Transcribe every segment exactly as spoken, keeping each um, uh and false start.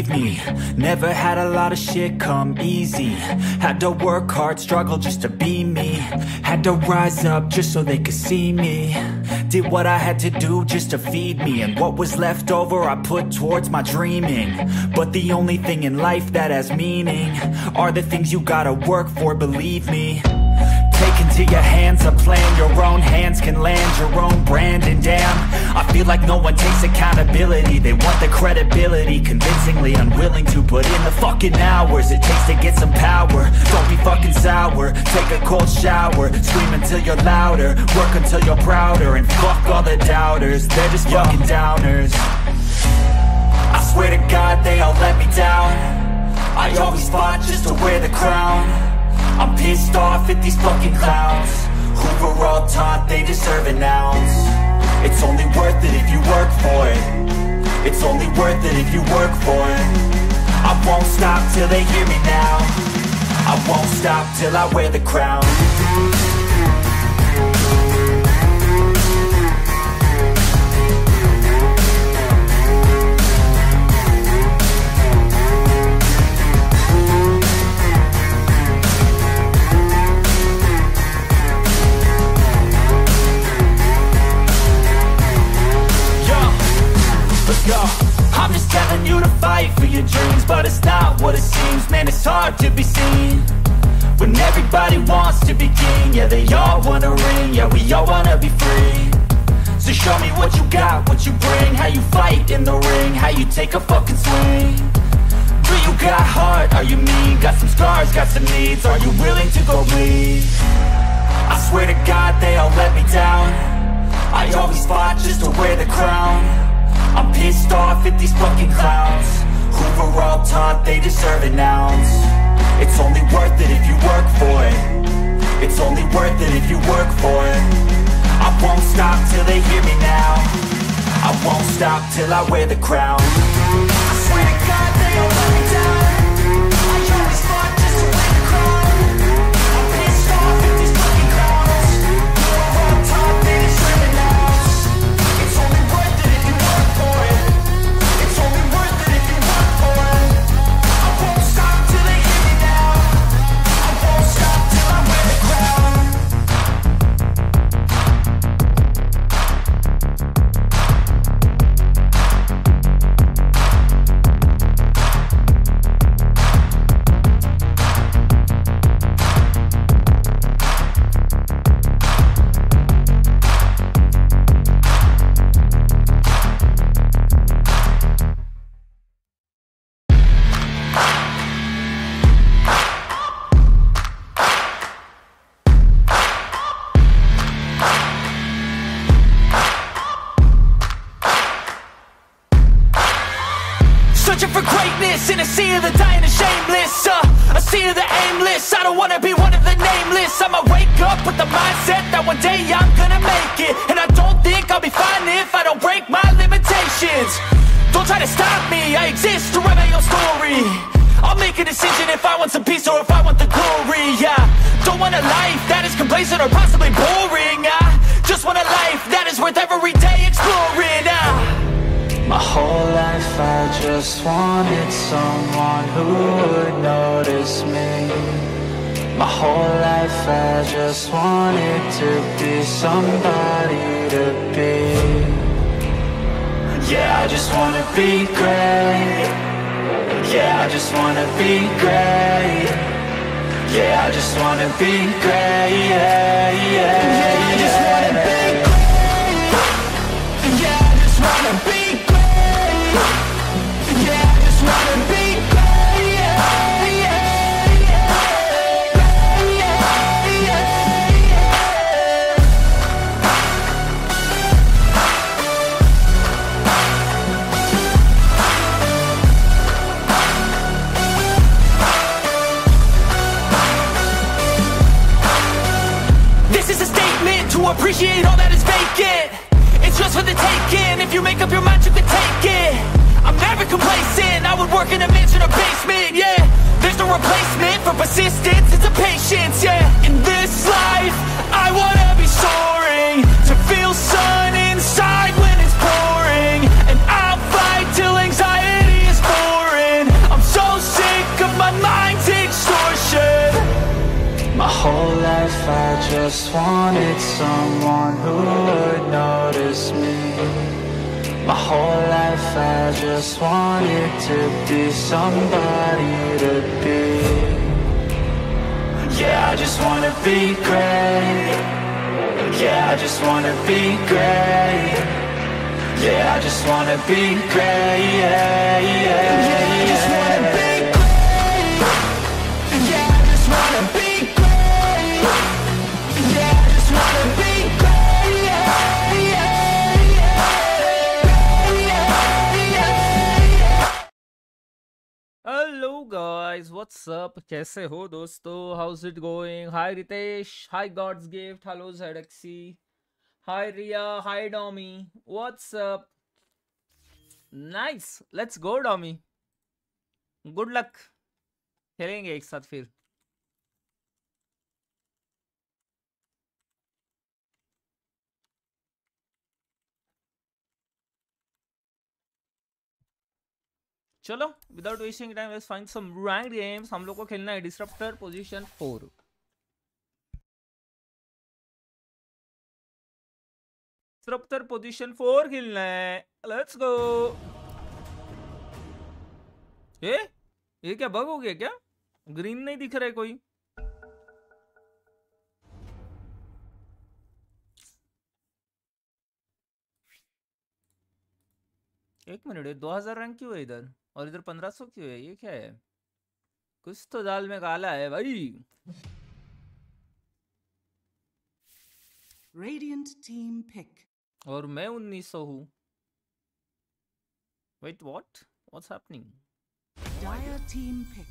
believe me. Never had a lot of shit come easy. Had to work hard, struggle just to be me. Had to rise up just so they could see me. Did what I had to do just to feed me. And what was left over I put towards my dreaming. But the only thing in life that has meaning are the things you gotta work for, believe me. Take into your hands a plan, your own hands can land your own brand. And damn, I feel like no one takes accountability. They want the credibility, convincingly unwilling to put in the fucking hours it takes to get some power. Don't be fucking sour, take a cold shower. Scream until you're louder, work until you're prouder. And fuck all the doubters, they're just Yo. fucking downers. I swear to God they all let me down. I always fought just to wear the crown. I'm pissed off at these fucking clowns who were all taught they deserve an ounce. It's only worth it if you work for it. It's only worth it if you work for it. I won't stop till they hear me now. I won't stop till I wear the crown. Go. I'm just telling you to fight for your dreams, but it's not what it seems. Man, it's hard to be seen when everybody wants to be king. Yeah, they all wanna ring, yeah, we all wanna be free. So show me what you got, what you bring, how you fight in the ring, how you take a fucking swing. Do you got heart, are you mean? Got some scars, got some needs, are you willing to go bleed? I swear to God they all let me down. I always fought just to wear the crown. I'm pissed off at these fucking clowns who were all taught they deserve an ounce. It's only worth it if you work for it. It's only worth it if you work for it. I won't stop till they hear me now. I won't stop till I wear the crown. I swear to God they all let me down. I always fought just to wear the crown. I'm pissed off at these fucking clowns who were all taught they deserve an ounce. It's only worth it if you work for it. It's only worth it if you work for it. I won't stop till they hear me now. I won't stop till I wear the crown. In a sea of the dying and shameless, uh, a sea of the aimless. I don't wanna be one of the nameless. I'ma wake up with the mindset that one day I'm gonna make it. And I don't think I'll be fine if I don't break my limitations. Don't try to stop me, I exist to write my own story. I'll make a decision if I want some peace or if I want the glory. Yeah, don't want a life that is complacent or possibly boring. I just want a life that is worth every day exploring. uh. My whole life I just wanted someone who would notice me. My whole life I just wanted to be somebody to be. Yeah, I just wanna be great. Yeah, I just wanna be great. Yeah, I just wanna be great. Yeah, yeah, yeah, I just wanna be great. Yeah, I just wanna be great. Yeah, I just wanna be great. Yeah, yeah, yeah, yeah, yeah. This is a statement to appreciate all that is vacant. It's just for the taking. If you make up your mind, you can take it. I'm never complacent. I would work in a mansion or basement, yeah. There's no replacement for persistence, it's a patience, yeah. In this life, I wanna be soaring, to feel sun inside when it's pouring. And I'll fight till anxiety is foreign. life I just wanted someone who would notice me. My whole life I just wanted to be somebody to be. Yeah, I just wanna be great. Yeah, I just wanna be great. Yeah, I just wanna be great. Yeah, yeah, yeah, I just wanna be great. Yeah, I just wanna be great. Yeah, I just wanna be great. Yeah, yeah, yeah, yeah. Hello guys, what's up? कैसे हो दोस्तों? How's it going? Hi Ritesh, hi God's Gift, hello Z X C, hi Ria, hi Domi. What's up? Nice, let's go Domi. Good luck. खेलेंगे एक साथ फिर. चलो, without wasting time, let's find some ranked games. हम लोग को खेलना है disruptor position four. Disruptor position four खेलना है. Let's go. ए ये क्या बग हो गया क्या? ग्रीन नहीं दिख रहा है कोई. एक मिनट, दो हजार रैंक क्यों है इधर और इधर पंद्रह सौ क्यों है? ये क्या है? कुछ तो दाल में काला है भाई. Radiant team pick. और मैं उन्नीस सौ हूँ. Wait, what? What's happening? Dire team pick.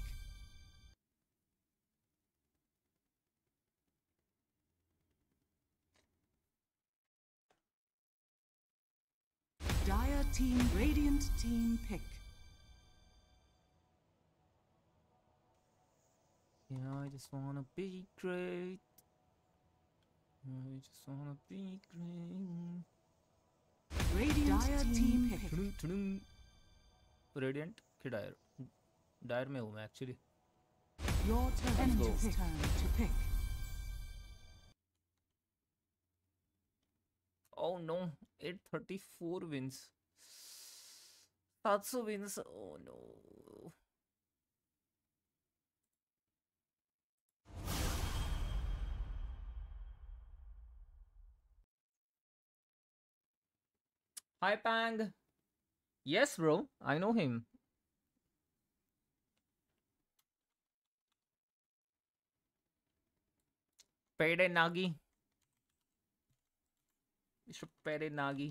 Dire team, Radiant team pick. Yeah, I just wanna be great. I just wanna be great. Radiant Dire team pick. Tudum, tudum. Radiant के dire dire में हूँ मैं actually. Your turn. Enemy's turn to pick. Oh no, eight thirty-four wins. seven hundred wins. Oh no. Hi Pang. Yes bro, I know him. Payday Nagi. Mister Payday Nagi.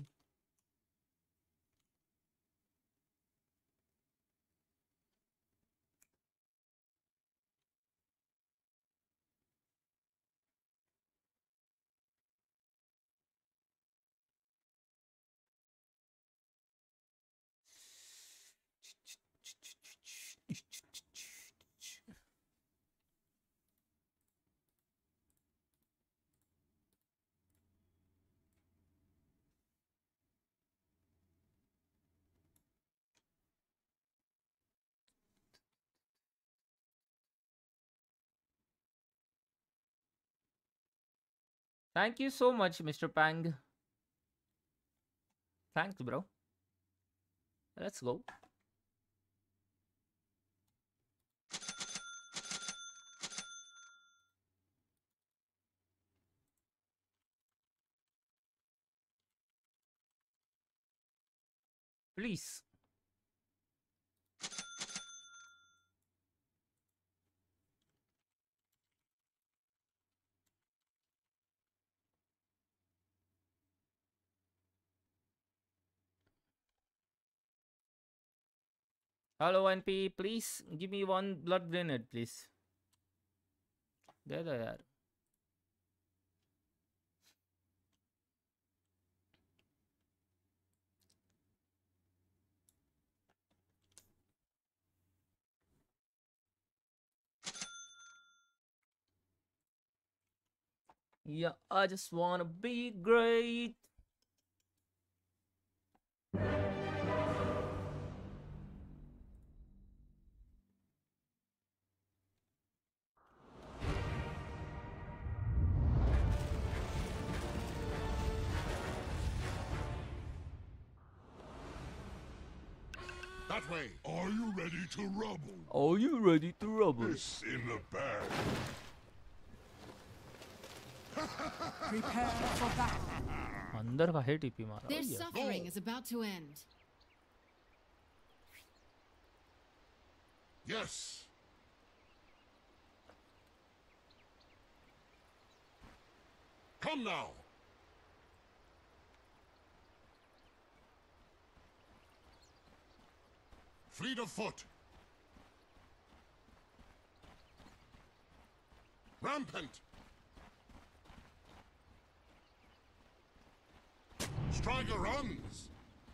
Thank you so much, Mister Pang. Thanks, bro. Let's go. Please. Hello N P, please give me one blood grenade, please. दे दो यार. Yeah, I just wanna be great. That way. Are you ready to rumble? Are you ready to rumble? This in the bag. Prepare for battle. अंदर का है TP मारा Their भैया। suffering is about to end. Yes. Come now. Fleet of foot. Rampant. Striker runs.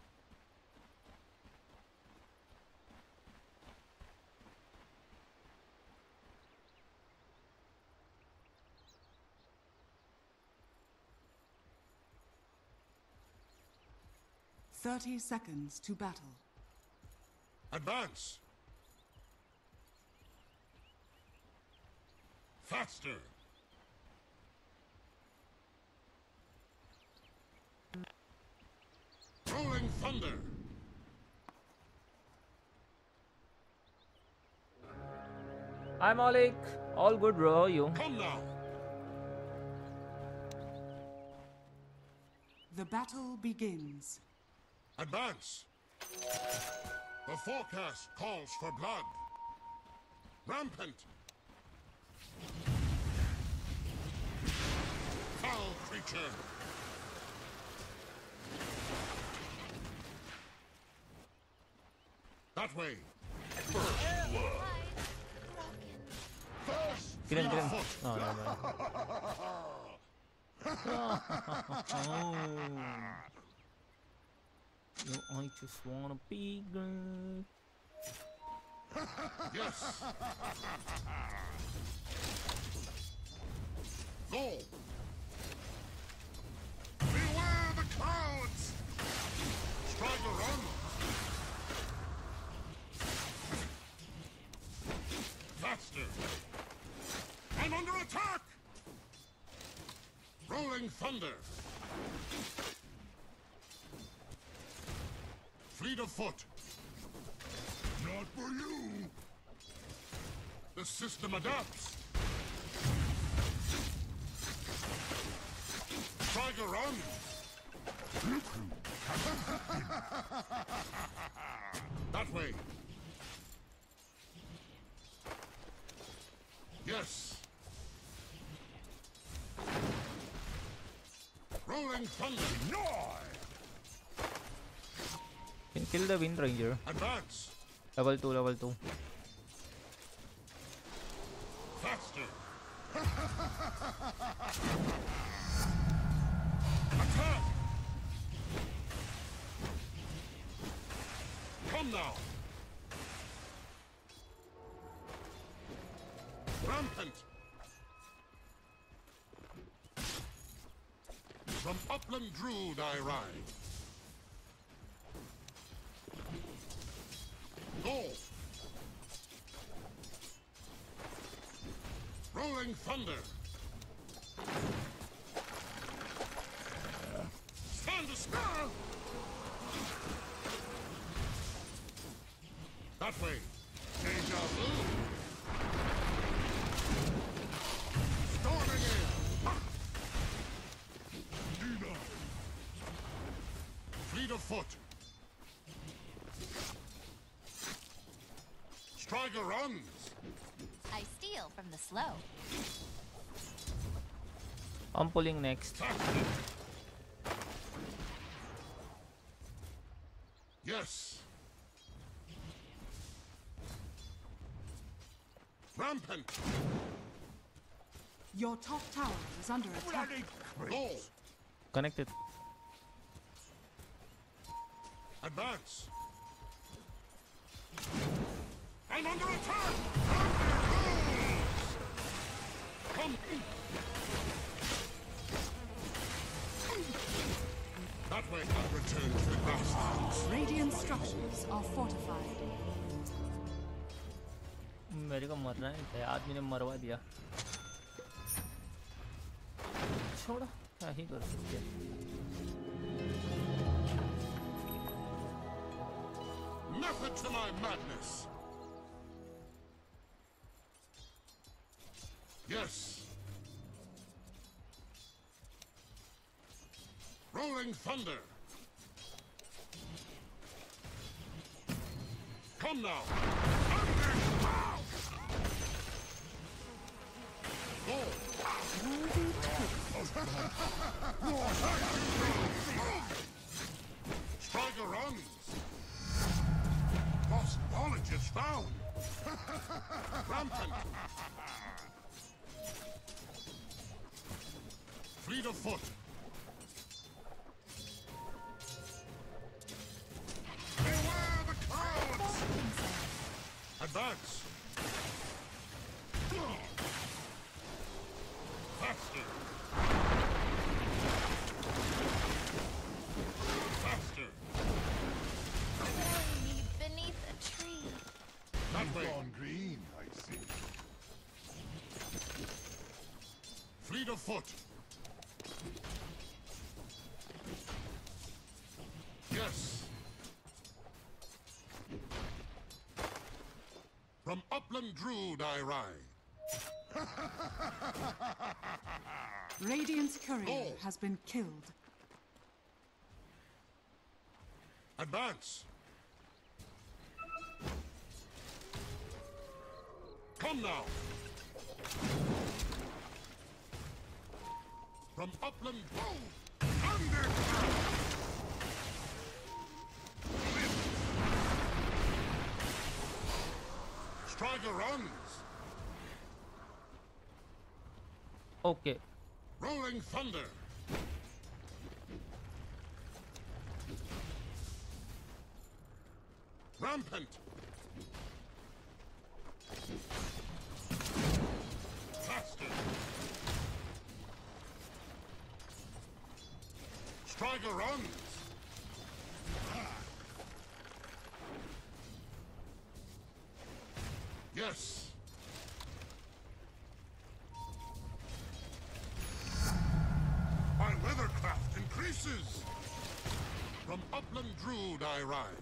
Thirty seconds to battle. Advance. Faster. Rolling thunder. Hi Malik, all good bro, how are you? Come now. The battle begins. Advance. The forecast calls for blood. Rampant. Foul creature. That way. First blood. First Kill him, kill him. foot. Oh, no, no. Oh. Yo, I just wanna be good. Yes. Go. Beware the clouds. Striker run. Faster. I'm under attack. Rolling thunder. Fleet of foot. Not for you. The system adapts. Striker run. That way. Yes. Rolling thunder. No. Can kill the Wind Ranger. Advance. Level two, level two. Faster. Attack. Come now. Rampant. From upland Druid I ride. Go. Rolling thunder. Stand a spell. That way. Deja vu. Storming in. Dina. Fleet of foot. Striker runs. I steal from the slow. I'm pulling next. Yes. Rampant. Your top tower is under attack. Go. Connected. Advance. I'm under attack. Come. That way. I'll return to the grasslands. Radiant structures are fortified. मेरे को मरना नहीं था, आदमी ने मरवा दिया। छोड़ो, क्या ही कर सकते हैं। method to my madness. Yes. Rolling thunder. Come now. Go. Striker runs. Lost knowledge is found. Rampant. Fleet of foot. Beware the clouds. Advance. Faster. Faster. Bury me beneath a tree. That way. Gone green, I see. Fleet of foot. Yes. From upland Druid I ride. Radiant's courier Go. has been killed. Advance. Come now. From upland Thunderclap. Striker runs. Okay. Rolling thunder. Rampant. Faster. Striker runs. Yes. My weathercraft increases. From upland Druid I ride.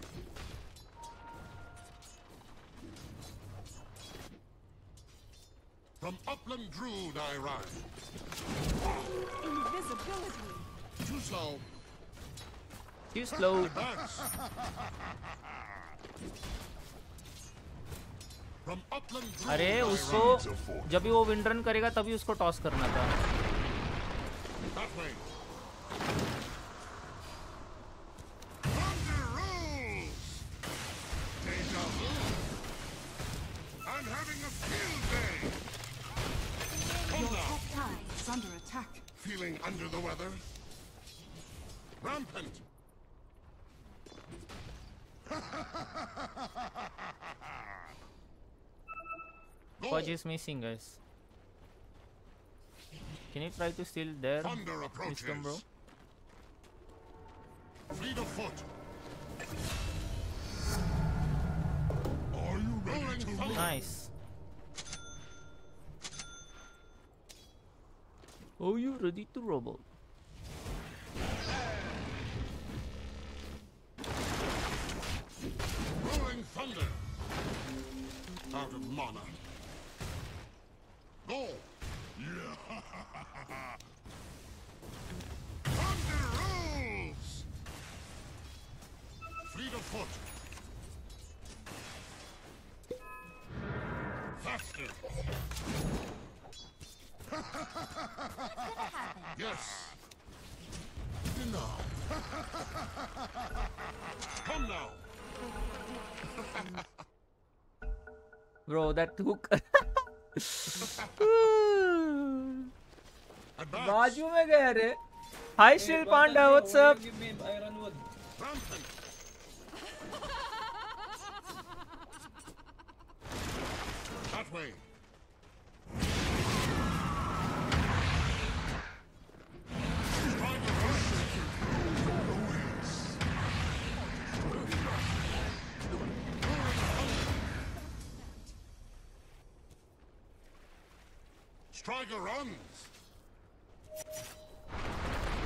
From upland Druid I ride. Invisibility. Too slow. Too slow. Advance. From upland Druid अरे I उसको ride. जब भी वो wind run करेगा तभी उसको toss करना था. That way. Thunder rules. Deja vu. I'm having a field day. Come Your now. top tower is under attack. Feeling under the weather? Rampant. Fudge is missing, guys. Can you try to steal there? Thunder approaches. Wisdom, bro. Fleet of foot. Are you ready Rolling to thunder. Nice. Are you ready to roll? Rolling thunder. Out of mana. Go. Thunder rules. Fleet of foot. Faster. Yes. Enough. Come now. Bro, that hook. Advance. बाजू में गए रे. Hi Shil Panda, what's up? Rampant. That way. Striker runs.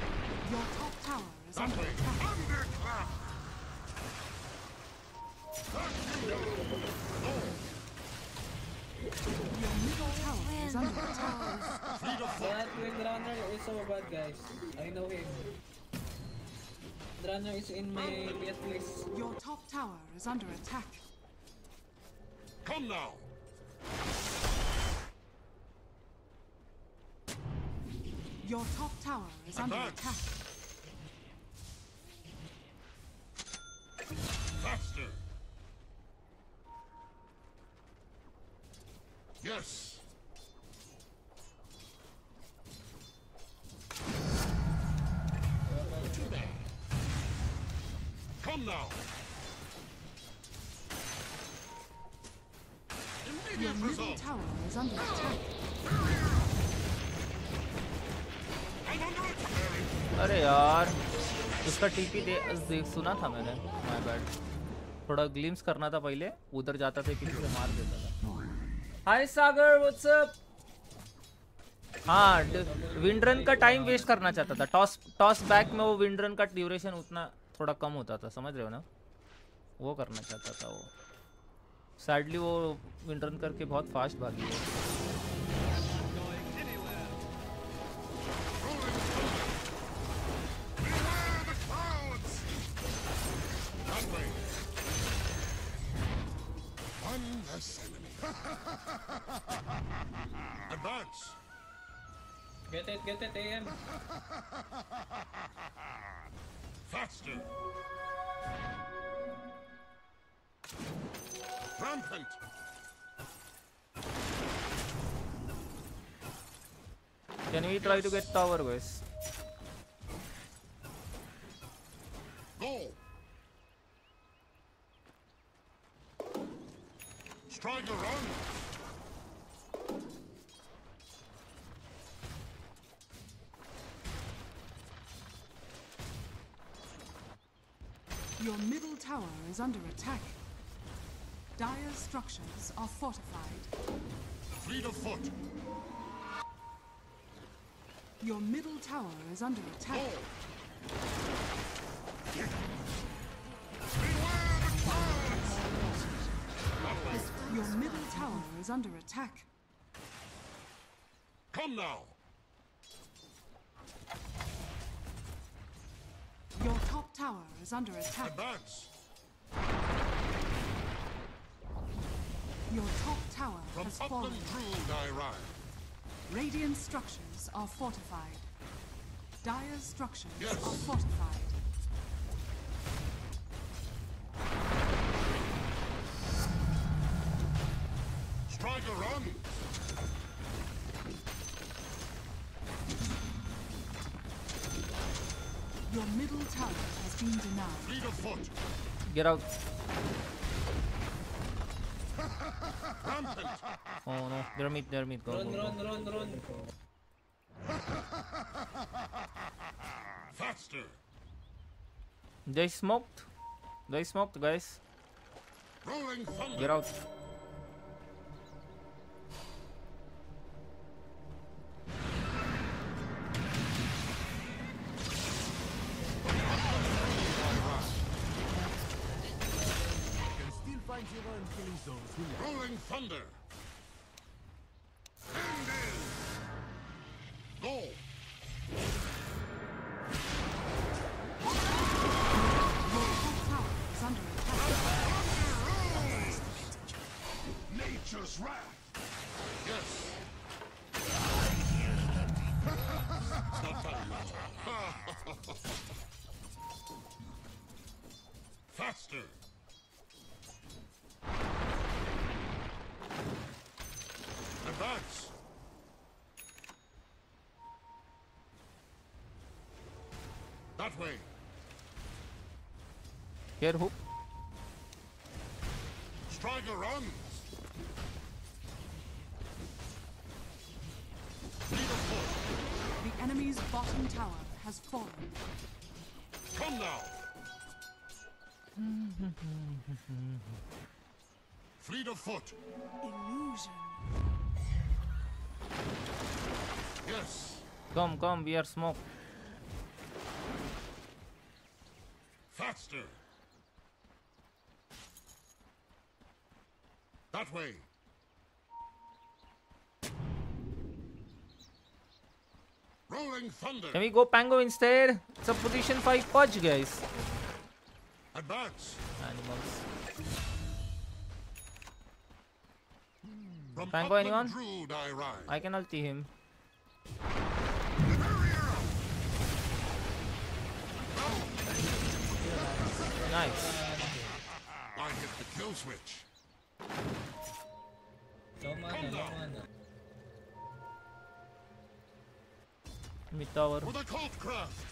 Your top tower is That under way. attack. Underclap. Your middle tower is under attack. That Windrunner is so bad, guys. I know him. Windrunner is in my left list. Your top tower is under attack. Come now. Your top tower is under Advance. attack. Faster. Yes. Too bad. Come now. Your Immediate middle result. tower is under attack. I'm under attack. अरे यार उसका TP दे, दे सुना था मैंने. My bad. थोड़ा glimpse करना था पहले. उधर जाता था किसी से मार देता था. Hi Sagar, what's up. हाँ, विंडरन का टाइम वेस्ट करना चाहता था. टॉस टॉस बैक में वो विंडरन का ड्यूरेशन उतना थोड़ा कम होता था, समझ रहे हो ना. वो करना चाहता था वो. सैडली वो विंडरन करके बहुत फास्ट भागी है. Advance. Get it, get it, A M. Faster. Rampant. Can we try to get tower, guys? Go. Striker run. Your middle tower is under attack. Dire structures are fortified. Fleet of foot. Your middle tower is under attack. Go. Beware the clouds. That way. Your middle tower is under attack. Come now. Your top tower is under attack. Advance. Your top tower From has fallen. upland brood I ride. Radiant structures are fortified. Dire structures Yes. are fortified. Striker run. Your middle tower has been denied. Fleet of foot. Get out. Rampant. Oh no, they're mid, they're mid. Go, Run, go, run, go. run, run. Faster. They smoked. They smoked, guys. Rolling thunder. Get out. Rolling thunder. End in. Go. Your top tower is under attack. Nature's wrath. Yes. It's not time yet. Faster. Advance. That way. Here, hook. Striker runs. Lead of foot. The enemy's bottom tower has fallen. Come now. Fleet of foot. Illusion. Yes. Come, come, we are smoke. Faster. That way. Rolling thunder. Can we go Pango instead? It's a position five pudge, guys. Advance. Animals. From Pango, anyone? Druid I rise. I can ulti him. Nice. I hit the kill switch. Low mana, low mana. Mid tower. With a cult craft.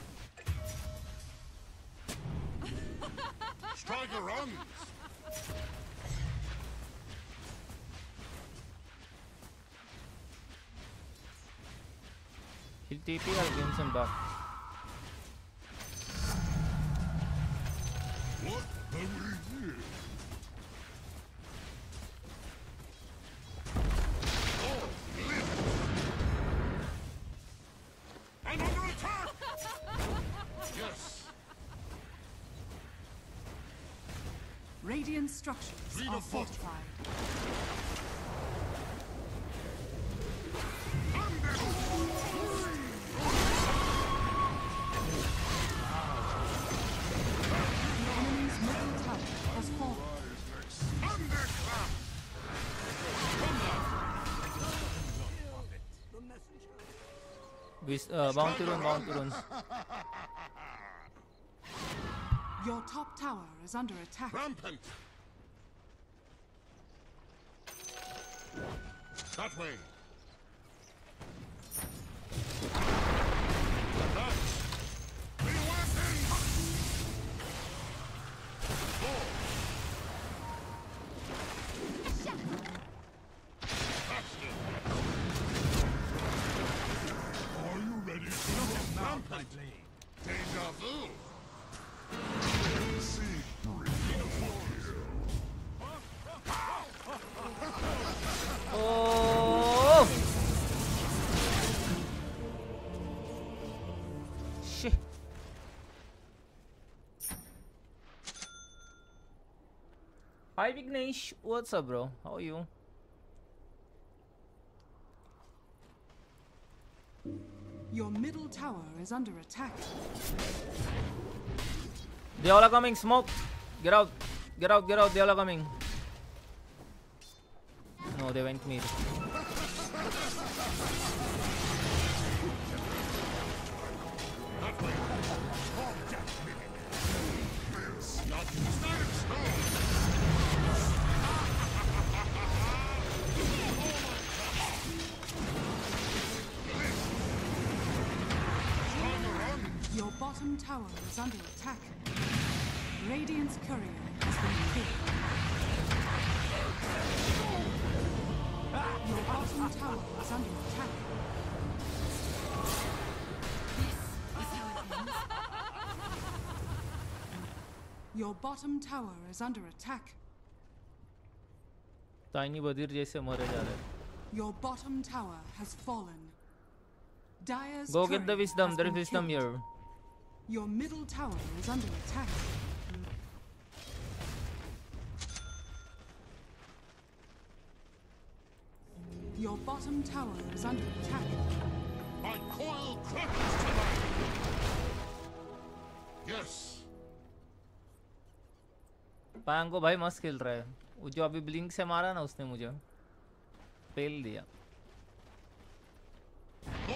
Striker runs. He'll T P, I'll give him back. What have we here? I'm under attack! Yes. Radiant structures Lead are of foot. fortified. The enemy's middle tower has fallen. Bisht, uh, bounty rune, bounty rune. Your top tower is under attack. Rampant. That way. Advance. Reworking. Four. Faster. Are you ready to Rampant. Deja vu. see beautiful here? Oh! Shit. Hi Vignesh, what's up, bro? How are you? Your middle tower is under attack. They all are coming. Smoke. Get out. Get out. Get out. They all are coming. No, they went mid. Your bottom tower is under attack. Radiant's courier has been killed. Your bottom tower is under attack. Your bottom tower is under attack. Tiny बधिर जैसे मरे जा रहे. Your bottom tower has fallen. Dire's Go get the courier wisdom. has There is been wisdom killed. here. Your middle tower is under attack. Your bottom tower is under attack. My coil crackles tonight. Yes. पांगो भाई मस्त खेल रहा है. वो जो अभी blink से मारा ना उसने मुझे पेल दिया. Go.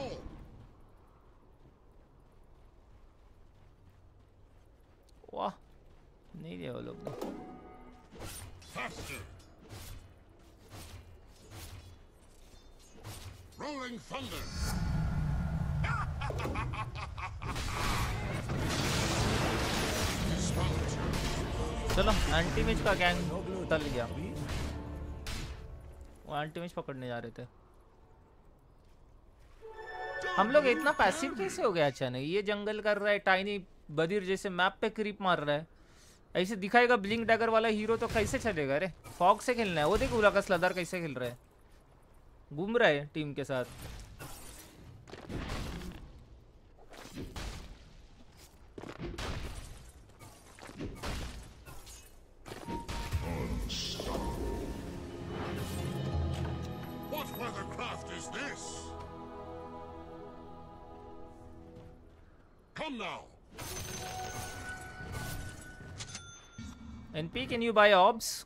वाह नहीं दिया वो लोग ने. Faster. Rolling thunder. चलो एंटी मिच का गैंग टल गया. वो एंटी मिच पकड़ने जा रहे थे. हम लोग इतना पैसिव कैसे हो गया अचानक? ये जंगल कर रहा है, टाइनी बधिर जैसे मैप पे क्रीप मार रहा है. ऐसे दिखाएगा ब्लिंक डैगर वाला हीरो तो कैसे चलेगा? अरे फॉग से खेलना है. वो देखो उला का स्लदर कैसे खेल रहा है, घूम रहा है टीम के साथ. Come now. N P, can you buy orbs?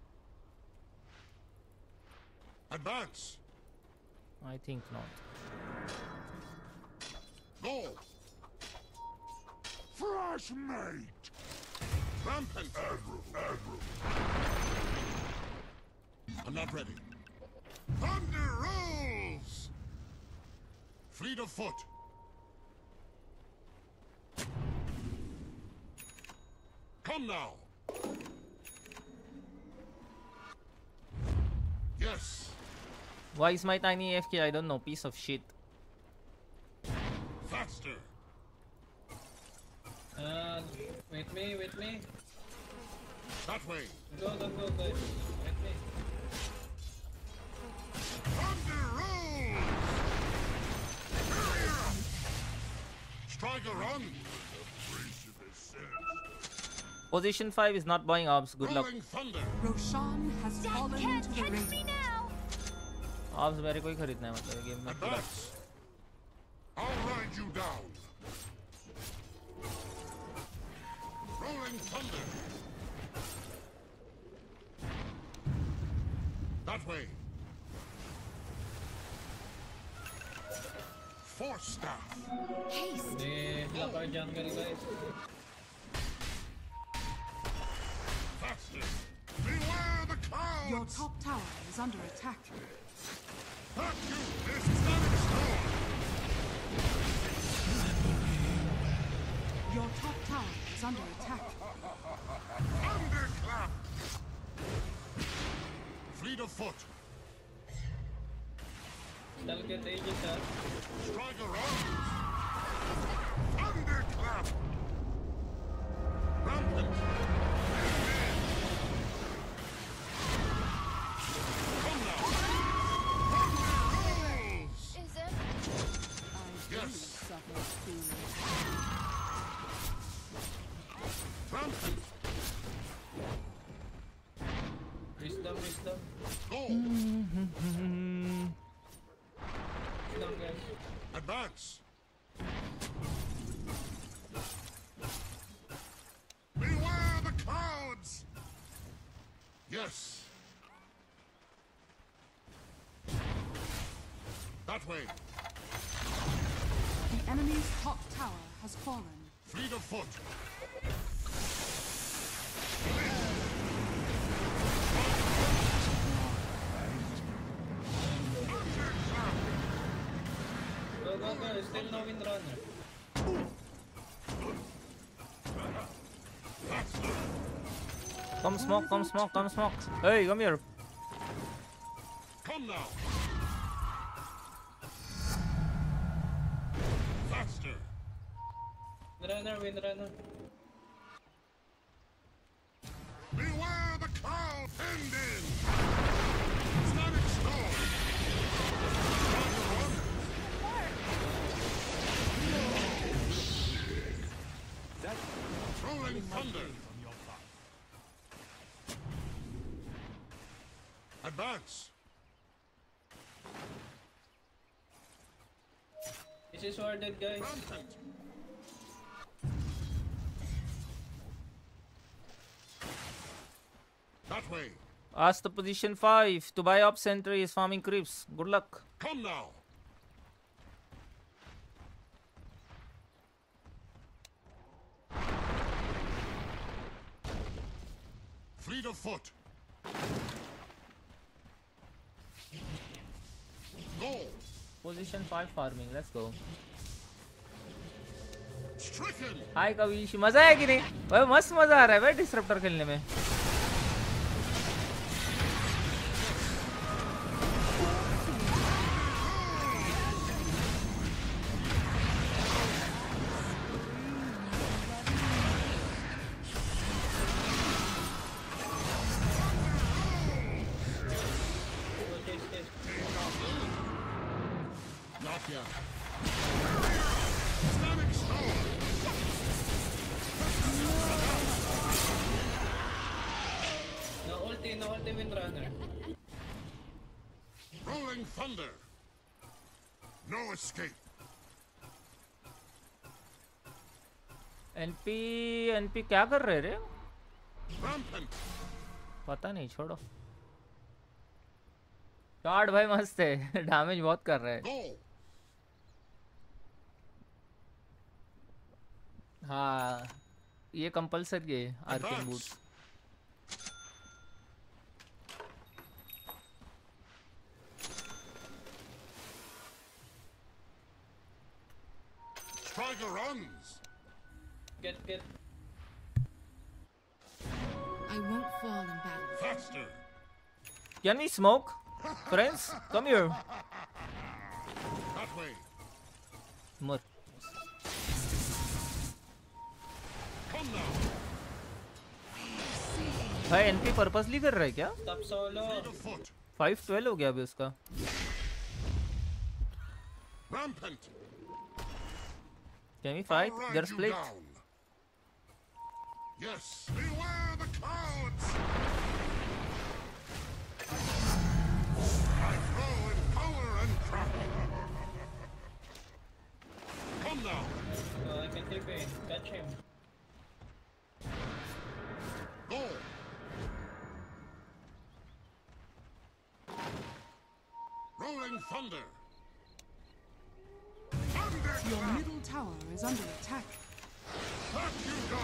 Advance. I think not. Go. Fresh mate. Rampant. Admiral, Admiral. I'm not ready. Thunder rolls. Fleet of foot. Come now. Yes. Why is my tiny A F K? I don't know. Piece of shit. Faster. Uh, wait me, wait me. That way. Go, go, go, guys. Wait me. Thunder rolls. Strike a run. Position five is not buying orbs. Good luck. Rolling thunder. Roshan has That fallen can't to the catch me radiant. now. Orbs मेरे को ही खरीदना है मतलब game में पूरा. Advance. I'll ride you down. Rolling thunder. That way. Force staff. Haste. They block our jungle, guys. Faster. Beware the clouds. Your top tower is under attack. Vacuum this stunning storm. Your top tower is under attack. Thunderclap. Fleet of foot. They'll get Aegis up. Striker arms. Thunderclap. Rampant. Come now. Thunder rolls. Is it? Yes. Suffer fools. Rampant. Wisdom, wisdom. Go. Wisdom, guys. Advance. Beware the clouds. Yes. That way. The enemy's top tower has fallen. Fleet of foot. Go, go, go. Still no windrunner. Come smoke, come smoke, come smoke. Hey, come here. Come now. Faster. Windrunner, windrunner. Beware the cloud. End in. Static storm. Rolling thunder. Advance. This is warded, guys. Rampant. That way. Ask the position five to buy up sentry is farming creeps. Good luck. Come now. Fleet of foot. Go. Position five farming. Let's go. Stricken. हाय कविश, मजा है कि नहीं भाई? मस्त मजा आ रहा है भाई डिसरप्टर खेलने में. Not yet. Static storm. No ulti, no ulti windrunner. Rolling thunder. No escape. NP NP क्या कर रहे रे? पता नहीं, छोड़ो। शॉट भाई मस्त है, डैमेज बहुत कर रहे हैं। हाँ ये कंपलसरी है arcane boots. Striker runs. Get, get. I won't fall in battle. Faster. Can we smoke? Friends, come here. That way. More. Come now. भाई एनपी पर्पसली कर रहा है क्या? Stop solo. फाइव ट्वेल्व हो गया अभी उसका। Rampant. Can we fight? They're split. Yes. Beware the clouds. I throw in power and craft. Come now. Oh, I can take it. Catch him. Go. Rolling thunder. Your middle tower is under attack. Back you go.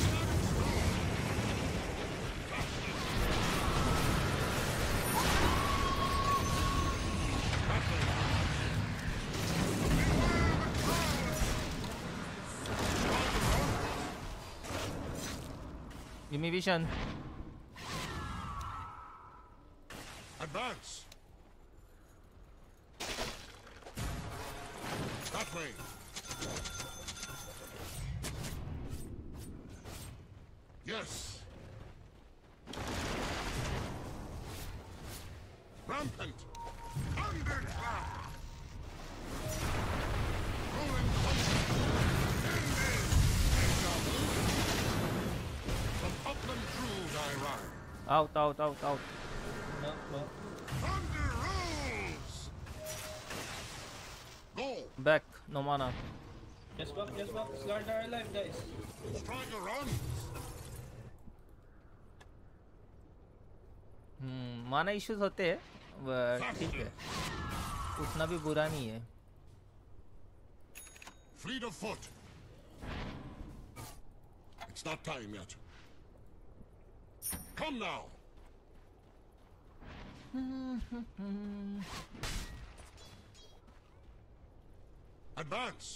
Give me vision. Advance. That way. Yes. Rampant. Thunderclap. Rolling thunder. From upland cruise I ride. Out, out, out, out. No, no. Thunder rolls. Go. Back, no mana. Just walk, just walk. Slard are alive, guys. Striker runs. हम्म माना issues होते हैं, but ठीक है, उतना भी बुरा नहीं है। Fleet of foot. It's not time yet. Come now. Advance.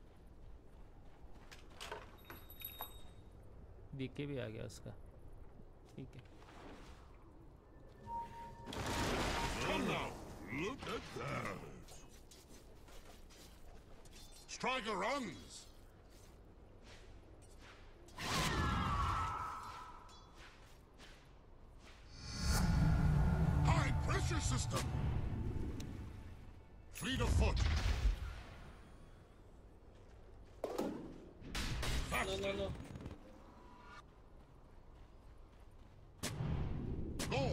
BK भी आ गया उसका, ठीक है। Come now. Look at that. Striker runs. High pressure system. Fleet of foot. No, no, no. Go.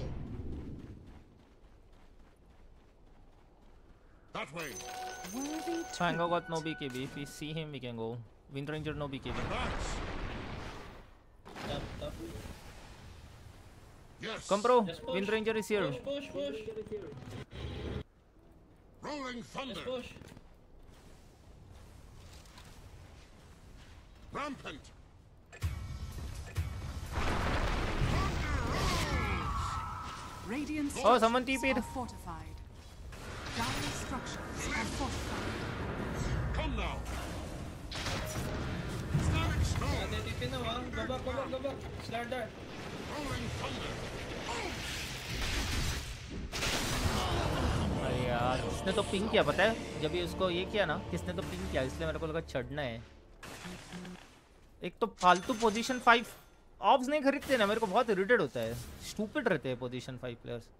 That way. Worthy Tango got no B K B. If we see him, we can go. Wind Ranger no B K B. Advance. Stop, stop. Yes. Come bro, Just push. Wind Ranger is here. Push, push, push. Rolling thunder. Just push. Rampant. Radiant Oh, someone structures TP'd. are fortified. Dire structures are fortified. Come now. Static Ah, storm. they T P now, ah. Go back, go back, go back. Slard there. Rolling thunder. अरे यार, किसने तो ping किया पता है? जब ये उसको ये किया ना, किसने तो पिंग किया, इसलिए मेरे को लगा चढ़ना है। एक तो फालतू पोजीशन फाइव ऑब्स नहीं खरीदते ना, मेरे को बहुत इरिटेट होता है। स्टूपिड रहते हैं पोजीशन फाइव प्लेयर्स।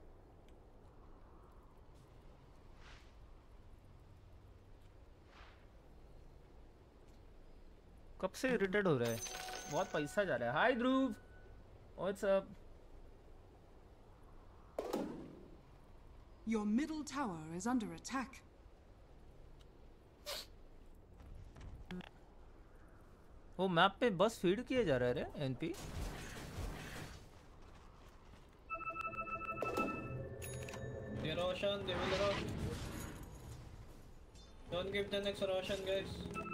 कब से इरिटेट हो रहा है, बहुत पैसा जा रहा है। Hi Dhruv, what's up? Your middle tower is under attack. वो मैप पे बस फीड किए जा रहा है रे NP. The Roshan, they will rock. Don't give the next Roshan, guys.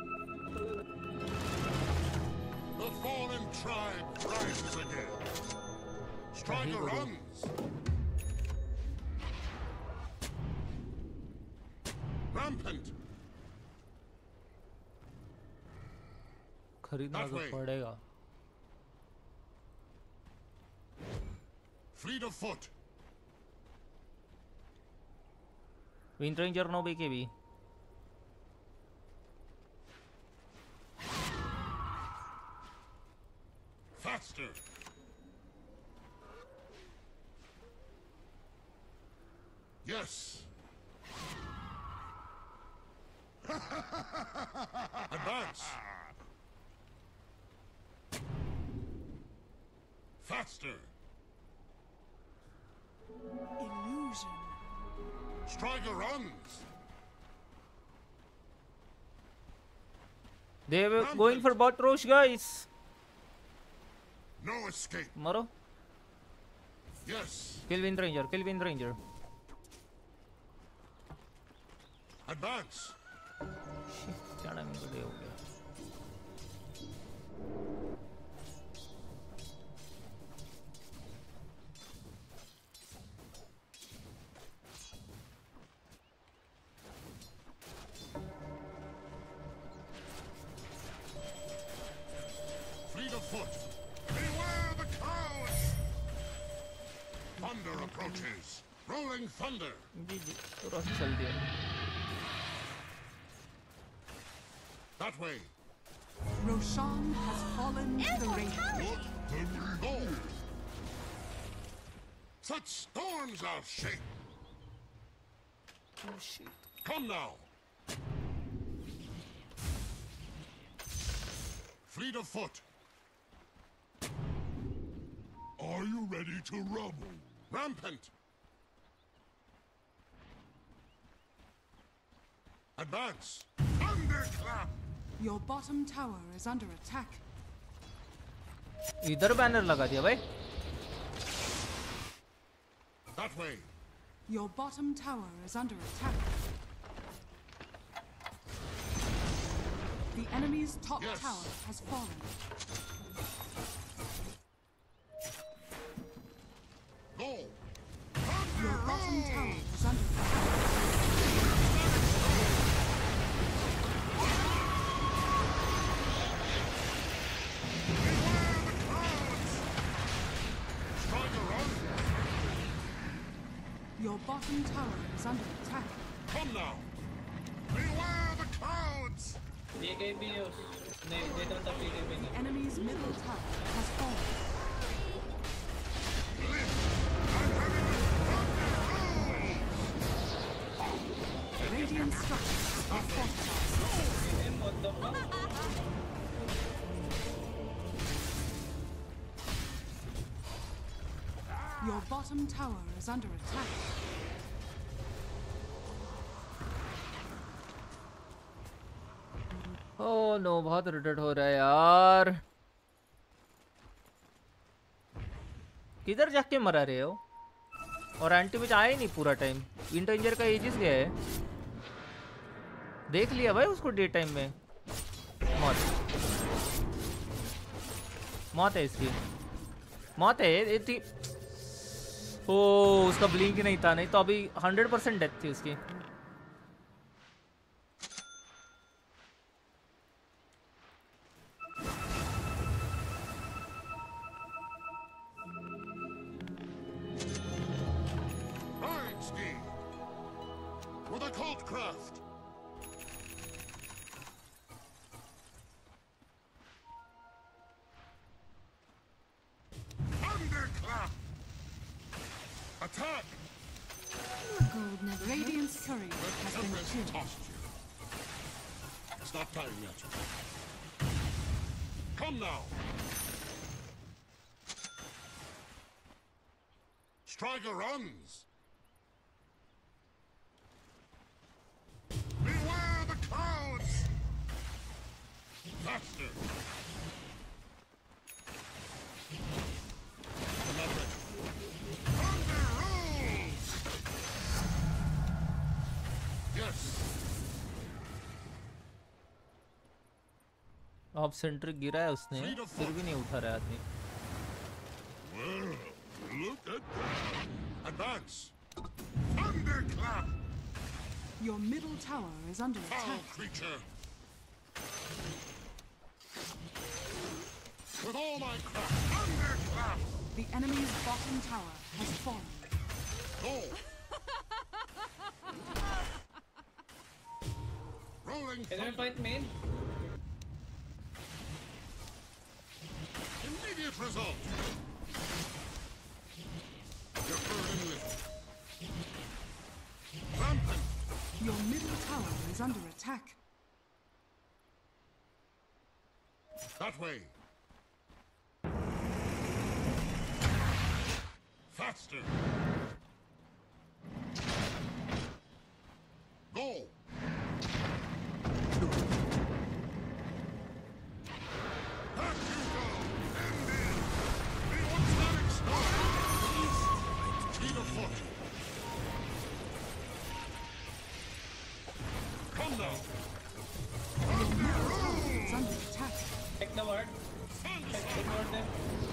The fallen tribe rises again. Striker runs. Rampant. खरीदना तो पड़ेगा. Fleet of foot. Wind Ranger no B K B. Faster. Yes. Advance. Faster. Illusion. Striker runs. They were going for bot rush, guys. No escape. Maro. Yes. Kill Wind Ranger. Kill Wind Ranger. Advance. क्या timing तो दे हो गया. Fleet of foot. Beware the cowards. Thunder approaches. Rolling thunder. जी जी तो rush चल दिया. That way. Roshan has fallen to the Radiant. Go. Such storms are shaped. Oh shit. Come now. Fleet of foot. Are you ready to rumble? Rampant. Advance. Thunderclap. Your bottom tower is under attack. इधर banner लगा दिया भाई. That way. Your bottom tower is under attack. The enemy's top Yes. tower has fallen. Go. Your bottom tower is under attack. Your bottom tower is under attack. Come now. Beware the clouds. B K B use. They, they don't have B K B. The enemy's middle tower has fallen. Radiant structures are fortified. What the fuck? Your bottom tower is under attack. Oh no, बहुत रिटेट हो रहा है यार. किधर जाके मरा रहे हो? और एंटी में आया ही नहीं पूरा टाइम. विंड रेंजर का एजिस गया है. देख लिया भाई उसको डे टाइम में. मौत मौत है इसकी. मौत है ये थी. ओ उसका ब्लिंक ही नहीं था. नहीं तो अभी हंड्रेड परसेंट डेथ थी उसकी. With a cult craft. Thunderclap. Attack. Golden Radiant's courier has been Empress killed. tossed you. It's not time yet. Come now. Striker runs. Beware the clouds. Faster. Off centre गिरा है उसने, फिर भी नहीं उठा रहा आदमी। Well, look at that. Advance. Thunderclap. Your middle tower is under Foul attack. creature. With all my craft. Thunderclap. The enemy's bottom tower has fallen. Go. Rolling Can I thunder. fight main? Immediate result. You're burning little. Rampant. Your middle tower is under attack. That way. Faster. Go. Back you go. End in. The automatic start. Speed of foot. Come now. Your middle tower is under attack. Check the ward. Check the ward there.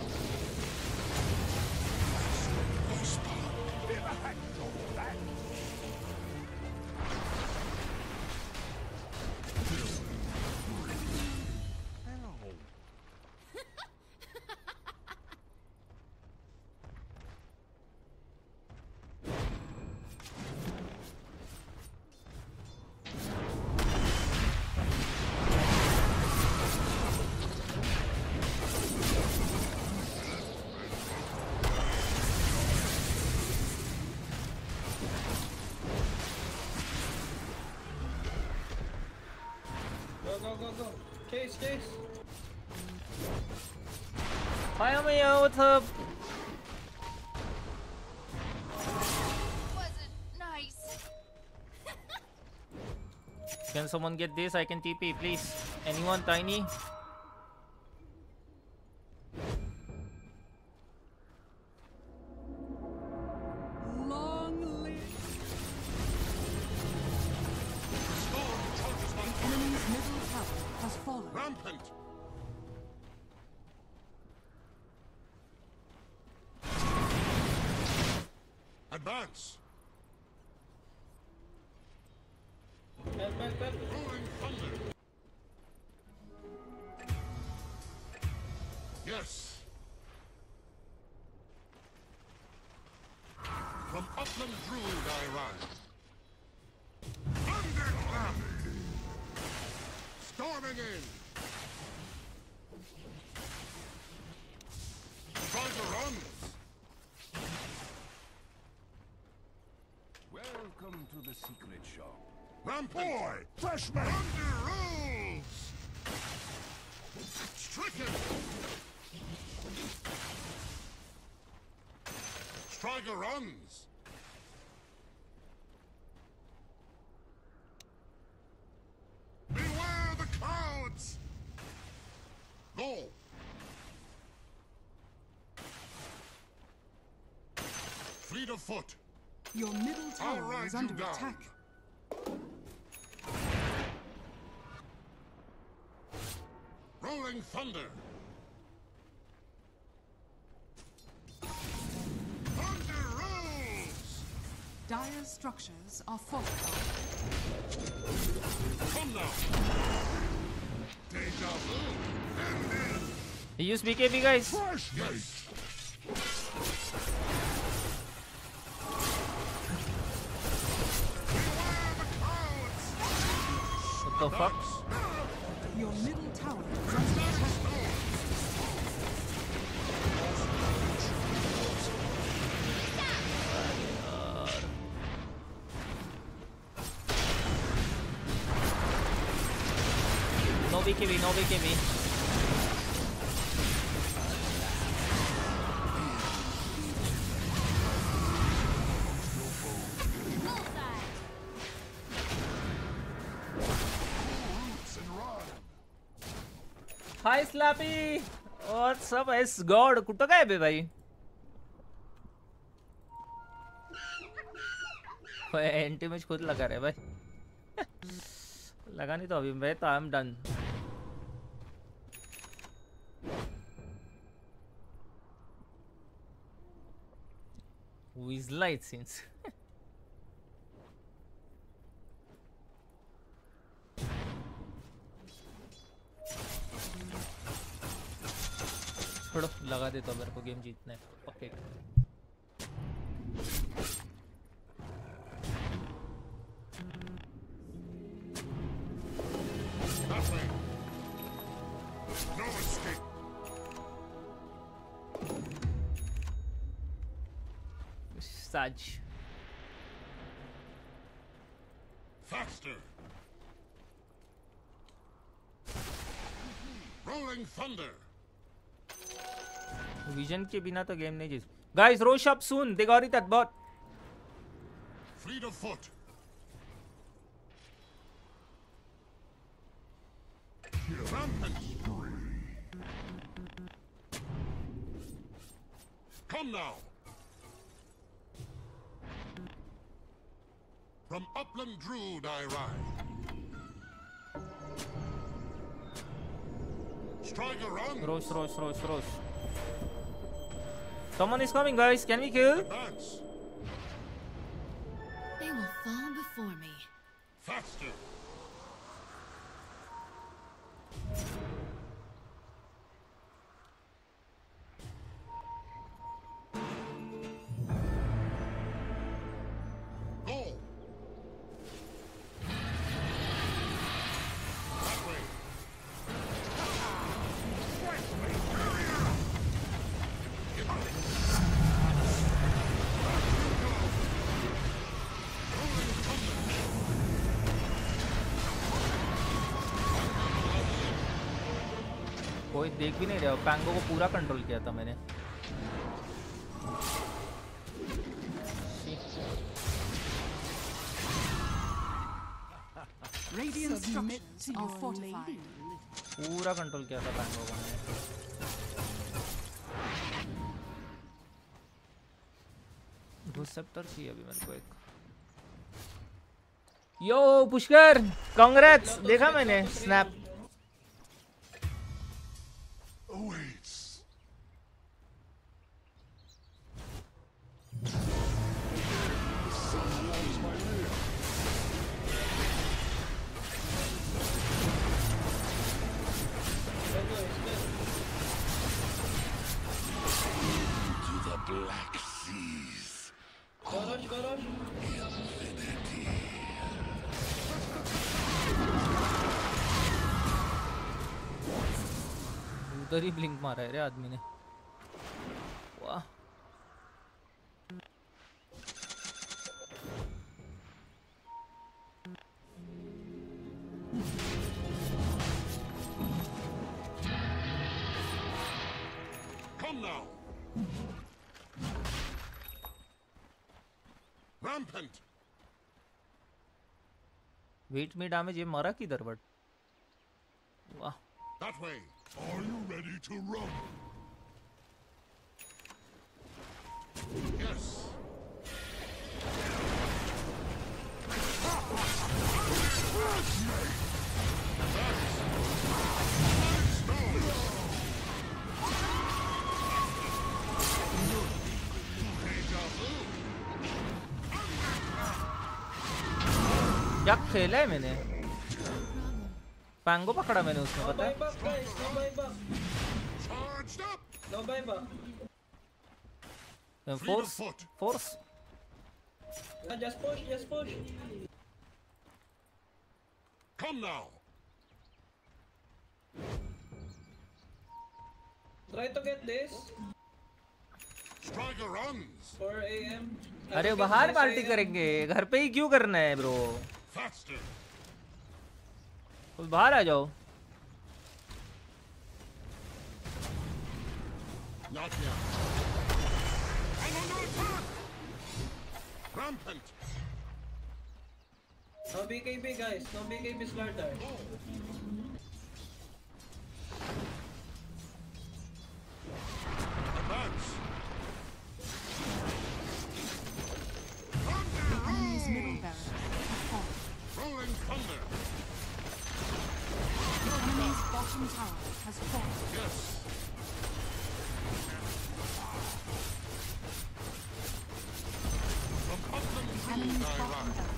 Go, go, go, go. Chase, chase. Hi Amaya, what's up? Wasn't nice. Can someone get this? I can T P, please. Anyone tiny? Long live Storm charges my the enemy's middle tower has fallen. rampant. Advance. Help, help, help. Rolling thunder. Yes. From upland druid I rise. Thunderclap. Storming in. Try to run. Welcome to the secret shop. Rampant. Boy, freshman. Thunder rolls. Stricken. Striker runs. Beware the clouds. Go. Fleet of foot. Your middle I'll tower ride is you under down. attack. Rolling thunder. Thunder rolls. Dire structures are fortified. Come now. Deja vu. And then. You use B K B, guys. Fresh yes. Beware the clouds. What the fuck? Your middle tower is under attack. No B K B, no B K B. Hi Slappy what's up S god कुठं काय बे भाई anti match खुद लगा रहे भाई लगा नहीं तो अभी मैं तो I am done Whistler it seems. छोड़ो, लगा देता हूँ, मेरे को गेम जीतना है पक्के। No escape. Saj. Faster. Rolling thunder. Vision के बिना तो गेम नहीं जीत। Guys, rush up soon. They got it at bot. Fleet of foot. Rampant. Come now. From upland Druid I ride. Striker run. Rush, rush, rush, rush. Someone is coming, guys. Can we kill? Advance. They will fall before me. Faster. Go. That way. कोई देख भी नहीं रहा। पैंगो को पूरा control किया था मैंने। Radiant structures are fortified. पूरा कंट्रोल किया था पैंगो को मैंने। रिसेप्टर चाहिए अभी मेरे को एक। यो पुष्कर, कांग्रेट्स। देखा मैंने snap. Awaits. To the Black Seas. Garage, garage. Infinity. उधर ही ब्लिंक मारा है रे आदमी ने। वाह। Come now. Rampant. वेट में डैमेज ये मरा किधर बट। वाह। That way. Are you ready to run? Yes. क्या खेला है मैंने? पैंगो पकड़ा मैंने उसमें, पता है? No buyback. Force, force. Uh, just push, just push. Come now. Try to get this. Striker runs. four A M अरे बाहर पार्टी करेंगे, घर पे ही क्यों करना है ब्रो? Faster. तो बाहर आ जाओ। Not yet. I'm under attack. Rampant. No B K B guys, no B K B slaughter. Advance. The enemy's middle barracks have fallen. Rolling thunder. The enemy's bottom tower has fallen. Yes.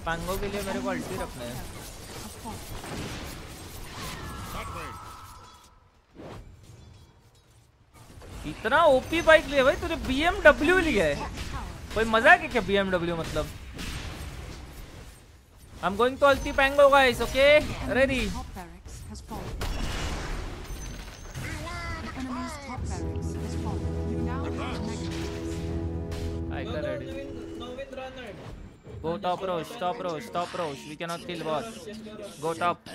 पैंगो के लिए मेरे को अल्टी रखना है। इतना OP bike लिया भाई तूने, बी एम डब्ल्यू लिया है, कोई मजाक है क्या बी एम डब्ल्यू मतलब? I am going to ulti Pango guys, okay ready. Go top rosh, top rosh, top rosh. We cannot kill bot. Go top.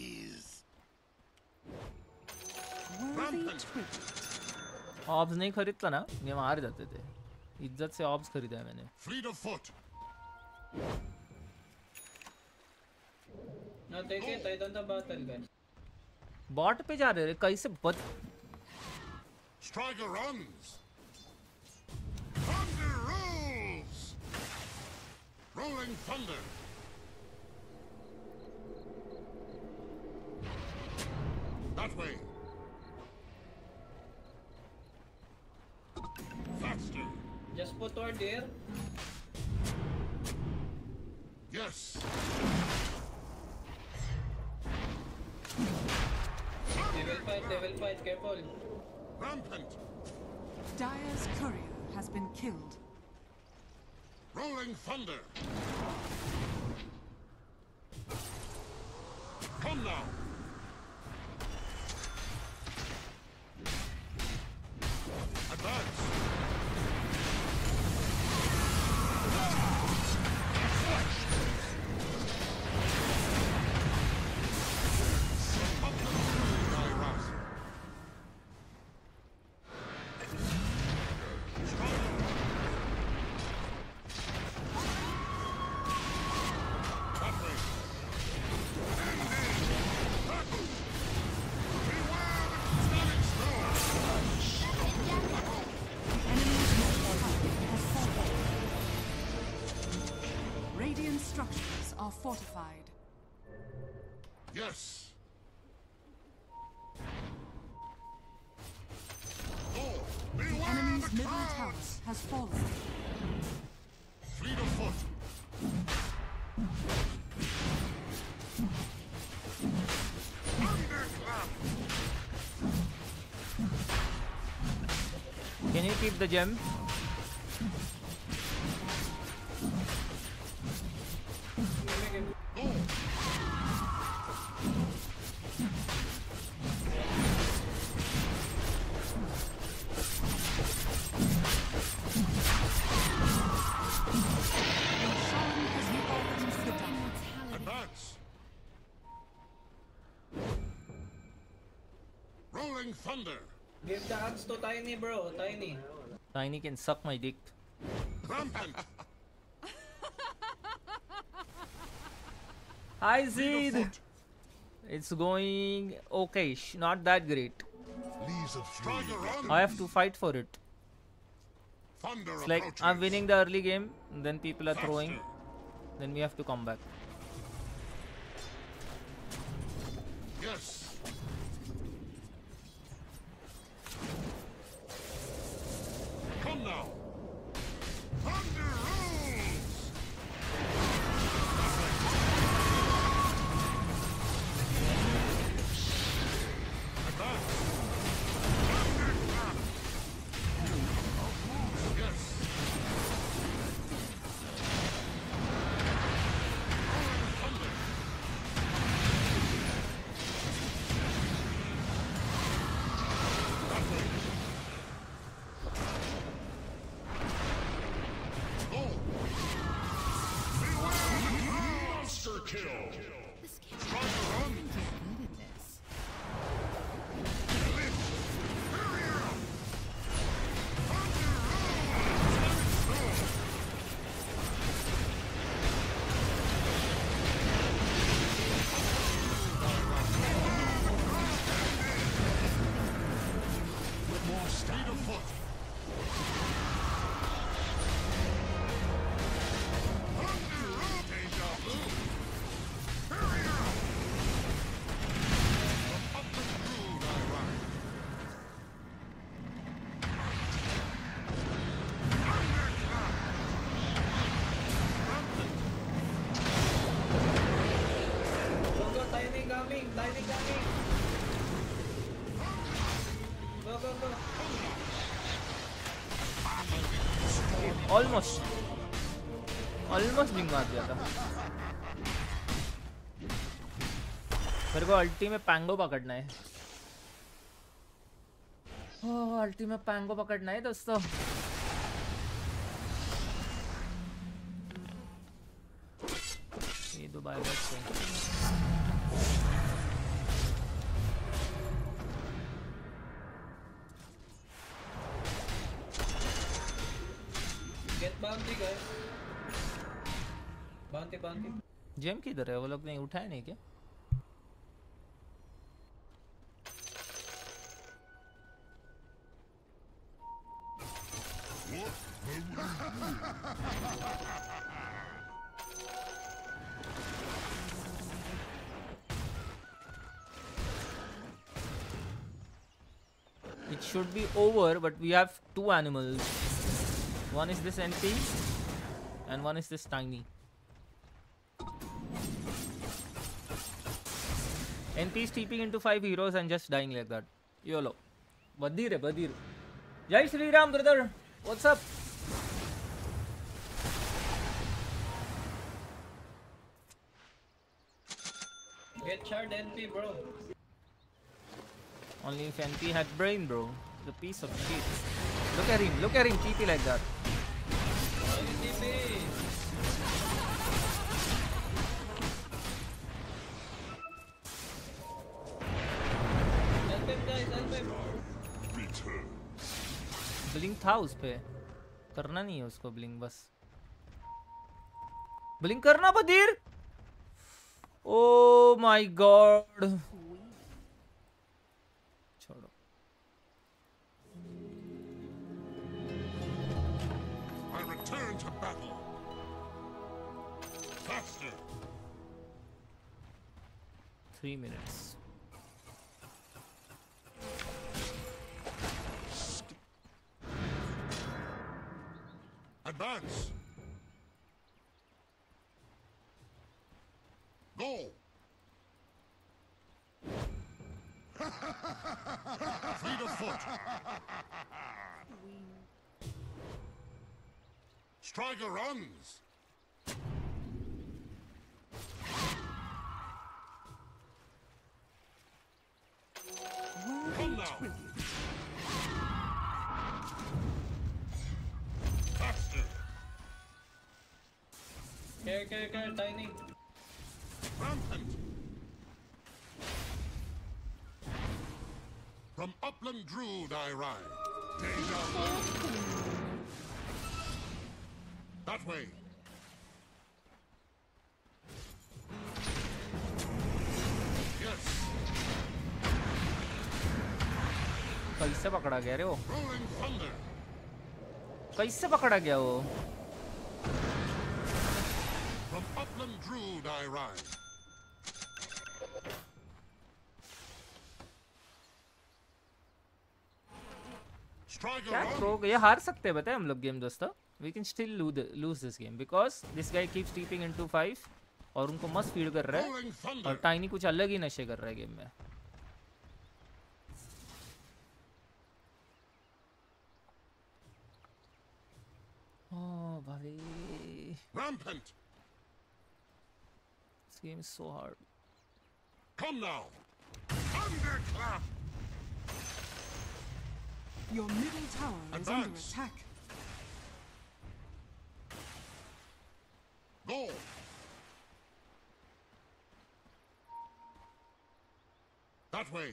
Obs नहीं खरीदता ना, ये हार जाते थे। इज्जत से ऑब्स खरीदा है मैंने। ना देखे टाइटन का बात कर गए। बॉट पे जा रहे हैं कैसे बच? Striker runs. Thunder rolls. Rolling thunder. That way. Faster. Just put our there. Yes. They will fight, they will fight, careful. Rampant. Dire's courier has been killed. Rolling thunder. Come now. Advance. Structures are fortified. Yes. Oh, the enemy's middle tower has fallen. Fleet of foot. Thunderclap. Can you keep the gem? Thunder. Give the axe to Tiny, bro. Tiny. Tiny can suck my dick. Rampant. Hi Zed. It's going okay, not that great. I have to fight for it. It's like I'm winning the early game, then people are throwing, then we have to come back. Yes. Come now. Thunder rolls. Advance. Thunderclap. Yes. Thunder. That way. Monster kill. Try to run. With more speed of foot. Deja vu. coming, diving coming. Go, go, go. Almost. Almost blink मार दिया था. मेरे को अल्टी में पैंगो पकड़ना है. ओह अल्टी में पैंगो पकड़ना है दोस्तों. ये दो बाय बैक से. Get bounty guys. Bounty bounty. Gem किधर है? वो लोग ने उठाया नहीं क्या? It should be over, but we have two animals. One is this N P and one is this tiny. N P is TPing into five heroes and just dying like that. YOLO. Badir hai, Badir. Jai Shri Ram, brother. What's up? Get charred N P, bro. Only if N P had brain, bro. The piece of shit. Look at him. Look at him. T P like that. T P. Help him, guys. Help him. Blink था उस पे. करना नहीं है उसको blink बस. Blink करना बदीर. Oh my god. छोड़ो. I return to battle. Faster. Three minutes. Advance. Go. Fleet of foot. Striker runs. Come now. Faster. Care, care, care, tiny. Rampant. From upland Druid I ride. Deja vu. That way. Yes. कैसे पकड़ा गया रे वो? Rolling thunder. कैसे पकड़ा गया वो? From upland Druid I ride. Striker क्या run. प्रो ये हार सकते हैं बताए हम लोग गेम दोस्तों. We can still lose this game because this guy keeps TPing into five और उनको मस्त फीड कर रहा है Rolling thunder. और टाइनी कुछ अलग ही नशे कर रहा है गेम में. Oh भाई. Rampant. This game is so hard. Come now. Thunderclap. Your middle tower is under Advance. attack. Go. That way.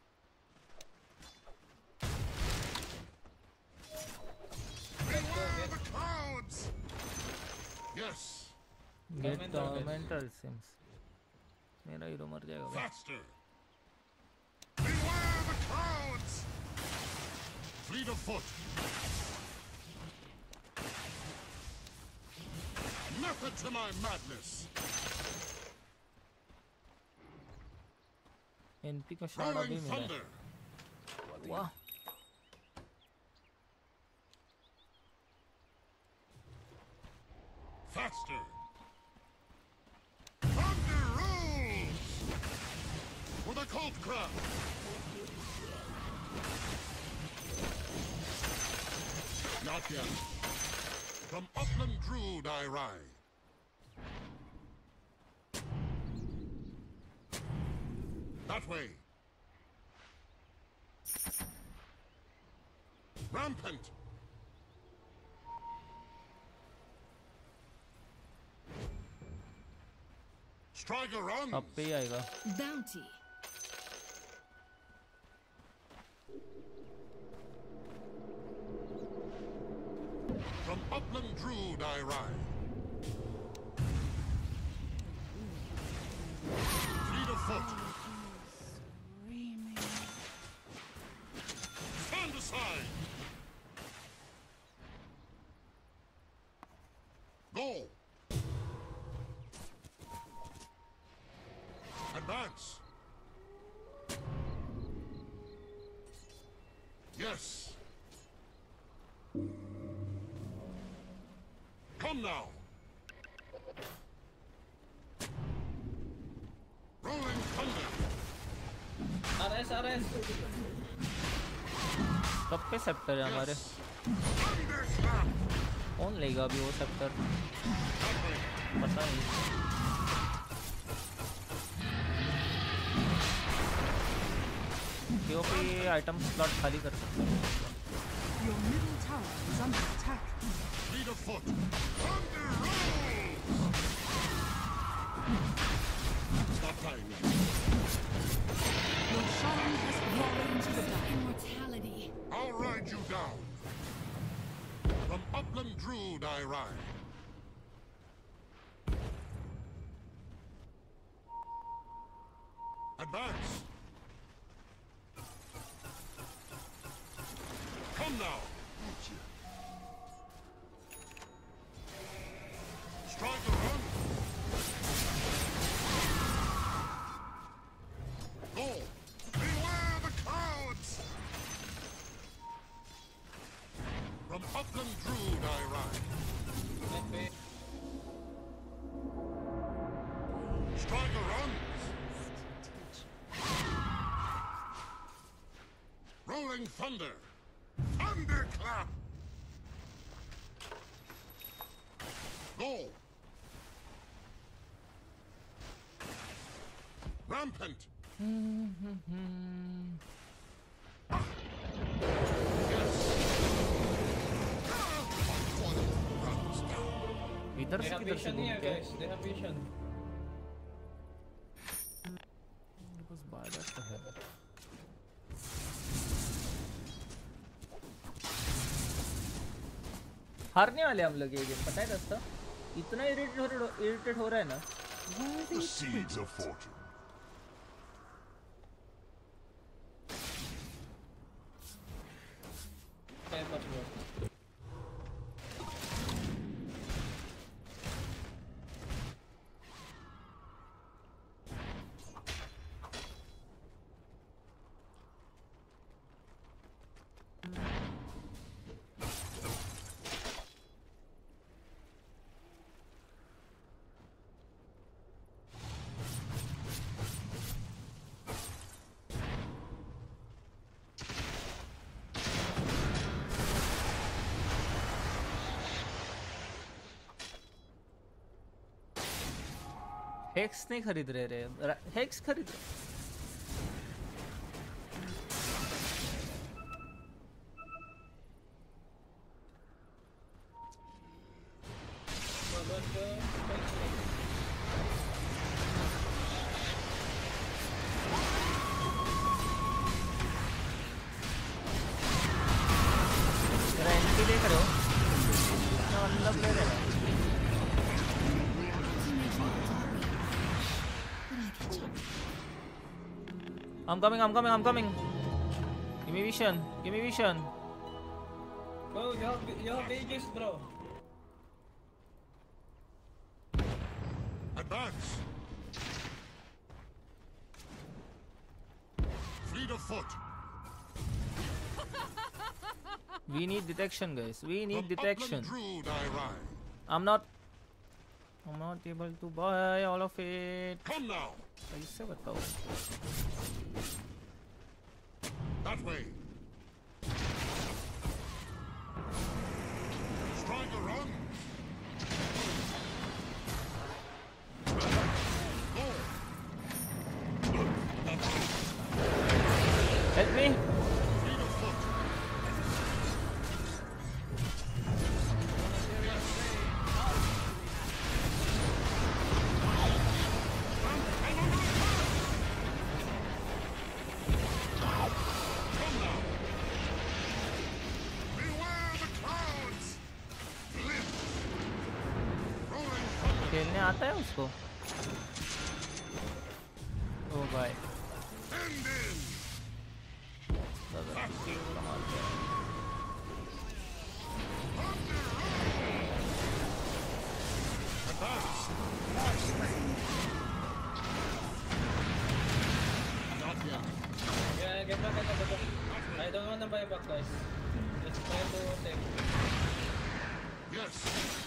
Beware the clouds. Yes. Get tormental sims. मेरा हीरो मर जाएगा भाई. Faster. Beware the clouds. Fleet of foot. Method to my madness. N P का shot अभी Rolling मिला है. thunder. वाह. Faster. Thunder rules. Cold crab. Not yet. From upland druid I ride. That way. Rampant. Striker runs. अब पे ही आएगा. Bounty. From upland druid I ride. Fleet of foot. Stand aside. Go. Advance. Yes. Come now. Rolling thunder. R S R S. कब पे sceptre है हमारे? कौन लेगा अभी वो सेप्टर? पता नहीं. पीओपी आइटम स्लॉट खाली कर सकते हैं. Your middle tower is under attack. Lead of foot. Thunder rolls. Stop time. Your shrine has fallen to the dark. Immortality. I'll ride you down. From upland druid I ride. Advance. Come now. Striker run. Go. Beware the clouds. From upland druid I ride. Striker runs. Rolling thunder. Thunderclap. Go. Rampant. इधर से किधर से घूम के? They have vision. बस बाहर तो है. हारने वाले हम लोग ये गेम, पता है दोस्तों? इतना इरिटेट हो इरिटेट हो रहा है ना. The seeds of fortune. Time much more. Hex नहीं खरीद रहे रे. हेक्स खरीद रहे. तेरा एंट्री देख रहे हो? ना मतलब ले रहे हो. I'm coming, I'm coming, I'm coming. Give me vision, give me vision. Bro, you have, you have ages, bro. Advance. Fleet of foot. We need detection, guys. We need From detection. upland druid I ride. I'm not. I'm not able to buy all of it. Come now. कैसे बताओ? That way. Strike a run. Go. Help me. Fleet of foot. खेलने आता है उसको? ओ भाई Yeah, get back, get back, get back. I don't wanna buy back, guys. Let's try to take. Yes.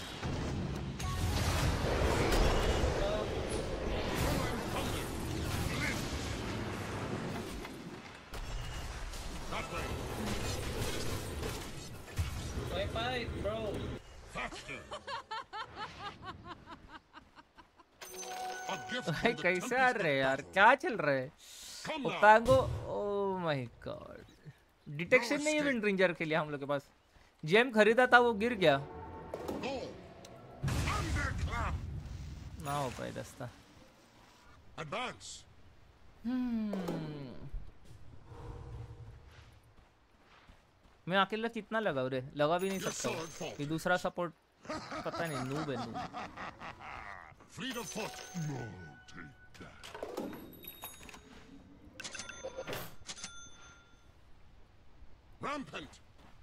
Why fight, bro? Faster. A gift भाई from the कैसे आ tempest रहे of यार? battle. क्या चल रहा है? Come now. Oh Pango, oh my god. Detection नहीं है विंड रेंजर के लिए हम लोग के पास. जेम खरीदा था वो गिर गया. Go. Underclap. ना हो पाए दस्ता. Advance. Hmm. मैं अकेला कितना लगाऊं रे? लगा भी नहीं सकता. ये दूसरा सपोर्ट पता नहीं नूब है noob. Fleet of foot. No, take that. Rampant.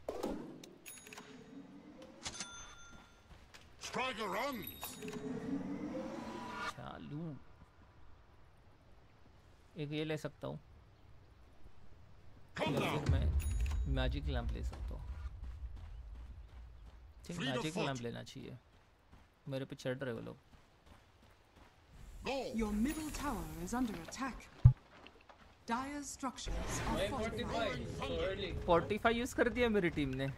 Striker runs. चालू. एक ये ले सकता हूँ. Come now. मैं मैजिक लैंप ले सकता हूँ. ठीक मैजिक लैंप लेना चाहिए. मेरे पे चढ़ रहे वो लोग. Go. Your middle tower is under attack. Dire's structures are Why fortified. forty-five? So early. forty-five use कर दिया मेरी टीम ने.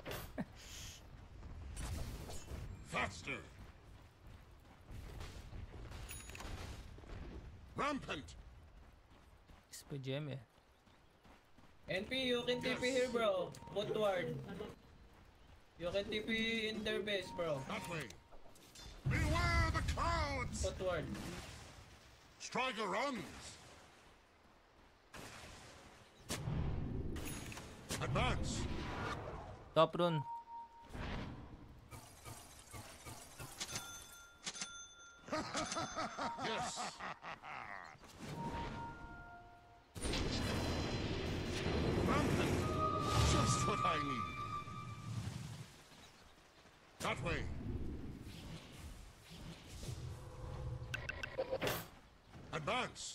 Faster. Rampant. इस पे जेम है. N P, you can T P here, bro. Put ward. You can T P in their base, bro. That way. Beware the clouds. Put ward. Striker runs. Advance. Top run. Yes. Rampant. Just what I need. That way. Advance.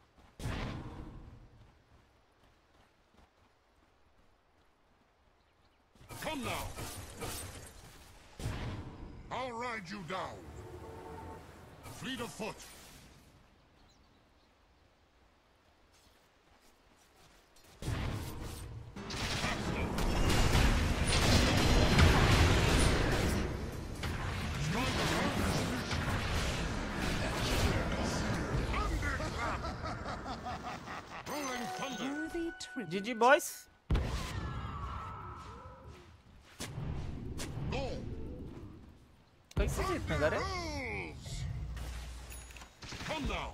Come now. I'll ride you down. Fleet of foot. Worthy tribute. G G boys. Go. कैसे जीतने का रे? Rules. Come now.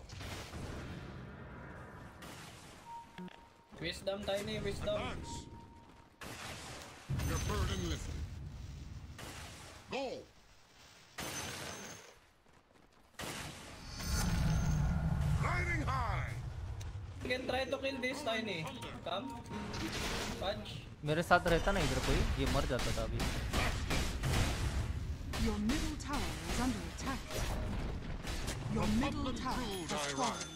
Wisdom, tiny wisdom. Advance. Your burden lifted. Go. Riding high. You can try to kill this tiny. Come. Punch. मेरे साथ रहता ना इधर कोई ये मर जाता था अभी. Your middle tower is under attack. Your middle tower has fallen.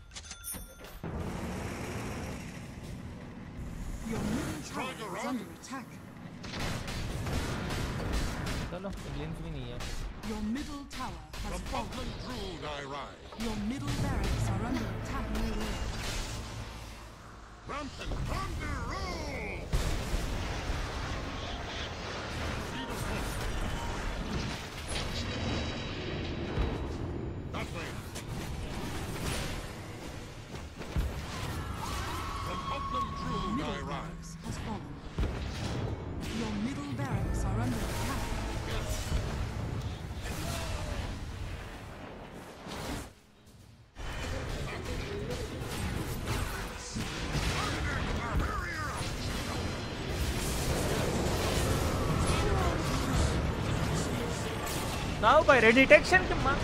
Your middle tower is under attack. चलो ग्लिम्स भी नहीं है. Your middle tower has From fallen. upland druid I rise. Your middle barracks are under attack. Rampant thunder roll! Feet of foot. That way. From upland druid I Middle rise. barracks has fallen. Your middle barracks are under attack. Now by detection के मार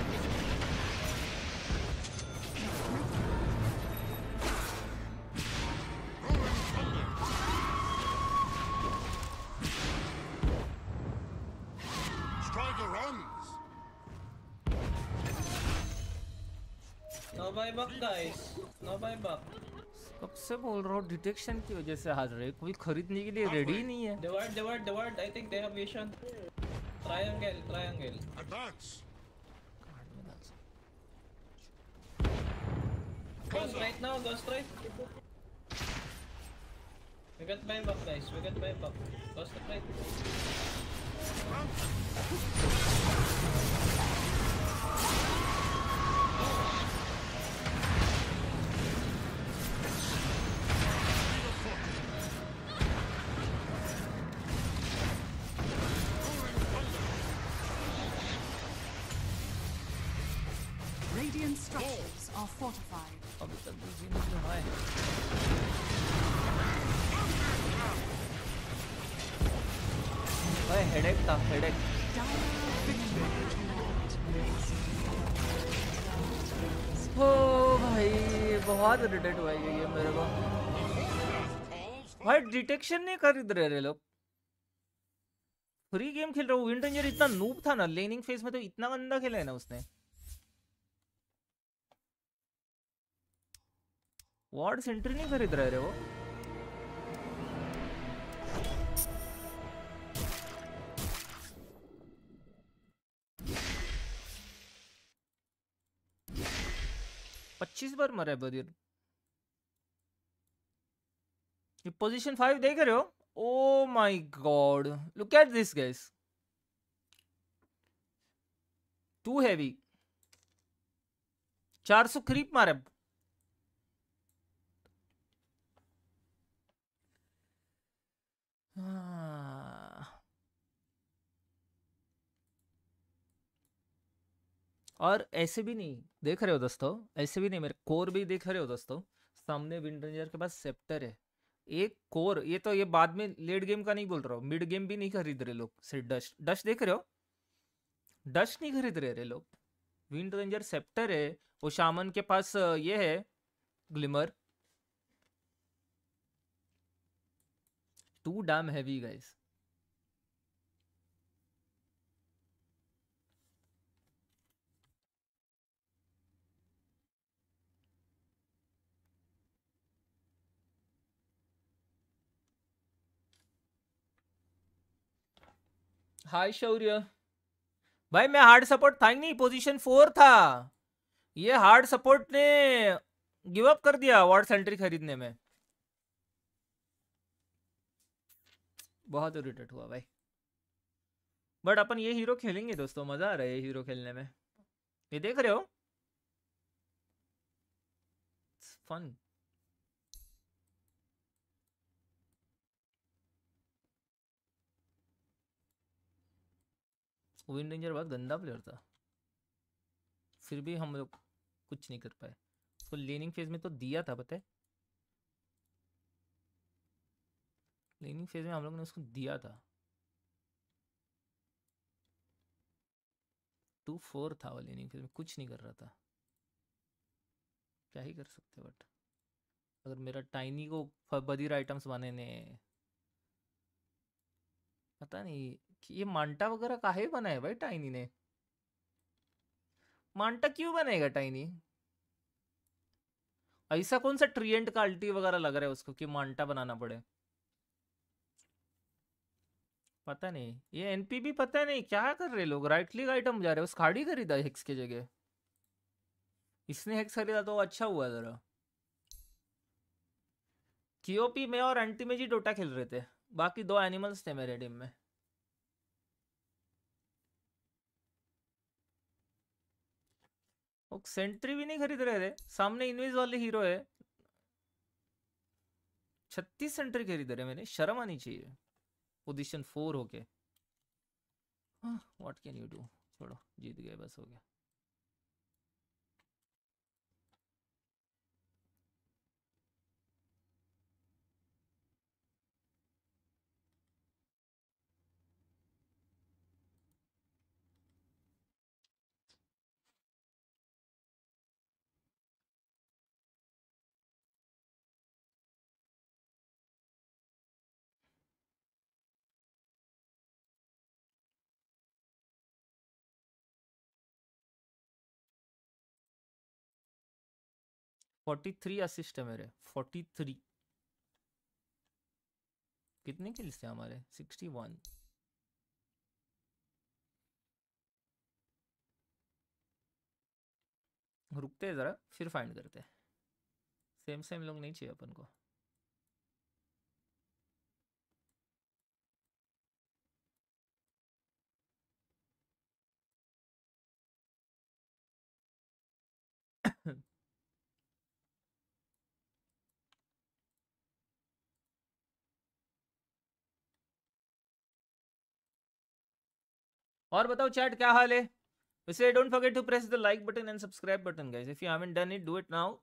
Striker runs. No buyback guys. No buyback. कब से बोल रहा हूँ detection की वजह से हार रहे, कोई खरीदने के लिए रेडी ही नहीं है. The word, the word, the word. I think they have vision. Triangle, triangle. Advance. Go straight now, go straight. We got buyback guys, we got buyback. Go straight. Radiant structures are fortified. अभी तक busy नहीं हुआ है. भाई headache था, headache. ओ भाई बहुत irritate हुआ है ये मेरे को. भाई डिटेक्शन नहीं खरीद रहे रे लोग. फ्री गेम खेल रहा हूँ. विंड रेंजर इतना नूब था ना लेनिंग फेज में, तो इतना गंदा खेला है ना उसने. वार्ड सेंट्री नहीं खरीद रहे रे वो. पच्चीस बार मरा है बदिर. ये पोजीशन फाइव देख रहे हो? Oh my god, look at this guys. Too heavy. चार सौ क्रीप मारे. हाँ. और ऐसे भी नहीं देख रहे हो दोस्तों, ऐसे भी नहीं, मेरे कोर भी देख रहे हो दोस्तों. सामने विंड रेंजर के पास सेप्टर है, एक कोर. ये तो ये बाद में लेट गेम का नहीं बोल रहा हूँ, मिड गेम भी नहीं खरीद रहे लोग. सिर्फ डस्ट डस्ट देख रहे हो, डस्ट नहीं खरीद रहे रे लोग. विंड रेंजर सेप्टर है, वो शामन के पास ये है glimmer. Too damn heavy guys. Hi Shaurya भाई, मैं हार्ड सपोर्ट था ही नहीं, पोजीशन फोर था. ये हार्ड सपोर्ट ने गिव अप कर दिया वार्ड सेंट्री खरीदने में. बहुत इरिटेट हुआ भाई. बट अपन ये हीरो खेलेंगे दोस्तों, मजा आ रहा है ये हीरो खेलने में. ये देख रहे हो, फन. विंड रेंजर बहुत गंदा प्लेयर था, फिर भी हम लोग कुछ नहीं कर पाए. उसको लेनिंग फेज में तो दिया था, पता है. लेनिंग फेज में हम लोग ने उसको दिया था. टू फोर था वो लेनिंग फेज में, कुछ नहीं कर रहा था. क्या ही कर सकते. बट अगर मेरा टाइनी को बदीर आइटम्स बनाने, पता नहीं कि ये मांटा वगैरह काहे बनाए भाई टाइनी ने. मांटा क्यों बनेगा टाइनी? ऐसा कौन सा ट्रिएंट का अल्टी वगैरह लग रहा है उसको कि मांटा बनाना पड़े. पता नहीं ये एनपी भी पता नहीं क्या कर रहे लोग, राइट क्लिक आइटम जा रहे हैं, उस खाड़ी खरीदा हेक्स की जगह। इसने हेक्स खरीदा तो अच्छा हुआ जरा। क्यूओपी में और एंटी में जी डोटा खेल रहे थे, बाकी दो एनिमल्स थे मेरे टीम में। वो सेंट्री भी नहीं खरीद रहे थे, सामने इनविज वाले हीरो है, छत्तीस सेंट्री खरीद रहे मैंने, शर्म आनी चाहिए। पोजीशन फोर होके व्हाट कैन यू डू, छोड़ो जीत गए बस हो गया। फोर्टी थ्री असिस्ट है मेरे, फोर्टी थ्री। कितने किल्स थे हमारे, सिक्सटी वन। रुकते हैं जरा फिर फाइंड करते हैं, सेम सेम लोग नहीं चाहिए अपन को। और बताओ चैट क्या हाल है वैसे। Don't forget to press the like button and subscribe button guys if you haven't done it, do it now.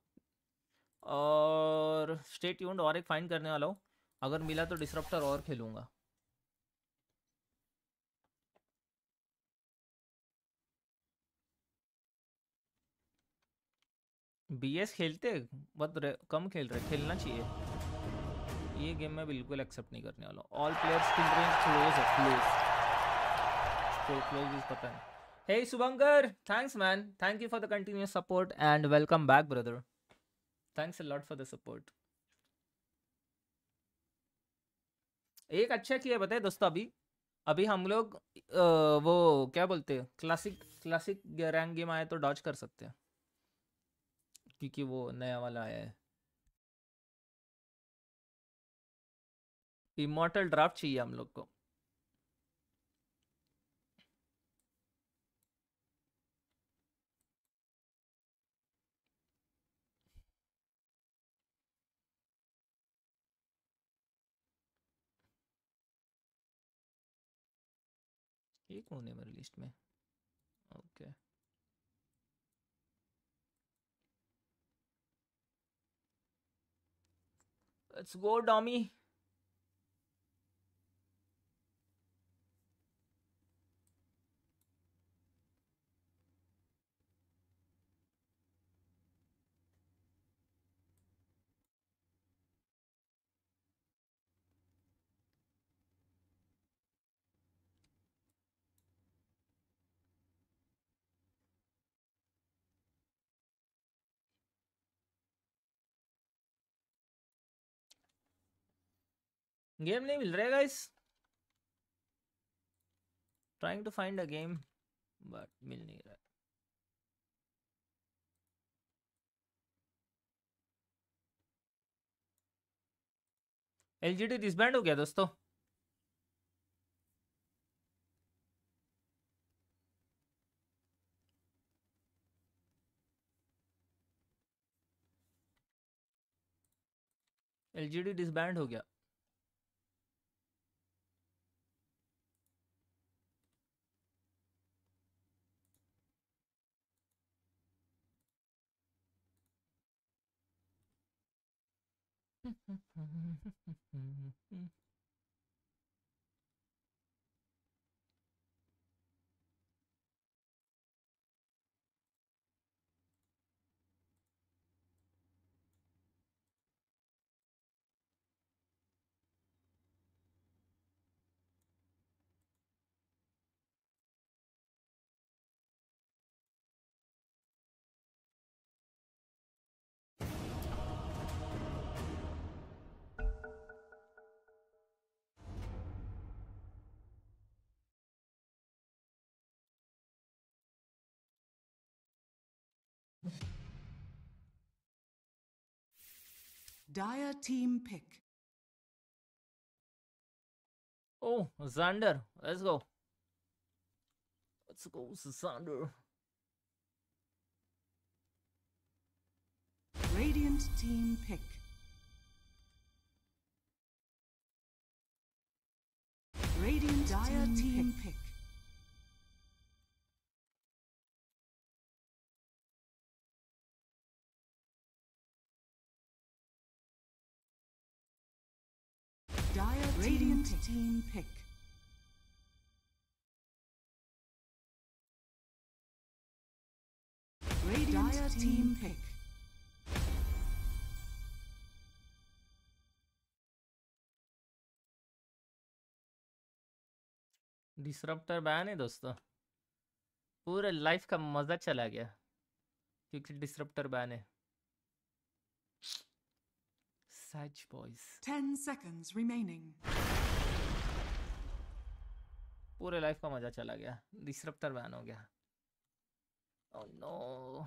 और स्टे ट्यून्ड, और एक फाइंड करने वाला हूँ, अगर मिला तो डिसरप्टर और खेलूंगा। बीएस खेलते बहुत कम खेल रहे, खेलना चाहिए। ये गेम मैं बिल्कुल एक्सेप्ट नहीं करने वाला। All players kill range close है, क्लोज क्लोज इज पता नहीं। Hey Subhankar, thanks man, thank you for the continuous support and welcome back brother, thanks a lot for the support। एक अच्छा किया बताए दोस्तों, अभी अभी हम लोग वो क्या बोलते हैं, क्लासिक क्लासिक रैंक गेम आए तो डॉज कर सकते हैं, क्योंकि वो नया वाला आया है। इमॉर्टल ड्राफ्ट चाहिए हम लोग को। ये कौन है मेरी लिस्ट में, ओके लेट्स गो डॉमी। गेम नहीं मिल रहा है guys, trying to find a game but मिल नहीं रहा है। एलजीडी डिसबैंड हो गया दोस्तों। एलजीडी डिसबैंड हो गया। Dire team pick. Oh, Xander. Let's go. Let's go, Xander. Radiant team pick. Radiant Dire team, team pick. pick. Dire Radiant team, team pick. Radiant Dire team, team pick. Disruptor ban है दोस्तों, पूरे life का मजा चला गया क्योंकि disruptor ban है. Sag boys. Ten seconds remaining. पूरे लाइफ का मजा चला गया, डिसरप्टर बैन हो गया. Oh no.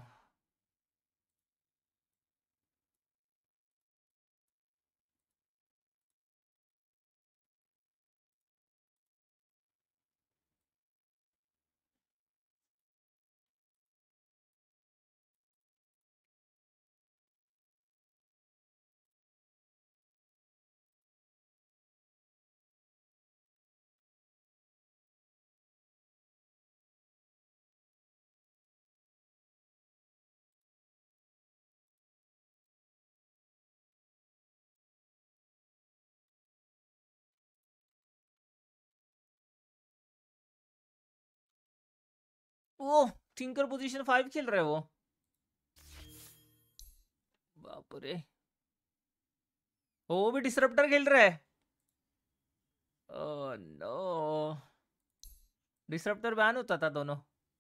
Oh tinker position five खेल रहे वो, बाप रे. वो भी डिसरप्टर खेल रहे हैं. ओह नो, डिसरप्टर बैन होता था दोनों.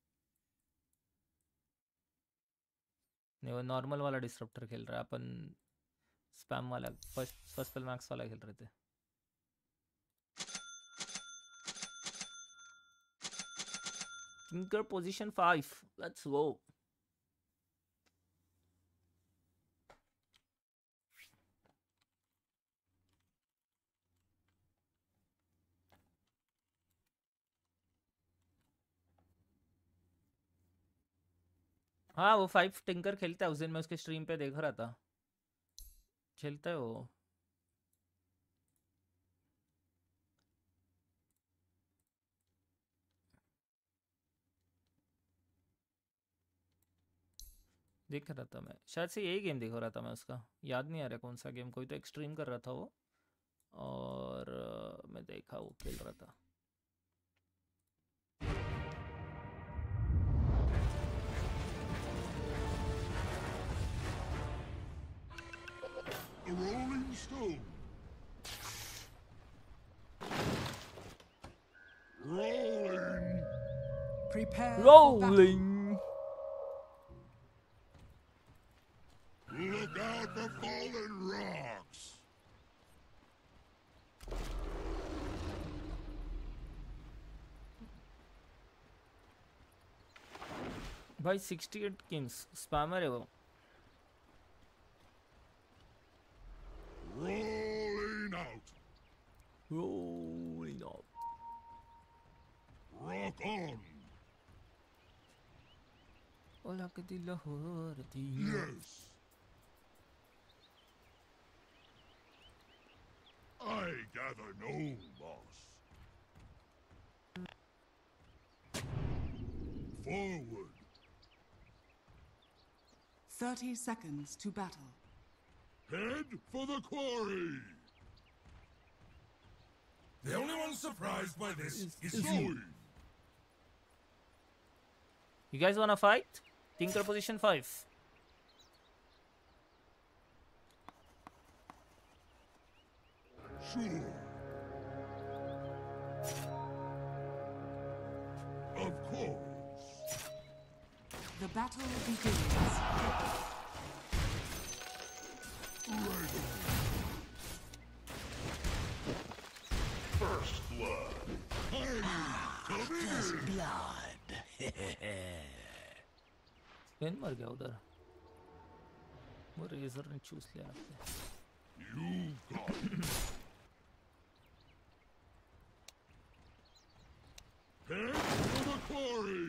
नहीं, वो नॉर्मल वाला डिसरप्टर खेल रहा है, अपन स्पैम वाला फर्स्ट फर्स्ट स्पेल मैक्स वाला खेल रहे थे. Tinker position five. Let's go. हाँ वो फाइव टिंकर खेलता है. उस दिन मैं उसके स्ट्रीम पे देख रहा था, खेलता है वो. देख रहा था मैं, शायद से यही गेम देख रहा था मैं उसका, याद नहीं आ रहा कौन सा गेम. कोई तो एक्सट्रीम कर रहा था वो, और uh, मैं देखा वो खेल रहा था. A rolling stone. Rolling. Prepare Rolling. Look out for fallen rocks. भाई सिक्सटी एट किंग्स स्पैमर है वो. Rolling out. Rolling out. Rock on. ओला के दिल होरती. Yes. I gather no loss. Forward. Thirty seconds to battle. Head for the quarry. The only one surprised by this is Going. you. You guys wanna fight? Tinker position five. Sure. Of course. The battle begins. Ready. First blood. I'm coming in. Blood. Spin मर गया उधर, वो razor ने चूस लिया आपने. You got it. Head for the quarry.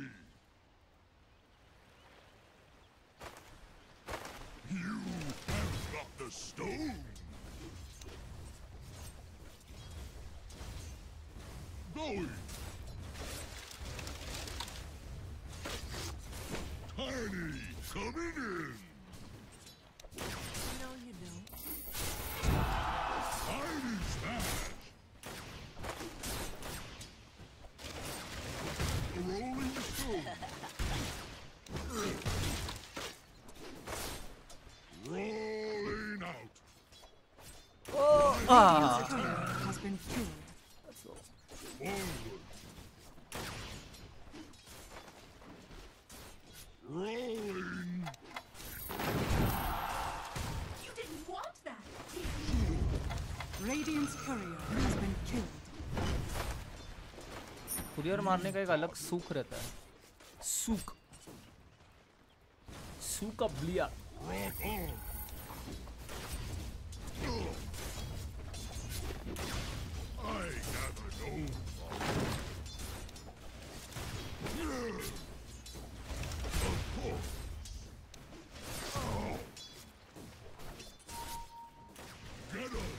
You have got the stone. Going. Tiny coming in. No, you don't. Tiny smash. A rolling stone. Rolling out. Oh, ah. Courier has been killed. Forward. Rolling. You didn't want that. Radiant's courier has been killed. Courier मारने का एक अलग सूख रहता है. सूख. सूख का ब्लिया. Rock on. I gather no more. Of course. Oh. Get up.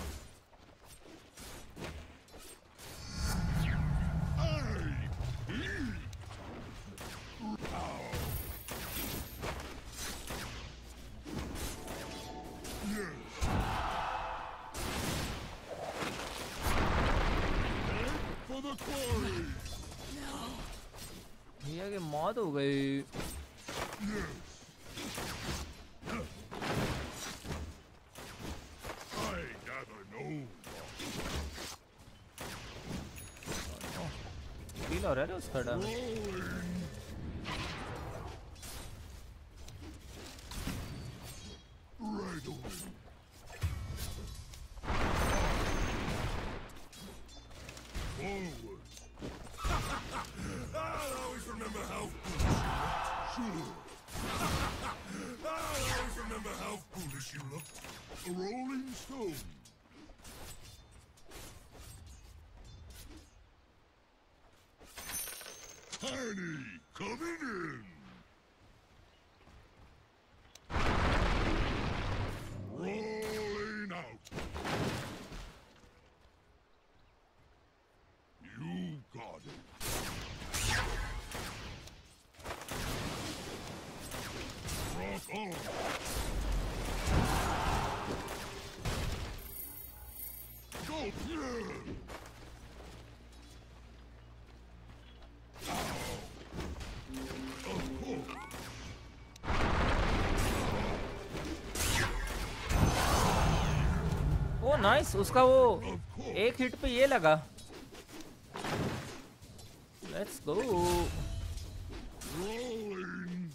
भैया की मौत हो गई. फील हो रहा है उसका डर. I'll always remember how foolish you looked. I'll always remember how foolish you looked. A rolling stone. Tiny coming in. Rolling out. You got it. Rock on. Go here. Oh nice. उसका वो एक hit पे ये लगा. Let's go. Rolling.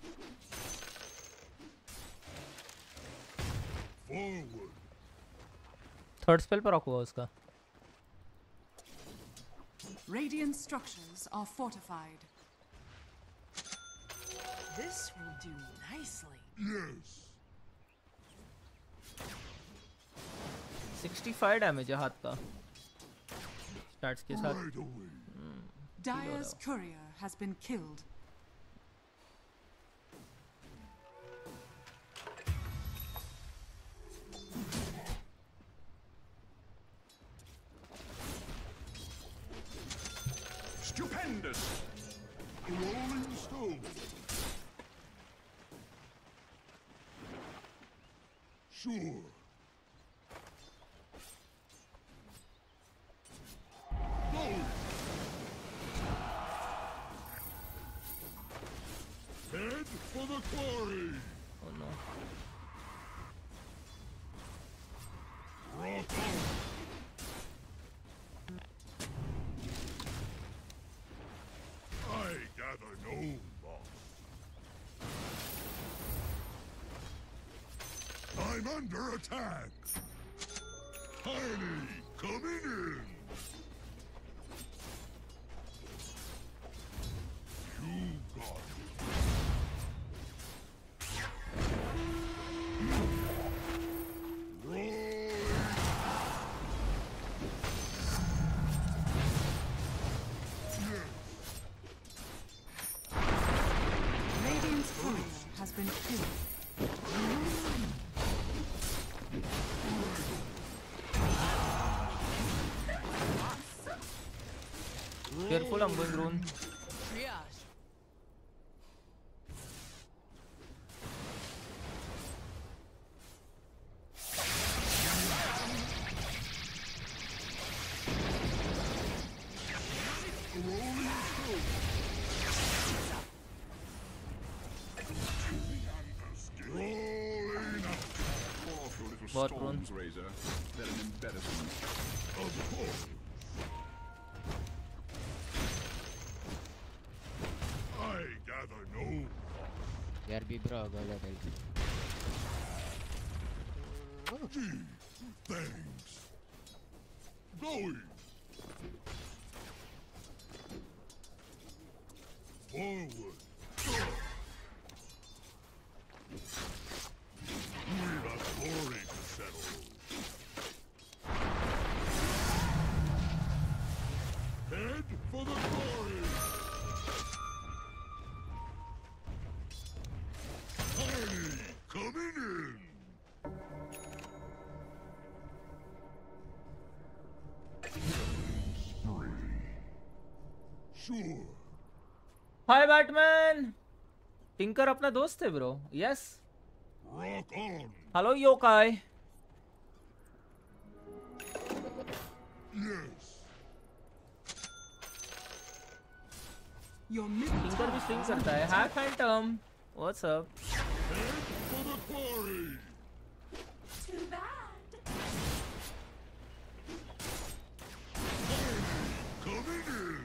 Forward. Third spell पर रखा हुआ उसका. Radiant structures are fortified. This will do nicely. Yes. sixty-five damage है हाथ का. स्टार्ट्स के साथ. Right away. Dire's courier has been killed. Stupendous. A rolling stone. Sure. Go. Head for the quarry. Oh no. Rock on. I gather no loss. I'm under attack. Tiny coming in. You got it. Careful, I'm going rune. Triage. Bot rune. Razor, they're an embarrassment. Of course. I gather no. Yaar bhi bro, go let help. Gee, thanks. Going. Forward. We've a story to settle. Head for the glory. Party coming in. Spree. Sure. Hi Batman. Tinker अपना दोस्त है bro. Yes. Rock on. Hello Yokai. Yes. Your middle Tinker भी tower swing is करता under है. attack. Hi Phantom. What's up? Head for the quarry. Too bad. Coming in.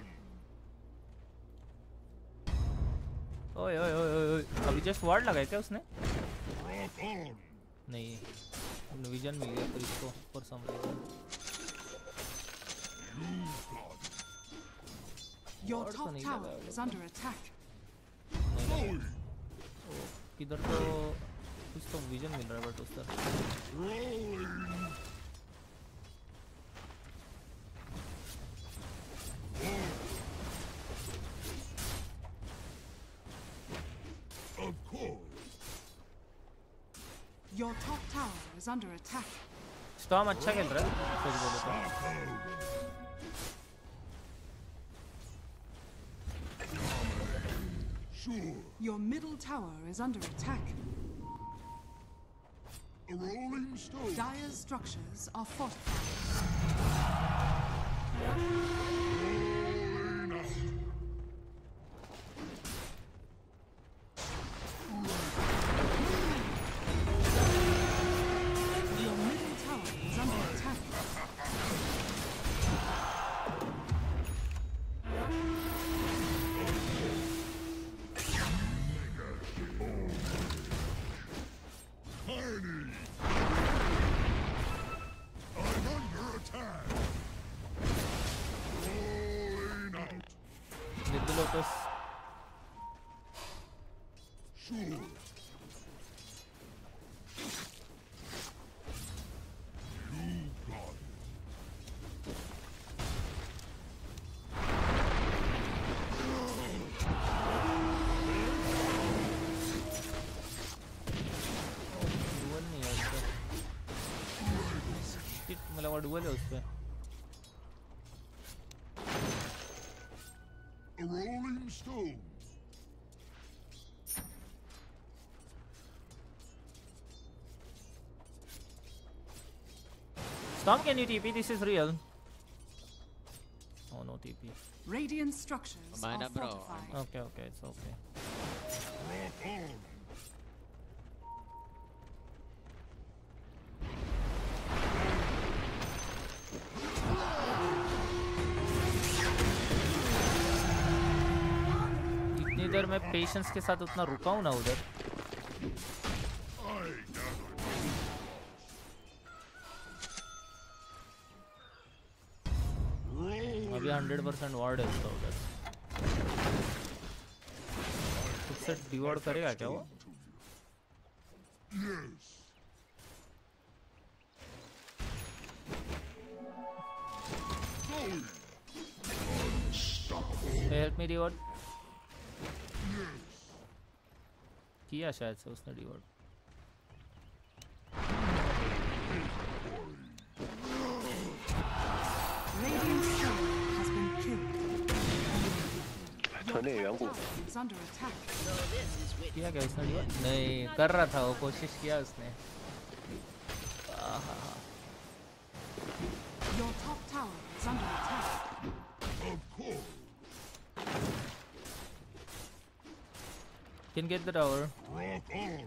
ओए ओए ओए ओए अभी जस्ट वार्ड लगाया क्या उसने? Rock on. नहीं विजन मिल गया फिर इसको फॉर सम रीजन. Your और तो top नहीं tower लगा is under attack. Going. इधर तो कुछ तो विजन मिल रहा है बट उस तरफ Rolling. Of course. Your top tower is under attack. Storm अच्छा खेल रहा है सच बोले तो. Sure. Your middle tower is under attack. A rolling stone. Dire's structures are fortified. Rolling out. Your middle tower is under attack. Tiny. I'm under attack. Rolling out. With the lotus. Sure. You got it. Dual नहीं है उसपे. Shit मतलब वो dual है उसपे. A rolling stone. Storm, can you T P? This is real. Oh no T P. Radiant structures Mana, are bro. fortified. Okay okay it's okay. Rock on. इतनी देर मैं patience के साथ उतना रुका हूँ ना उधर. I gather. Rolling. अभी हंड्रेड परसेंट वार्ड है उसका उधर. खुद से डिवॉर्ड करेगा क्या वो? Yes. Going. Unstoppable. Help me reward. Yes. किया शायद से उसने डिवोर्ड. किया क्या उसने डिवोर्ड? नहीं कर रहा था वो, कोशिश किया उसने. Your top tower is under attack. Of course. Can get the tower. Rock on.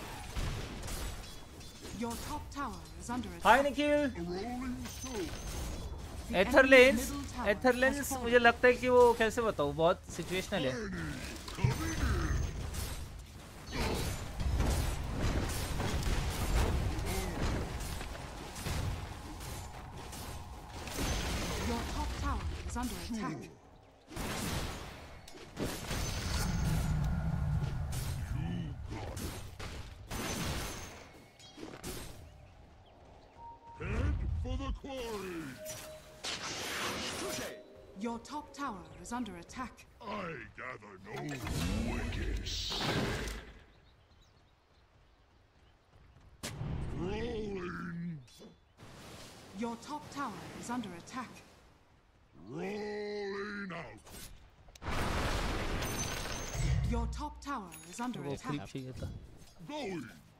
Your top tower is under attack. Hi Nikhil. A rolling stone. Ether lanes, Ether lanes मुझे लगता है कि वो कैसे बताऊँ, बहुत सिचुएशनल है. Your top tower is under attack. Head for the quarry. Your top tower is under attack. I gather no wicked rolling. Your top tower is under attack. Rolling out. Your top tower is under वो attack. creep चाहिए था. Going.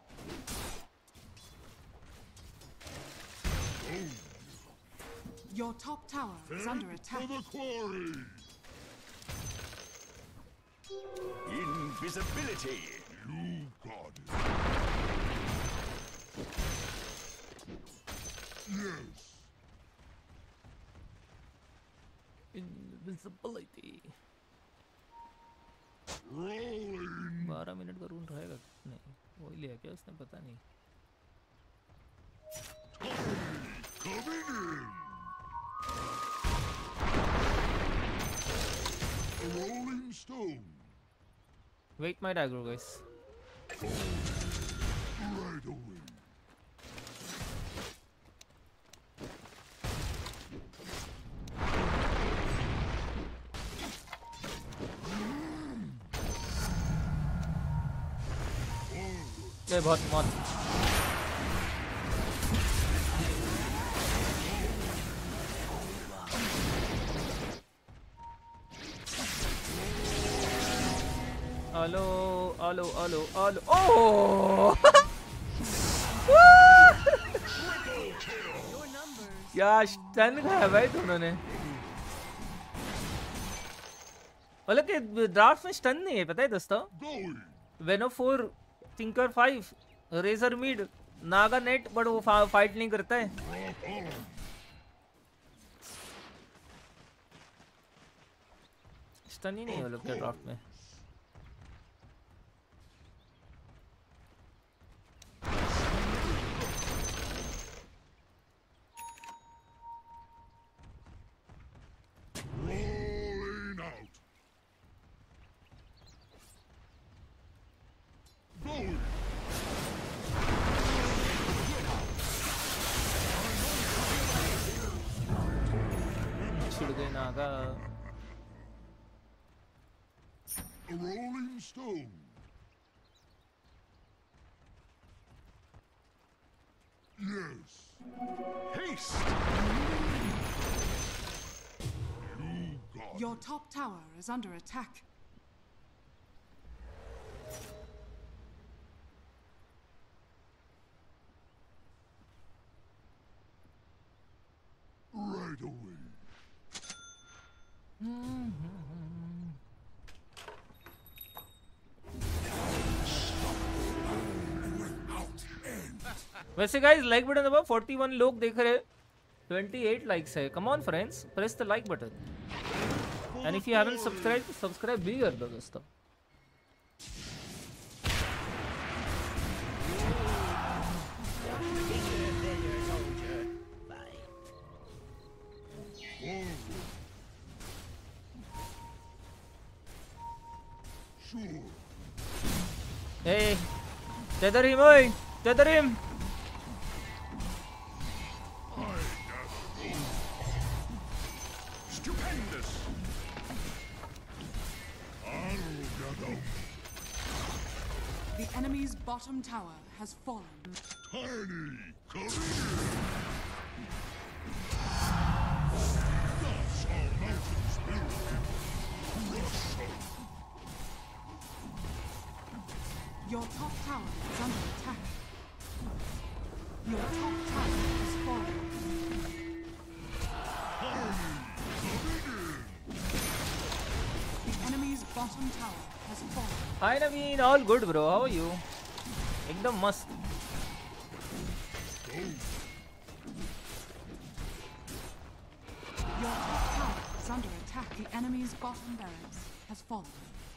Going. Your top tower is under attack. For the quarry. Invisibility. You got it. Yes. Invisibility. Rolling. बारह minute का rule रहेगा नहीं, वो ही लिया क्या उसने, पता नहीं. Coming in. A rolling stone. Wait my aggro guys. Right away. ये बहुत मौत. Hello hello hello hello. Oh क्या स्टन खाया भाई दोनों ने. मतलब कि ड्राफ्ट में स्टन नहीं है, पता है दोस्तों. Veno four, tinker five, razor mid, Naga net, but वो फा, फाइट नहीं करता है. स्टन ही नहीं है वो लोग के ड्राफ्ट में. Rolling out. Going. छिड़ गए Naga. A rolling stone. Yes. Haste. You got Your top tower is under attack. right away. वैसे गाइस लाइक बटन दबाओ. इकतालीस लोग देख रहे हैं, अट्ठाईस लाइक्स है. Come on friends, press the like button. And if you haven't subscribe, subscribe भी कर दो दोस्तों. Hey, tether him, oi! Tether him! Stupendous! The enemy's bottom tower has fallen. Tiny, come here! That's our mountain spirit! Crush her! Your top tower is under attack. Your top tower has fallen. The enemy's bottom tower has fallen. Hi Naveen, all good bro. How are you? एकदम मस्त. Your top tower is under attack. The enemy's bottom barracks has fallen.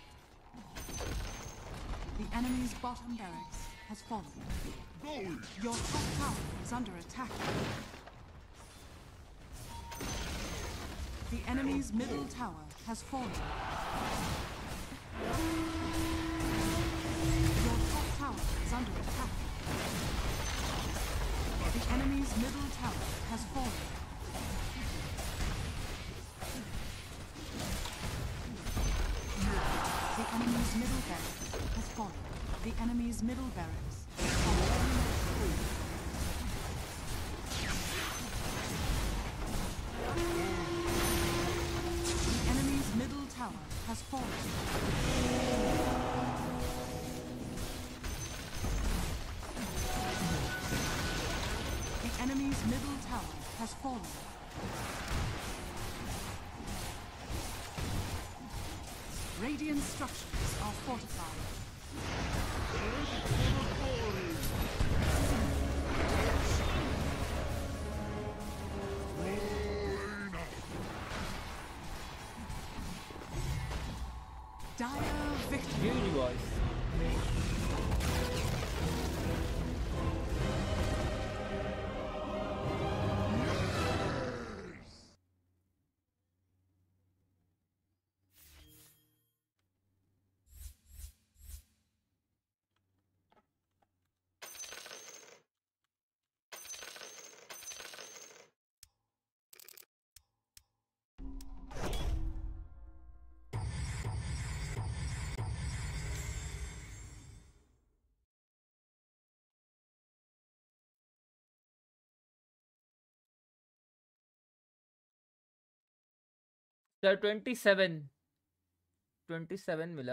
The enemy's bottom barracks has fallen. Your top tower is under attack. The enemy's middle tower has fallen. Your top tower is under attack. The enemy's middle tower has fallen. The enemy's middle barracks has fallen. The enemy's middle barracks has fallen. The enemy's middle tower has fallen. The enemy's middle tower has fallen. Radiant structures are fortified. Dire victory. Huge boys. Sir twenty seven twenty seven मिला.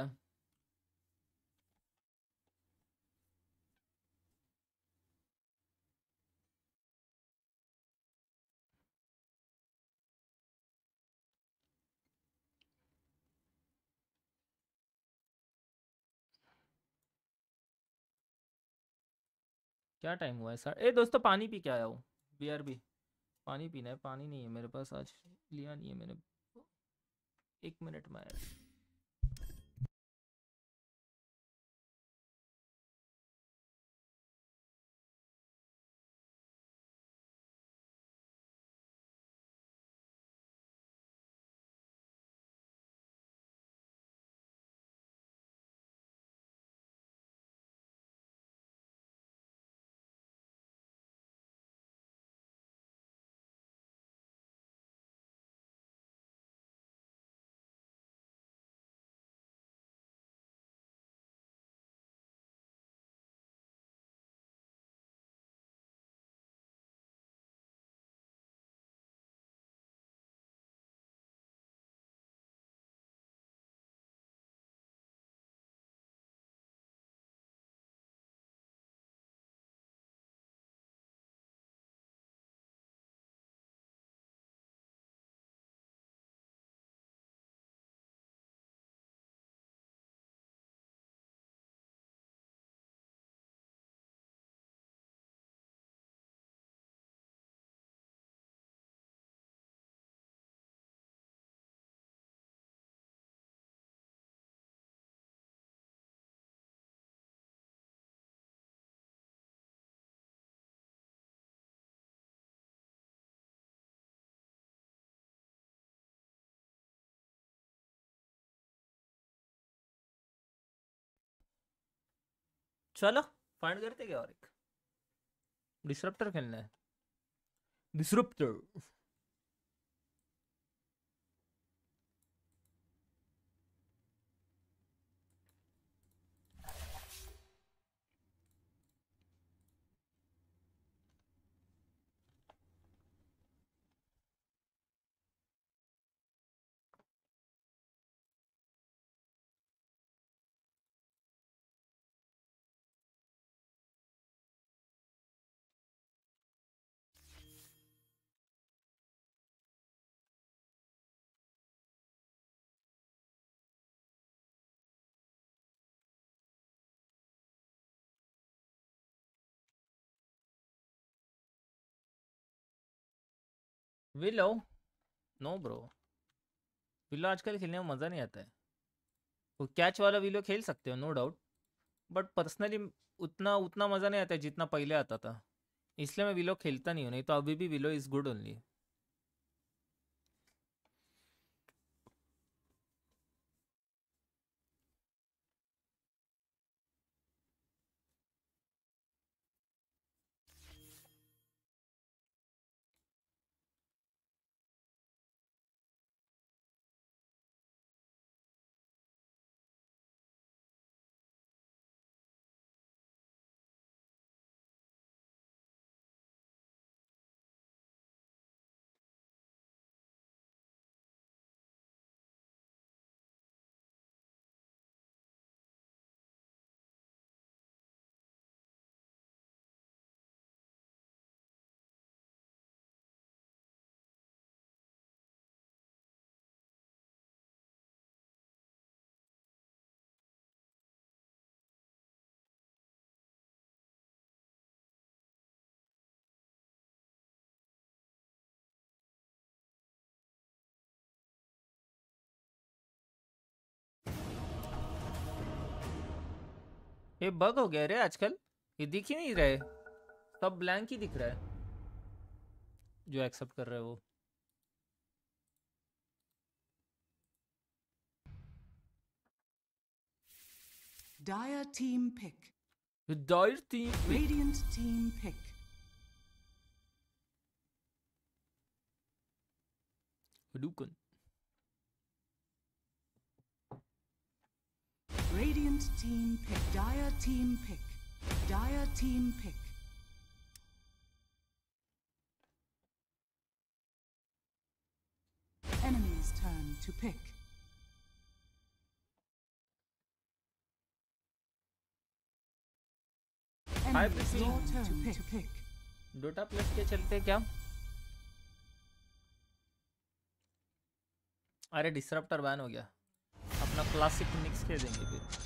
क्या time हुआ है sir? ए दोस्तों पानी P के आया हूँ. BRB पानी पीना है. पानी नहीं है मेरे पास आज. लिया नहीं है मैंने. एक मिनट में. चलो फाइंड करते क्या और एक डिसरप्टर खेलना है. Disruptor willow no bro, willow आजकल खेलने में मज़ा नहीं आता है। वो कैच वाला विलो खेल सकते हो नो डाउट, बट पर्सनली उतना उतना मज़ा नहीं आता है जितना पहले आता था, इसलिए मैं विलो खेलता नहीं हूँ। नहीं तो अभी भी विलो इज़ गुड ओनली। ये बग हो गया रे आजकल, ये दिख ही नहीं रहे, सब ब्लैंक ही दिख रहा है जो एक्सेप्ट कर रहे हो वो। Dire team pick. Dire team pick. Radiant team pick. Hadouken. Radiant team pick. Dire team pick. Dire team pick. Enemy's turn to pick. Enemy's your turn to pick. to pick. Dota plus के चलते क्या? अरे disruptor ban हो गया, अपना classic mix के देंगे फिर।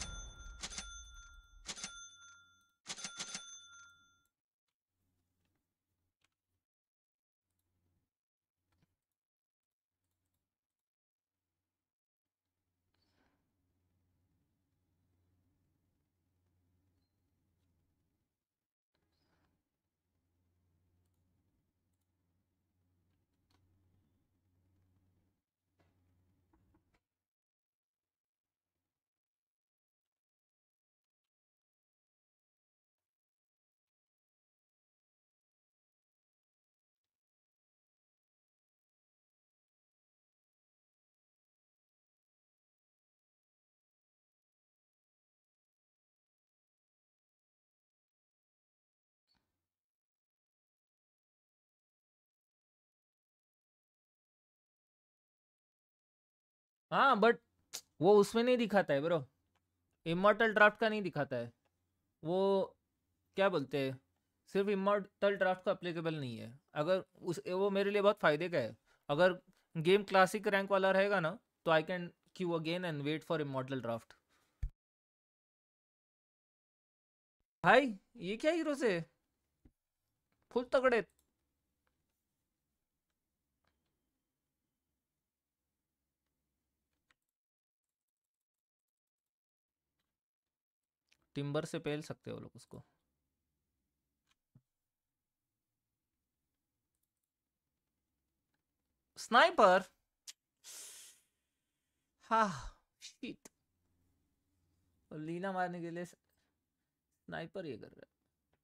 हाँ बट वो उसमें नहीं दिखाता है ब्रो, इमॉर्टल ड्राफ्ट का नहीं दिखाता है वो, क्या बोलते हैं, सिर्फ इमॉर्टल ड्राफ्ट का एप्लीकेबल नहीं है। अगर उस वो मेरे लिए बहुत फ़ायदे का है, अगर गेम क्लासिक रैंक वाला रहेगा ना तो I can queue again and wait for immortal draft. भाई ये क्या हीरो से फुल तगड़े। टिम्बर से पेल सकते हो लोग उसको। स्नाइपर, हाँ शिट, लीना मारने के लिए स्नाइपर ये कर रहा है।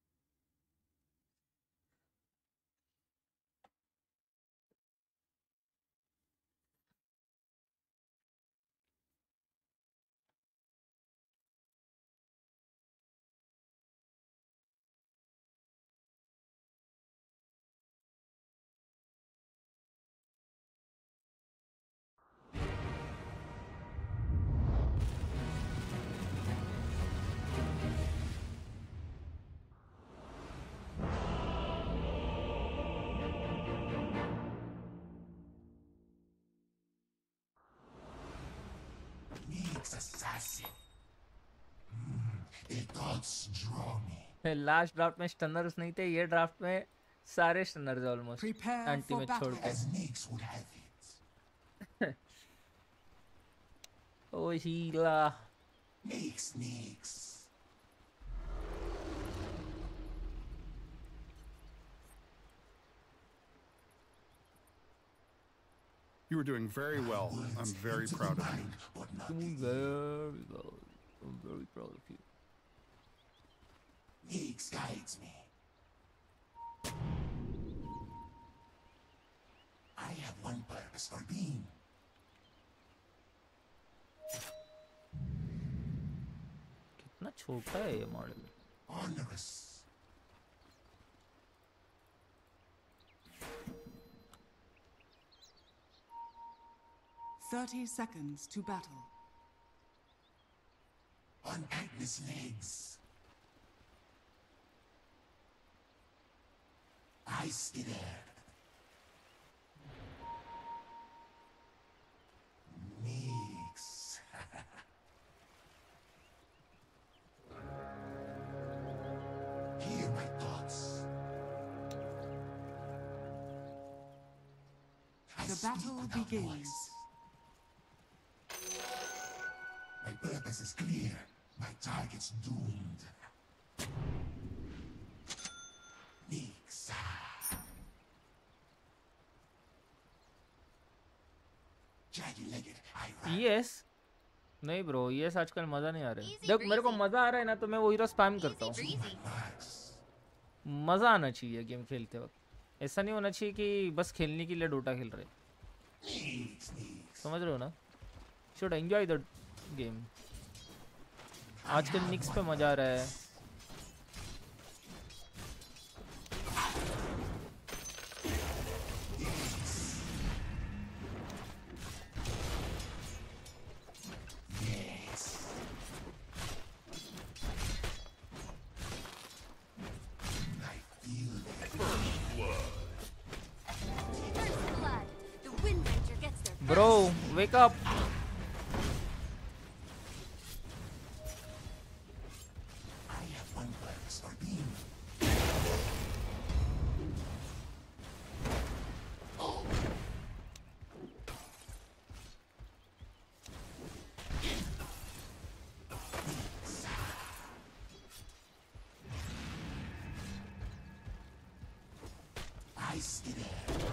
Assassin. Mm, the gods draw me. Last draft में स्टनर्स नहीं थे, ये ड्राफ्ट में सारे स्टनर्स ऑलमोस्ट Prepare एंटी for में battle. छोड़ के As Nix would have it. ओ हीला Nix, Nix. You were doing very well. I'm very proud of you. doing very well. I'm very proud of you. Nix guides me. I have one purpose for being. कितना छोटा है ये model Onerous. Thirty seconds to battle. On Agnes' legs. I skitter. Nix. Hear my thoughts. I The speak battle without begins. voice. My purpose is clear. My target's doomed. Nix. Jagged-legged, I ran. Yes नहीं bro yes आजकल मजा नहीं आ रहा है देख मेरे को मजा आ रहा है ना तो मैं वो हीरो स्पैम करता हूँ मजा आना चाहिए गेम खेलते वक्त ऐसा नहीं होना चाहिए कि बस खेलने के लिए डोटा खेल रहे समझ रहे हो ना शुड एंजॉय द गेम आजकल निक्स पे मजा आ रहा है Bro, wake up. I have one purpose for being. I skitter.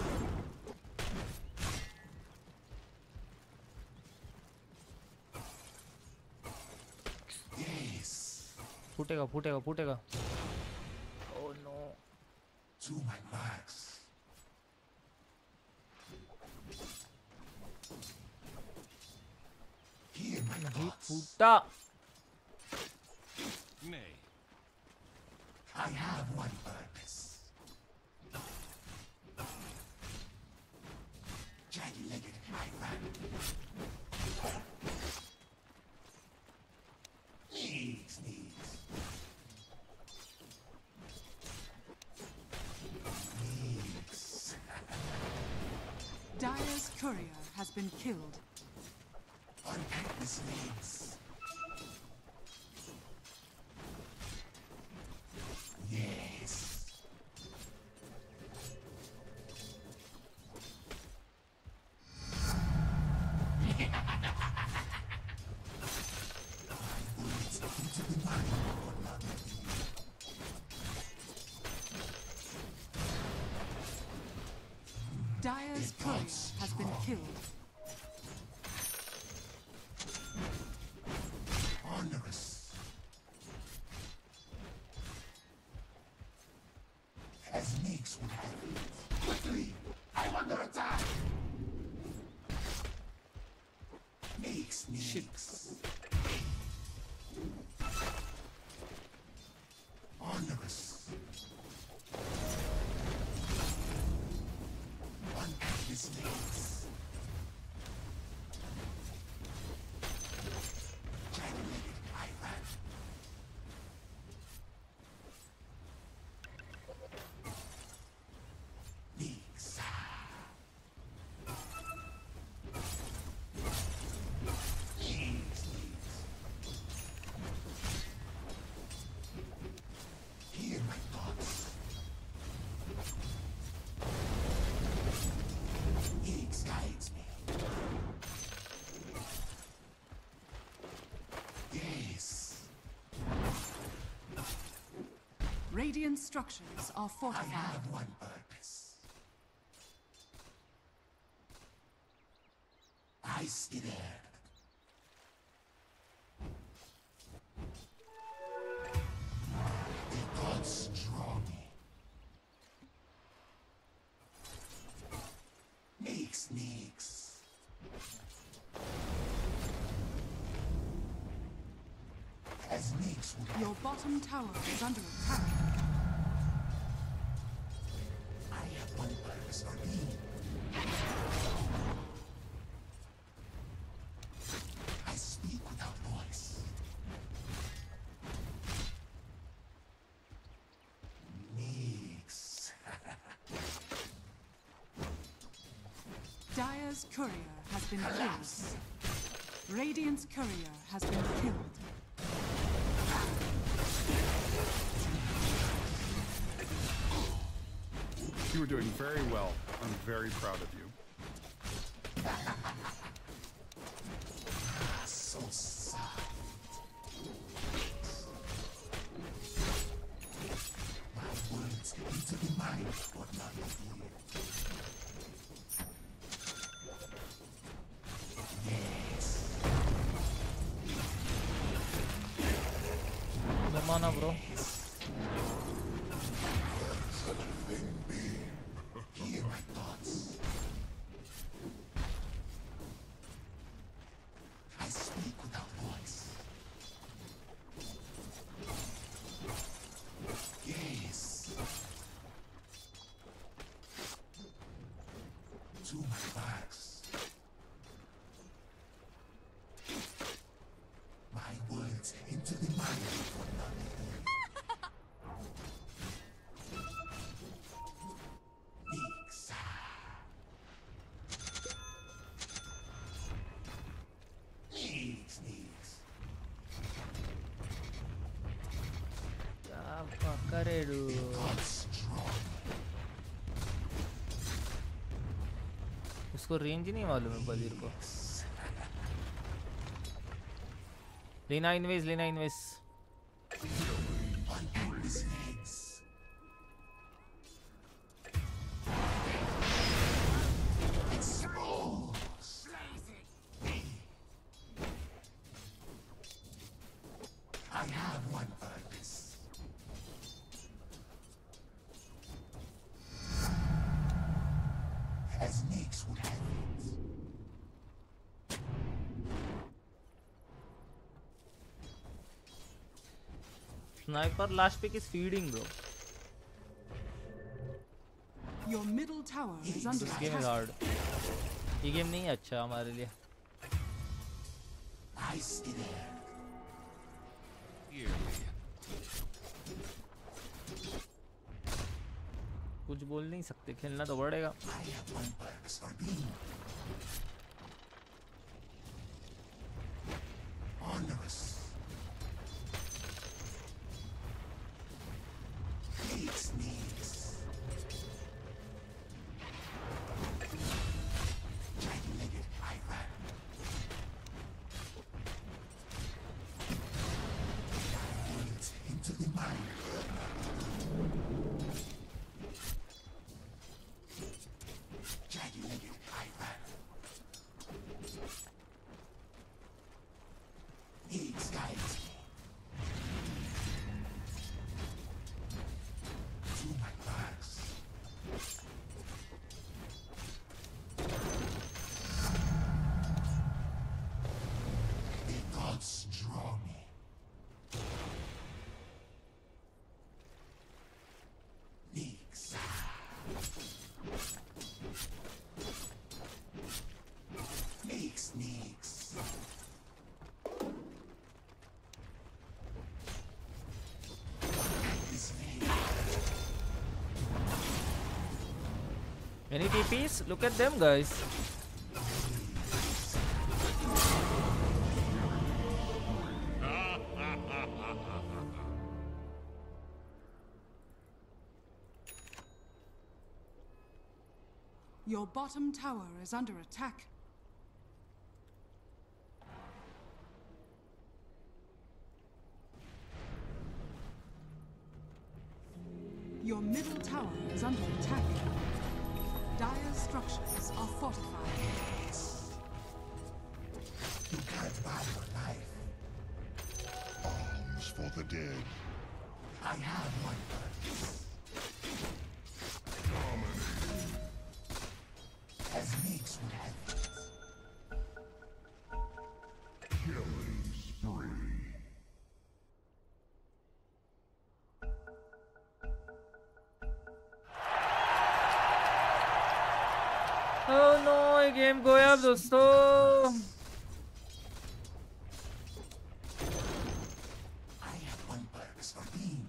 फूटेगा फूटेगा फूटेगा oh no To my marks. Hear my नहीं thoughts. फूटा Nay. I have one purpose. Jagged-legged, I ran. Needs, needs. Needs. Dire's courier has been killed. Unpack this legs. Yes. Dire's courier has been killed. Onerous. As Nix would have it. Quickly! I'm under attack! Nix, Nix. Onerous. Unpack his legs. Jagged-legged, I ran. Nix. Nix, Nix. Hear my Radiant structures are fortified. I have one purpose. I see there. The gods draw me. Make snakes. As snakes would Your bottom tower is under attack. I have one purpose for being. I speak without voice. Mix. Dire's courier has been killed. Radiant's courier has been killed. You were doing very well. I'm very proud of you. So soft. My words into the mind but not the ear. Yes. The mana, bro. Hear my thoughts. I speak without voice. Yes. To my backs. My words into the mind for none. Kare उसको range नहीं मालूम है बजीर को. लेना invis लेना invis. I have one purpose. As Nix would have it. Sniper last pick is feeding, bro. Your middle tower is under This game is hard. ये game नहीं है अच्छा हमारे लिए. I see there. कुछ बोल नहीं सकते, खेलना तो पड़ेगा. I have one purpose for being. Honorous. Hates needs. Giant-legged I ran. Words into the mind. Giant-legged I ran. Needs guides me. To my backs. The gods draw me. Nix. Nix, Nix. This name. Any T Ps? Look at them, guys. Your bottom tower is under attack. Your middle tower is under attack. Dire structures are fortified. You can't buy your life. Arms for the dead. I have one purpose. Dominating. As Meeks would have it. Killing spree. Oh no, ये game गोया दोस्तों. I have one purpose for being.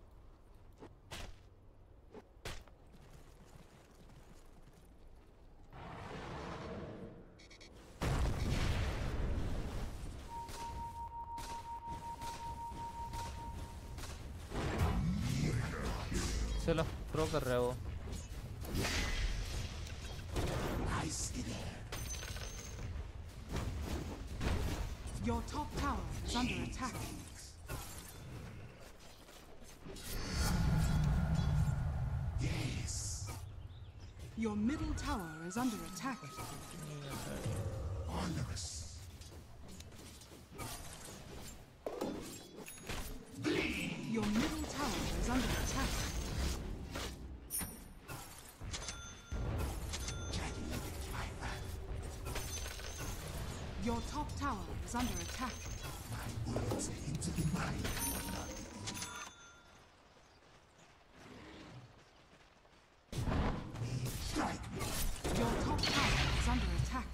चलो throw कर रहे हो. Your top tower is under attack. Yes. Your middle tower is under attack. Onerous. Your middle tower is under attack. Your top tower is under attack. My words aim to be mine. Strike me. Your top tower is under attack.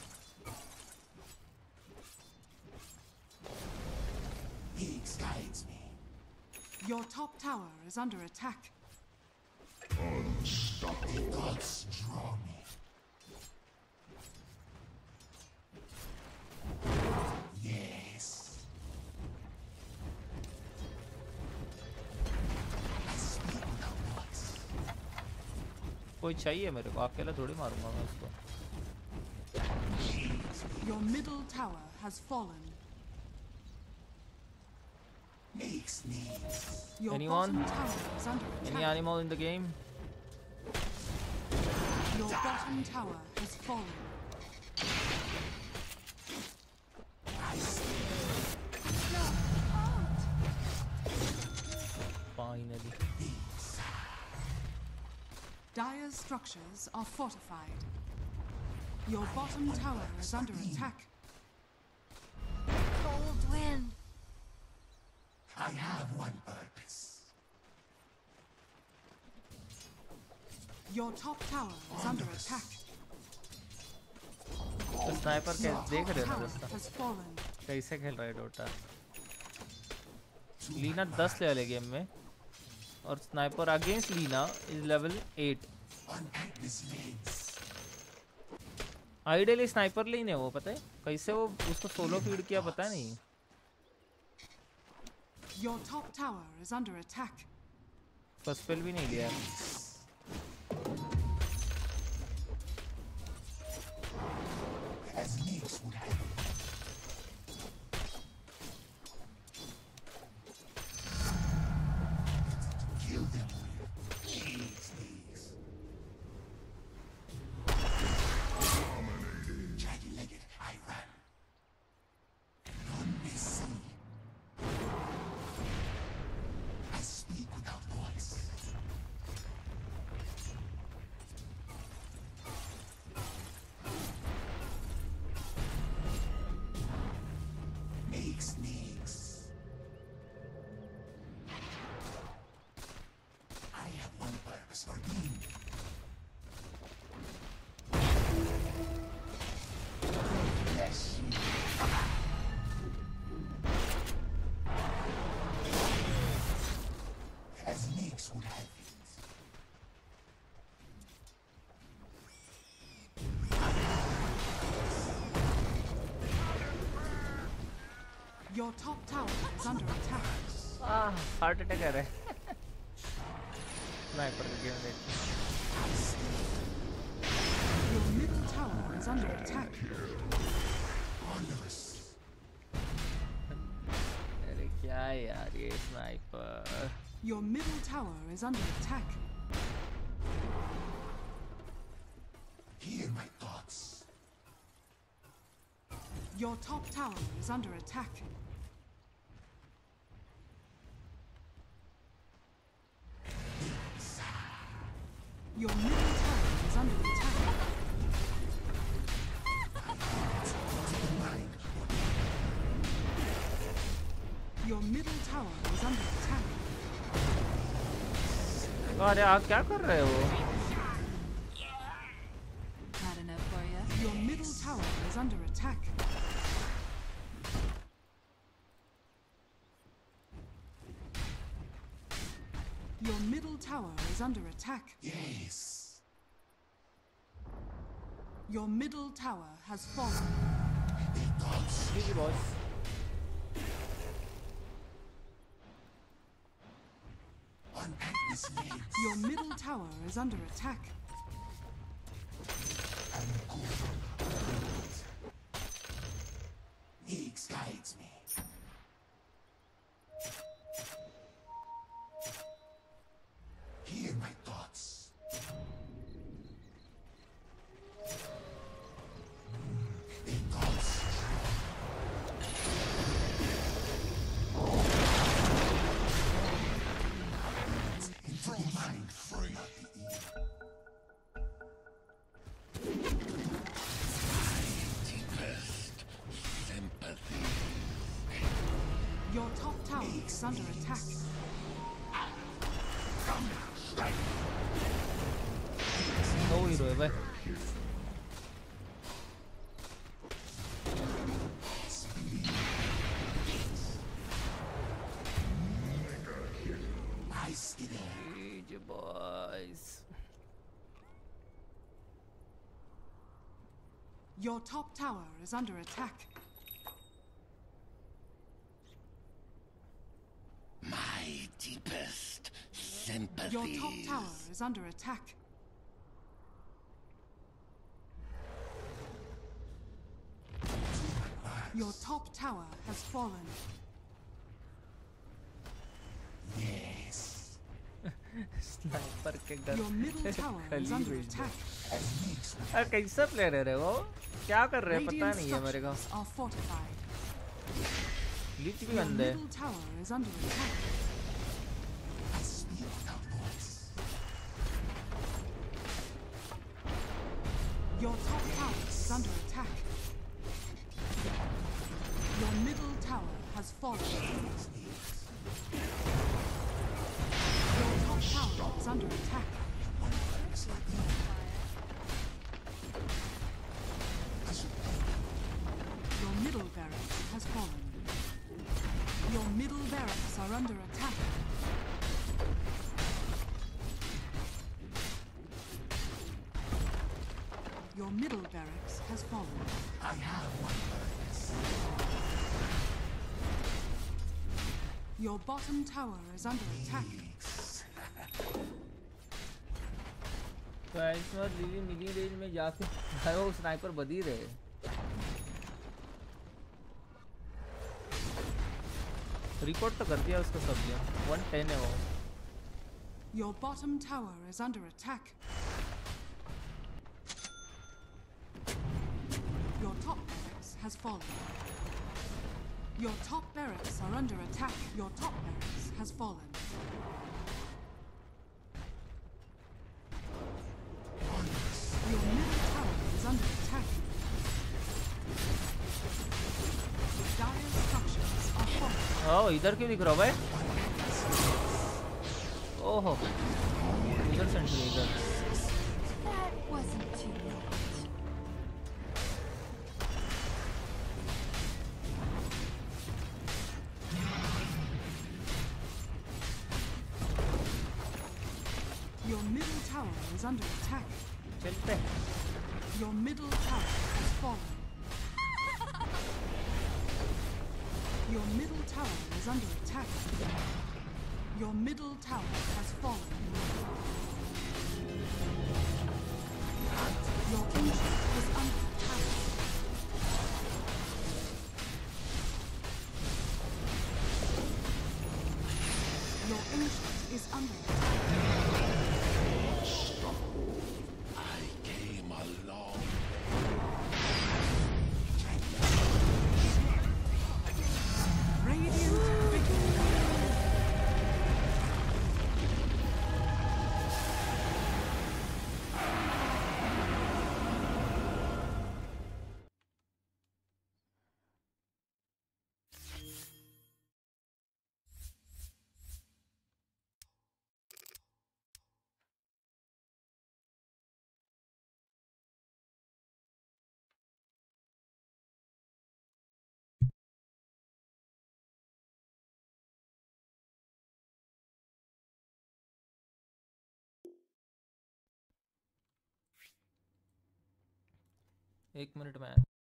Meeks guides me. Your top tower is under attack. Unstoppable. The gods draw me. Yes. I speak without voice. कोई चाहिए मेरे को, अकेला थोड़ी मारूंगा मैं उसको. Your middle tower has fallen. Makes needs. Your Anyone? bottom tower is under attack. Any animal in the game? Your bottom tower has fallen. Finally. Dire structures are fortified. Your bottom tower is under attack. Cold wind. I have one purpose. Your top tower is under attack. तो sniper कैसे देख रहे हो ना Tower दोस्तों, has fallen. कैसे खेल रहा है डोटा. लीना दस लेवल है गेम में और sniper against Lina is level eight. Ideally sniper lane है वो, पता है कैसे वो उसको सोलो फीड किया पता नहीं. Your top tower is under attack. First spell भी नहीं लिया. As Meeks would have it. Kill them with cheese, please. Dominating. Jagged-legged, I run. None may see. I speak without voice. Makes needs. I have one purpose for being. Bless you. As Meeks would have it. Your top tower is under attack. Ah heart attack आ रहा है. Sniper का game देख. Your middle tower is under attack. अरे क्या यार ये sniper. Your middle tower is under attack. Hear my thoughts. Your top tower is under attack. Your middle tower is under attack. Your middle tower is under attack. अरे आप क्या कर रहे हो? Not enough for you. Your middle tower is under attack. Your middle tower is under attack. Yes. Your middle tower has fallen. Easy boss. Your middle tower is under attack. Higgs guides me. Hear my thoughts. The thoughts. From mind free. Deepest sympathy. Your top tower is under attack. No hero है भाई. Easy boys. Your top tower is under attack. My deepest sympathies. Your top tower is under attack. Your top tower has fallen. Yes. Sniper के घर. Your middle tower is under attack. अरे कैसा player है वो? क्या कर रहे हैं पता Radiant नहीं है मेरे को. structures are fortified. लीच भी Your गंदे. middle tower is under attack. I speak without words. Your top tower is under attack. Your middle tower has fallen. Your top tower is under attack. Your middle barracks has fallen. Your middle barracks are under attack. Your middle barracks has fallen. I have one purpose. Your bottom tower is under attack. तो इसमें लीली मिली range में जाके भाई वो sniper बद ही रहे. Record तो कर दिया उसको सब दिया. one ten है वो. Your bottom tower is under attack. Your top barracks has fallen. Your top barracks are under attack. Your top barracks has fallen. Your middle tower is under attack. Dire structures are falling. ओह इधर क्यों दिख रहा भाई? ओहो इधर Sentry इधर. That wasn't too bad. Your middle tower is under attack. चलते. Your middle tower has fallen. Your middle tower is under attack. Your middle tower has fallen. Your ancient is under attack. Your ancient एक मिनट में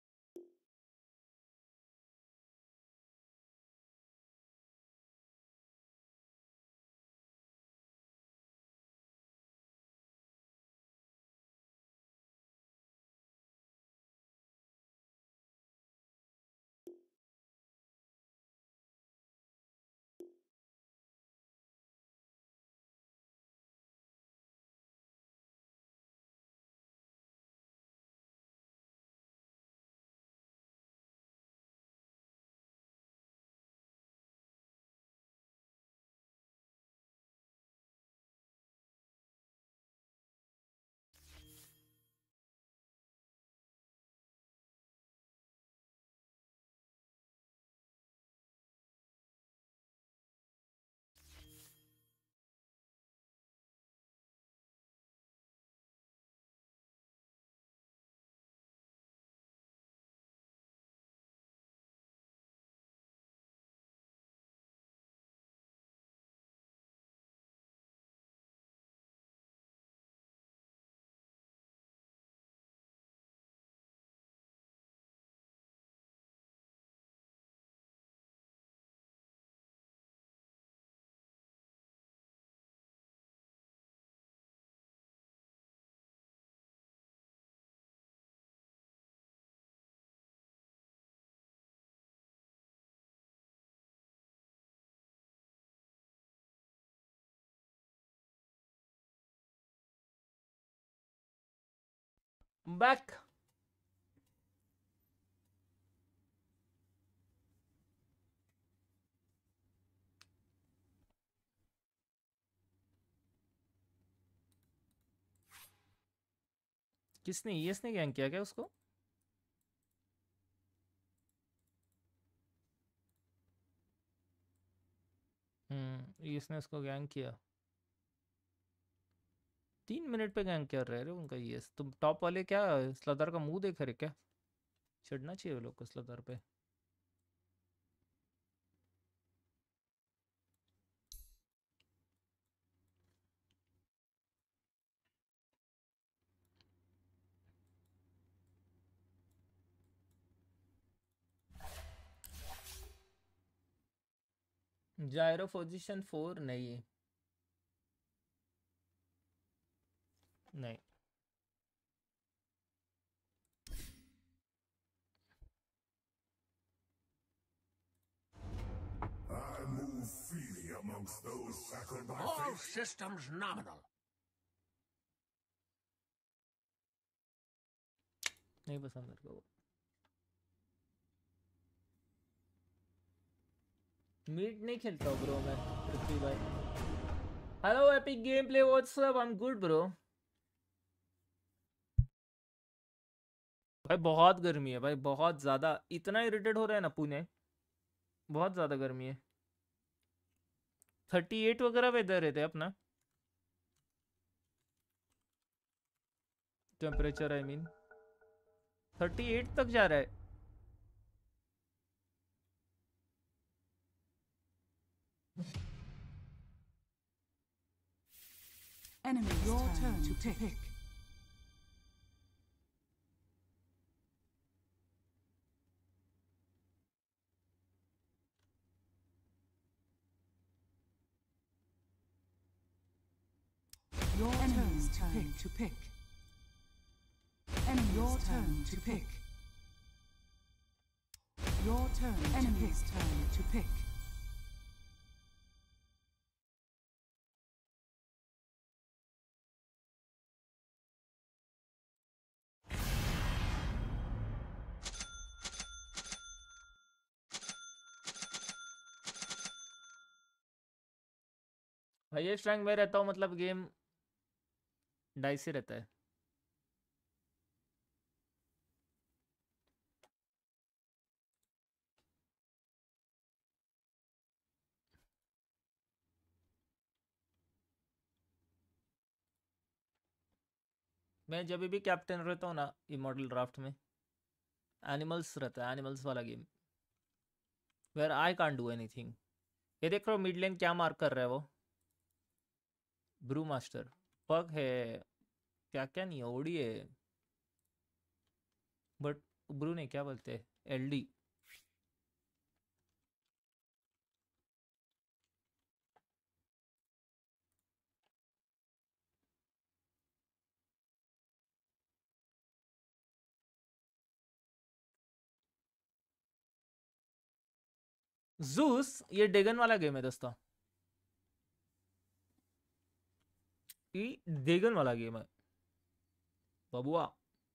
back. किसने ES ने gang किया क्या उसको? हम्म ES ने उसको गैंग किया। तीन मिनट पे गैंग कर रहे रे उनका ईएस। तुम टॉप वाले क्या स्लदर का मुंह देख रहे क्या? चढ़ना चाहिए वो लोग को स्लदर पे। जायरो पोजीशन फोर नहीं नहीं। I move freely amongst those shackled by All fate. systems nominal. नहीं पसंद मेरे को। मीट नहीं खेलता हूँ ब्रो मैं पृथ्वी भाई। Hello epic game play what's up? I am good bro. भाई बहुत गर्मी है भाई, बहुत ज्यादा। इतना इरिटेट हो रहा है ना पुणे, बहुत ज्यादा गर्मी है। थर्टी एट वगैरह वेदर रहते हैं अपना temperature. I mean thirty eight तक जा रहा है। Enemy, your turn to pick. Your enemy's turn to pick. Enemy, your turn to pick. Your turn. Enemy's turn to pick. Highest rank में रहता हूँ मतलब गेम डाइस ही रहता है। मैं जब भी कैप्टन रहता हूँ ना इमॉर्टल ड्राफ्ट में, एनिमल्स रहता है, एनिमल्स वाला game where I can't do anything. ये देख रहे हो मिड लेन क्या मार्क कर रहा है वो, ब्रू मास्टर पग है क्या क्या नहीं है, ओडी है। बट ब्रू ने क्या बोलते हैं एलडी जूस ये डेगन वाला गेम है दोस्तों ये डेगन वाला गेम है बबुआ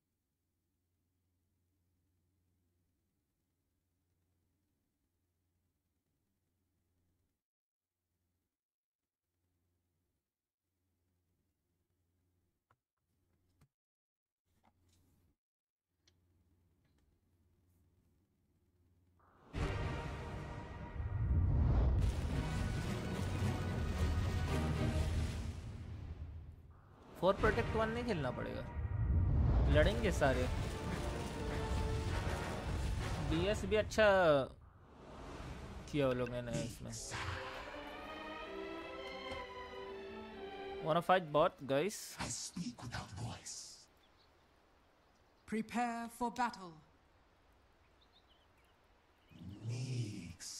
फोर प्रोटेक्ट वन नहीं खेलना पड़ेगा लड़ेंगे सारे बीएस भी अच्छा किया वो लोग ने इसमें wanna fight bot guys I speak without voice. Prepare for battle. Mix.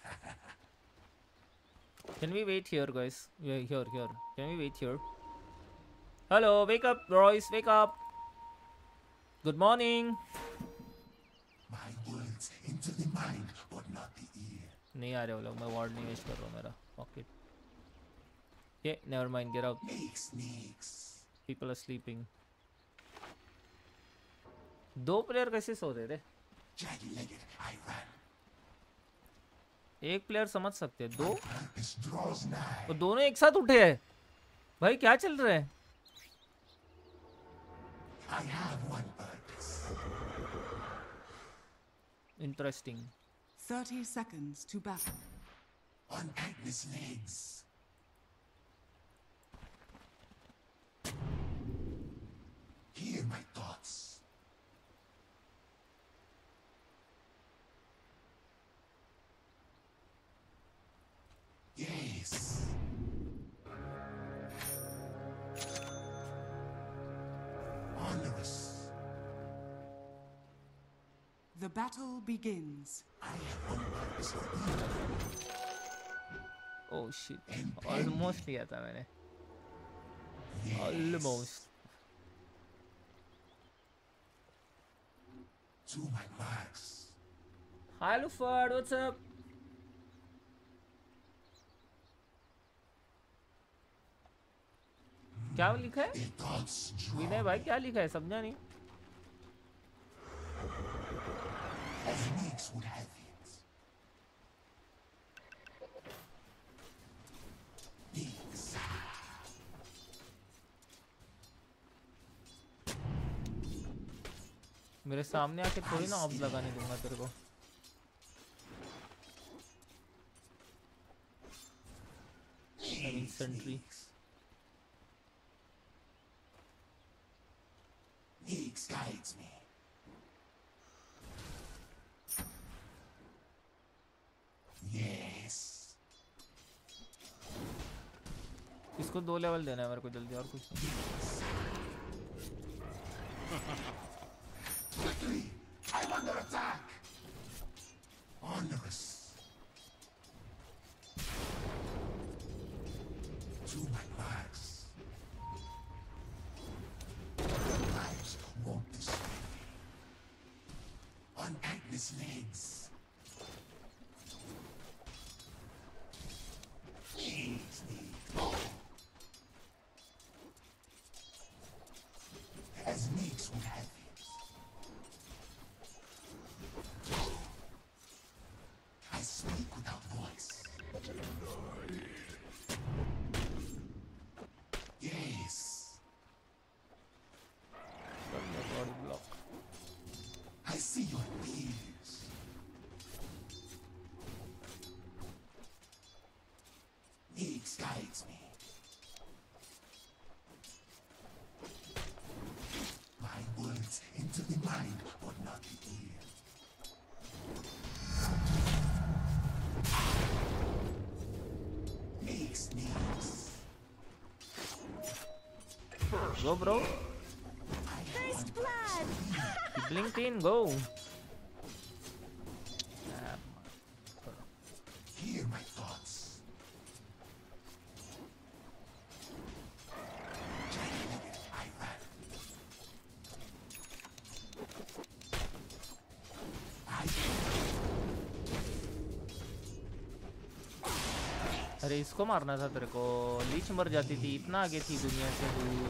can we wait here guys yeah, here here can we wait here hello wake up Royce wake up good morning My words into the mind but not the ear. नहीं आ रहे वो लोग मैं ward नहीं waste कर रहा हूँ मेरा pocket okay never mind get out Mix, mix. people are sleeping दो प्लेयर कैसे सो रहे थे Jagged-legged, I ran. एक प्लेयर समझ सकते हैं दो Purpose draws nigh. वो दोनों एक साथ उठे हैं भाई क्या चल रहा है I have one purpose. interesting thirty seconds to battle. On Agnes' legs. Hear my thoughts. Yes. Onerous. The battle begins. I have one purpose for you. oh shit almost लिया था मैंने almost To my marks. hi Lufard what's up क्या लिखा है Their thoughts draw. विनय भाई क्या लिखा है समझा नहीं As Nix would have it. Nix. मेरे सामने आके थोड़ी ना ऑब्स लगाने दूंगा तेरे को I mean sentry Nix guides me. Yes. इसको दो लेवल देना है मेरे को जल्दी और कुछ नहीं Quickly, I'm under attack. Onerous. To my marks. Lives won't destroy me. On Agnes' legs. Please, please. As Nix would have it. I speak without voice. Yes. body block I see your fears. Nix guides me. My words into the mind, but not the ear. Nix, Nix. go bro First blood. Blink in, go. Hear my thoughts. अरे इसको मारना था तेरे को, Leach मर जाती थी, इतना आगे थी दुनिया से दूर।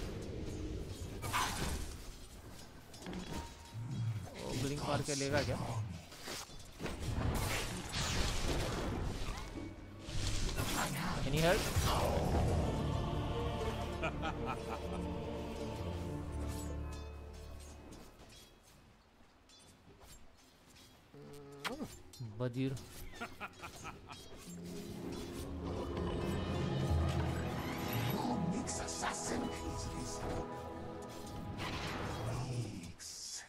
ओ ब्लिंक मार के लेगा क्या? Any help? Badir. Mix assassin is this. Mix.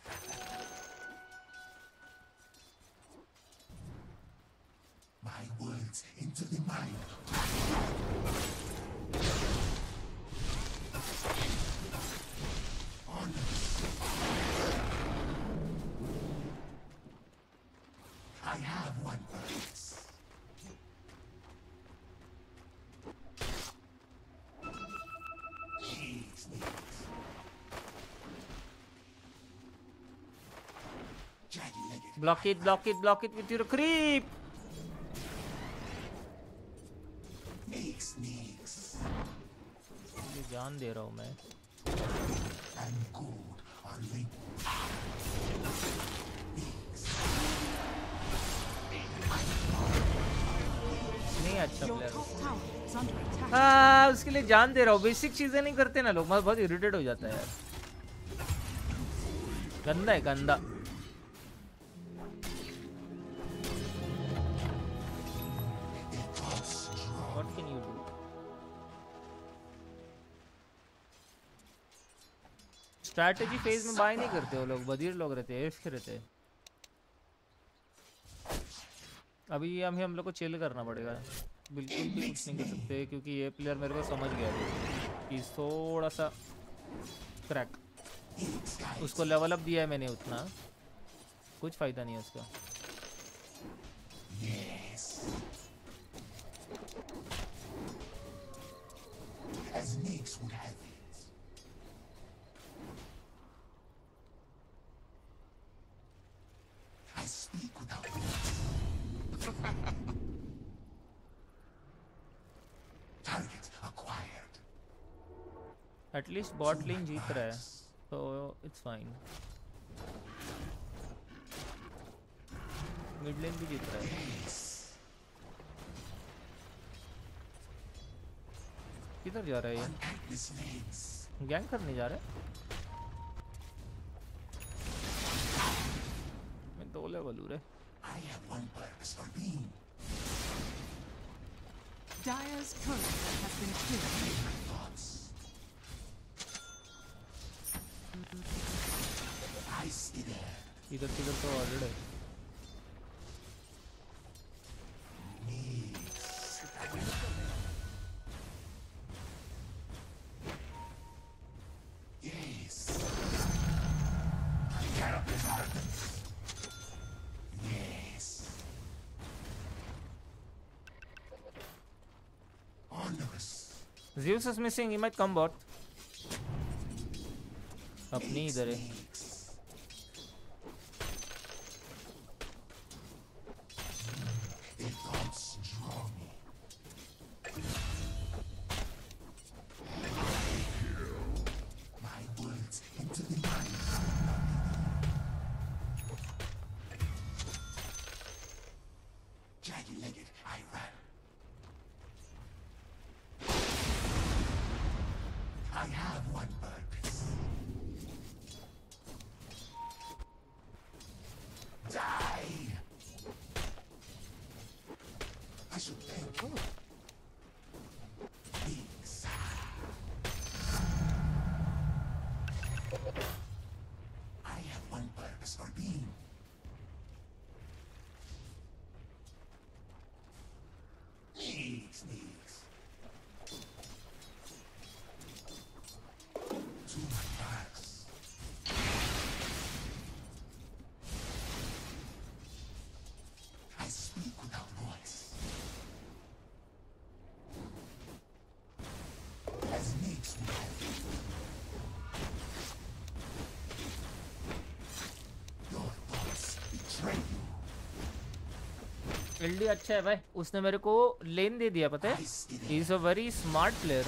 My words into the mind. I have one purpose. Jeez, Block it, block it, block it with your creep. Sneaks, sneaks. ये जान दे रहा हूँ मैं. And good are linked. नहीं अच्छा player. हाँ उसके लिए जान दे रहा हूँ. बेसिक चीजें नहीं करते ना लोग, मैं बहुत इरिटेट हो जाता है यार. गंदा है गंदा. What can you do? Strategy phase में बाय नहीं करते वो लोग, बधिर लोग रहते हैं, एफ रहते हैं. अभी हमें हम लोग को चिल करना पड़ेगा. बिल्कुल भी कुछ नहीं कर सकते क्योंकि ये प्लेयर मेरे को समझ गया है कि थोड़ा सा क्रैक. उसको लेवल अप दिया है मैंने, उतना कुछ फायदा नहीं है उसका. As Nix would have it. I speak without words. Target acquired. At least bot lane जीत रहा है, so it's fine. Mid lane भी जीत रहा है. किधर जा रहा है ये? गैंग करने जा रहा है? मैं दो लेवल हूँ रे. I have one purpose for being. Dire's turret has been killed. I see there. इधर किधर तो ऑर्डर है. Zeus is missing, he might come bot. अपनी इधर है. एलडी अच्छा है भाई, उसने मेरे को लेन दे दिया, पता है? He is a very smart player.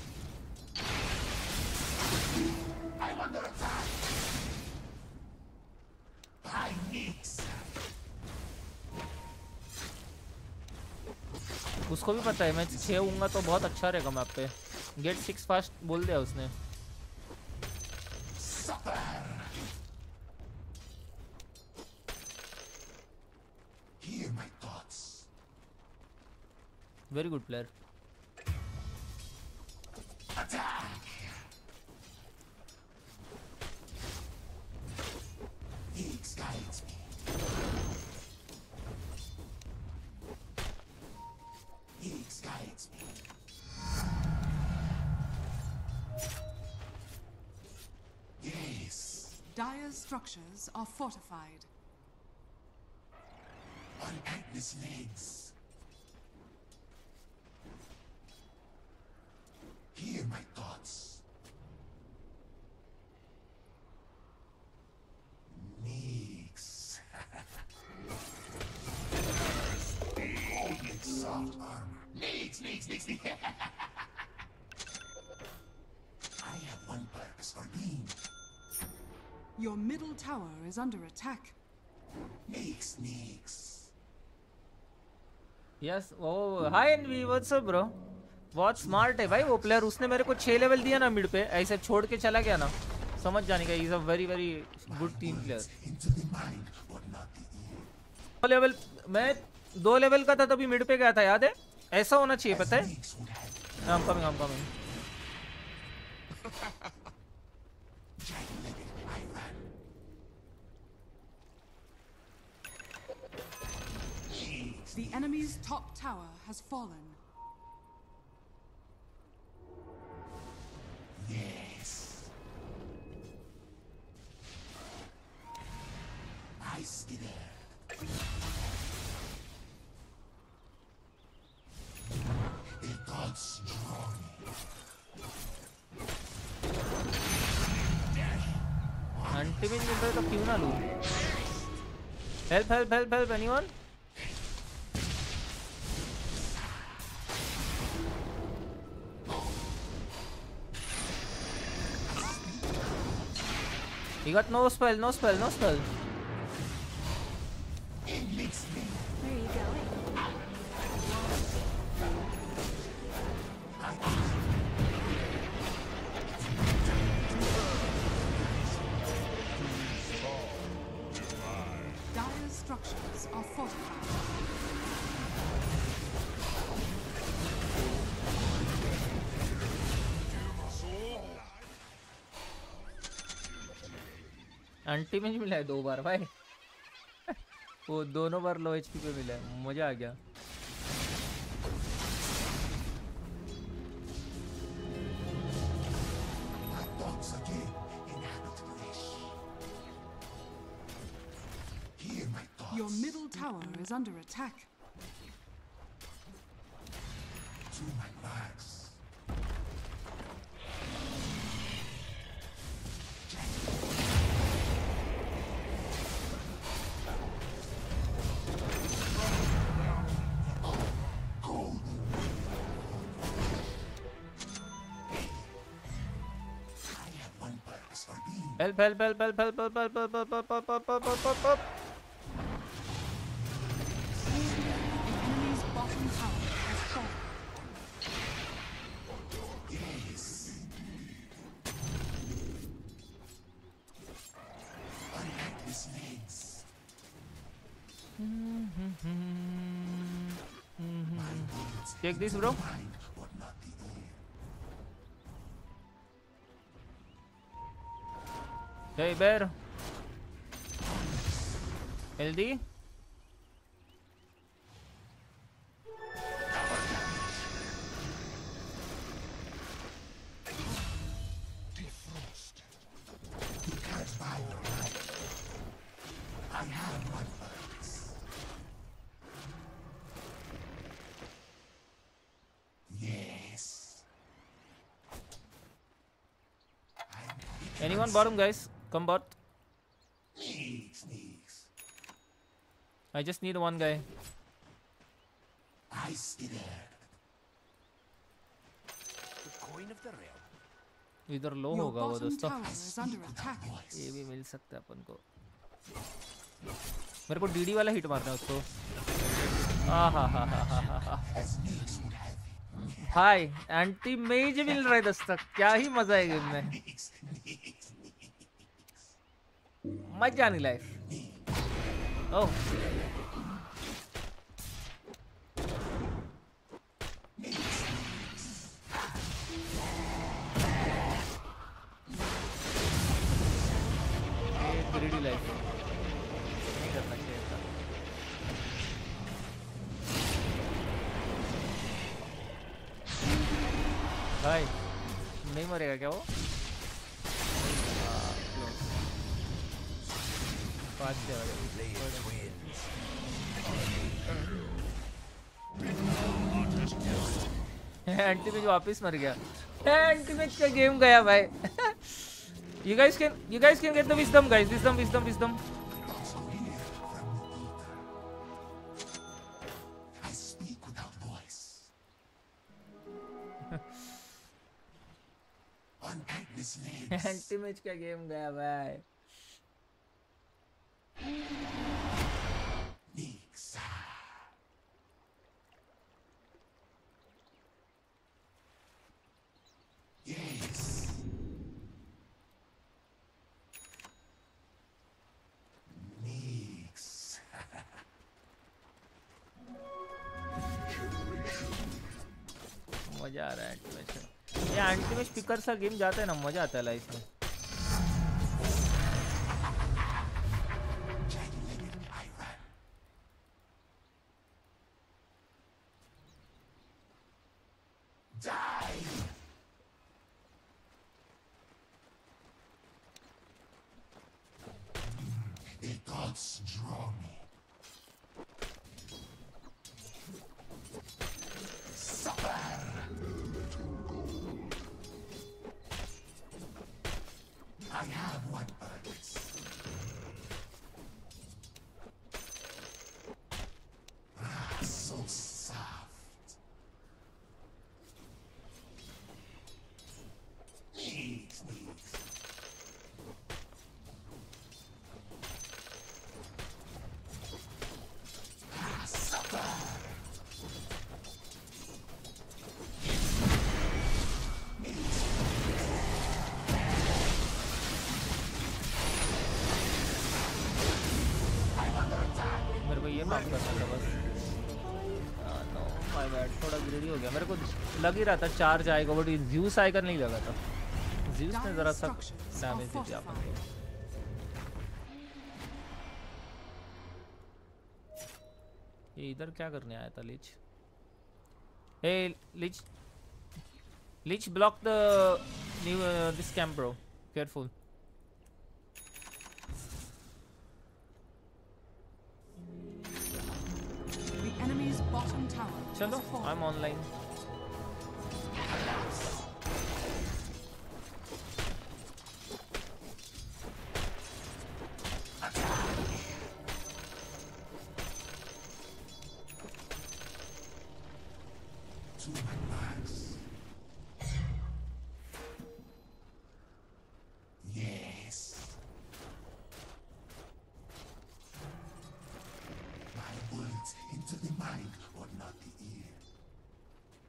उसको भी पता है मैं छः होऊंगा तो बहुत अच्छा रहेगा मैप पे. गेट सिक्स फास्ट बोल दिया उसने. Very good player. Dire's structures are fortified. On Agnes' legs. Hear my thoughts. Neeks. Soft armor. Neeks, neeks, neeks, neeks. I have one purpose for being. Your middle tower is under attack. Neeks, neeks. Yes. Oh, hi Envy. What's up, bro? बहुत smart है भाई वो player. उसने मेरे को छः level दिया ना मिड पे, ऐसे छोड़ के चला गया ना, समझ जाने का. Is a very very good team player. दो लेवल, मैं दो लेवल का था तभी मिड पे गया था, याद है? ऐसा होना चाहिए, पता है? I'm coming, I'm coming. The enemy's top tower has fallen. Yes. I see there. The gods draw me. Anti भी मिल रहा तो क्यों ना लूं? Help, help, help, help, anyone? He got no spell, no spell, no spell. Where are you going? Dire's structures are fortified. Anti में मिला है दो बार भाई. वो दोनों बार लो एचपी पे मिला है, मजा आ गया. Your middle tower is under attack. To my max. Help, help, help, help, help, help, help, help, help, help, help, help, help, help, help, help. Enemy's bottom tower has fallen. Yes. Unlike his legs. Take this, bro. Hey, bear. L D. Defrost. You can't buy your life. I have my purpose. Yes. Anyone bottom, guys? Come bot. I just need one guy. I see there. The coin of the realm. इधर लो Your होगा वो bottom दोस्तों. tower is under attack. ये भी मिल सकता है अपन को. मेरे को डीडी वाला हिट मारना है उसको. आ हा हा हा हा हा हा. भाई एंटी मेज मिल रहा है दोस्तों. क्या ही मजा है गेम में. मजा नहीं लाइफ. ओह ग्रीडी लाइफ नहीं करना चाहिए था. भाई नहीं मरेगा क्या वो? पाँच से एंटी में वापस मर गया. एंटी में का गेम गया भाई. You guys can, you guys can get the wisdom, guys. Wisdom, wisdom, wisdom. I speak without voice. On Agnes names. Anti-match का गेम गया भाई. Yes. मजा आ रहा है एंटी मैच. ये एंटी मैच पिकर सा गेम जाता है ना, मजा आता है लाइफ में. The gods draw me. I have one purpose. Ah, so soft. Please, please. Ah, supper. ये काम करना था बस. No my bad. थोड़ा ग्रीडी हो गया. मेरे को लग ही रहा था चार्ज आएगा बट ज़्यूस आएगा नहीं लगा था. ज़्यूस ने जरा सा डैमेज दे दिया अपन को. ये इधर क्या करने आया था lich? Hey lich, lich block the new this camp bro. Careful. Enemy's bottom tower. Chalo, I'm online. Yes. My words into the mind or not the ear.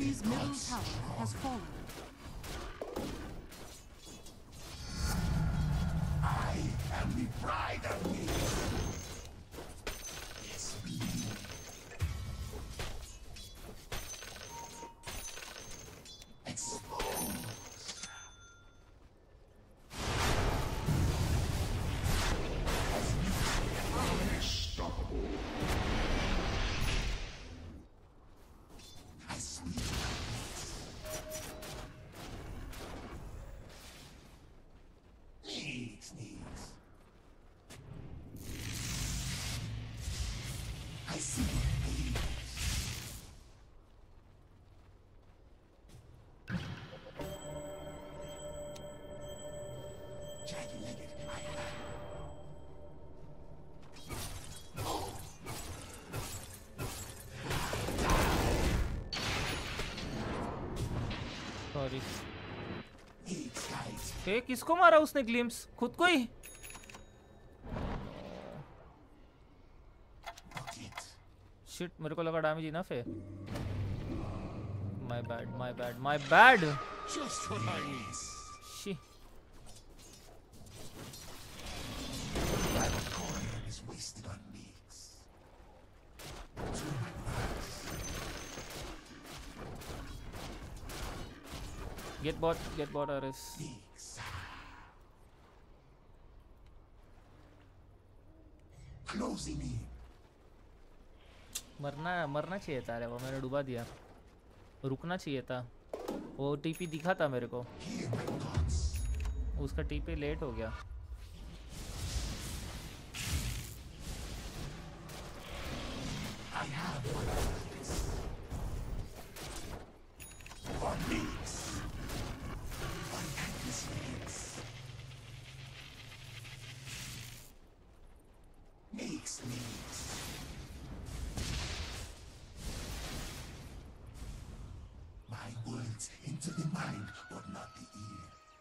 enemy's middle tower has fallen. I am the pride of me. It's me. Exposed. Unstoppable. I sleep. Needs, needs. I see needs. Jagged-legged, I am. Oh. Sorry Needs, guys. ए किसको मारा उसने glimpse खुद को ही shit मेरे को लगा damage enough है my bad my bad my bad Just what I need. शी That coin is wasted on meats. Too much. Get bot get bot RS Meats. Closing in. मरना मरना चाहिए था अरे वो मैंने डुबा दिया रुकना चाहिए था वो टीपी दिखा था मेरे को Hear my thoughts. उसका टीपी लेट हो गया I have one purpose. For meats. For endless meats. Makes meats. My words into the mind, but not the ear.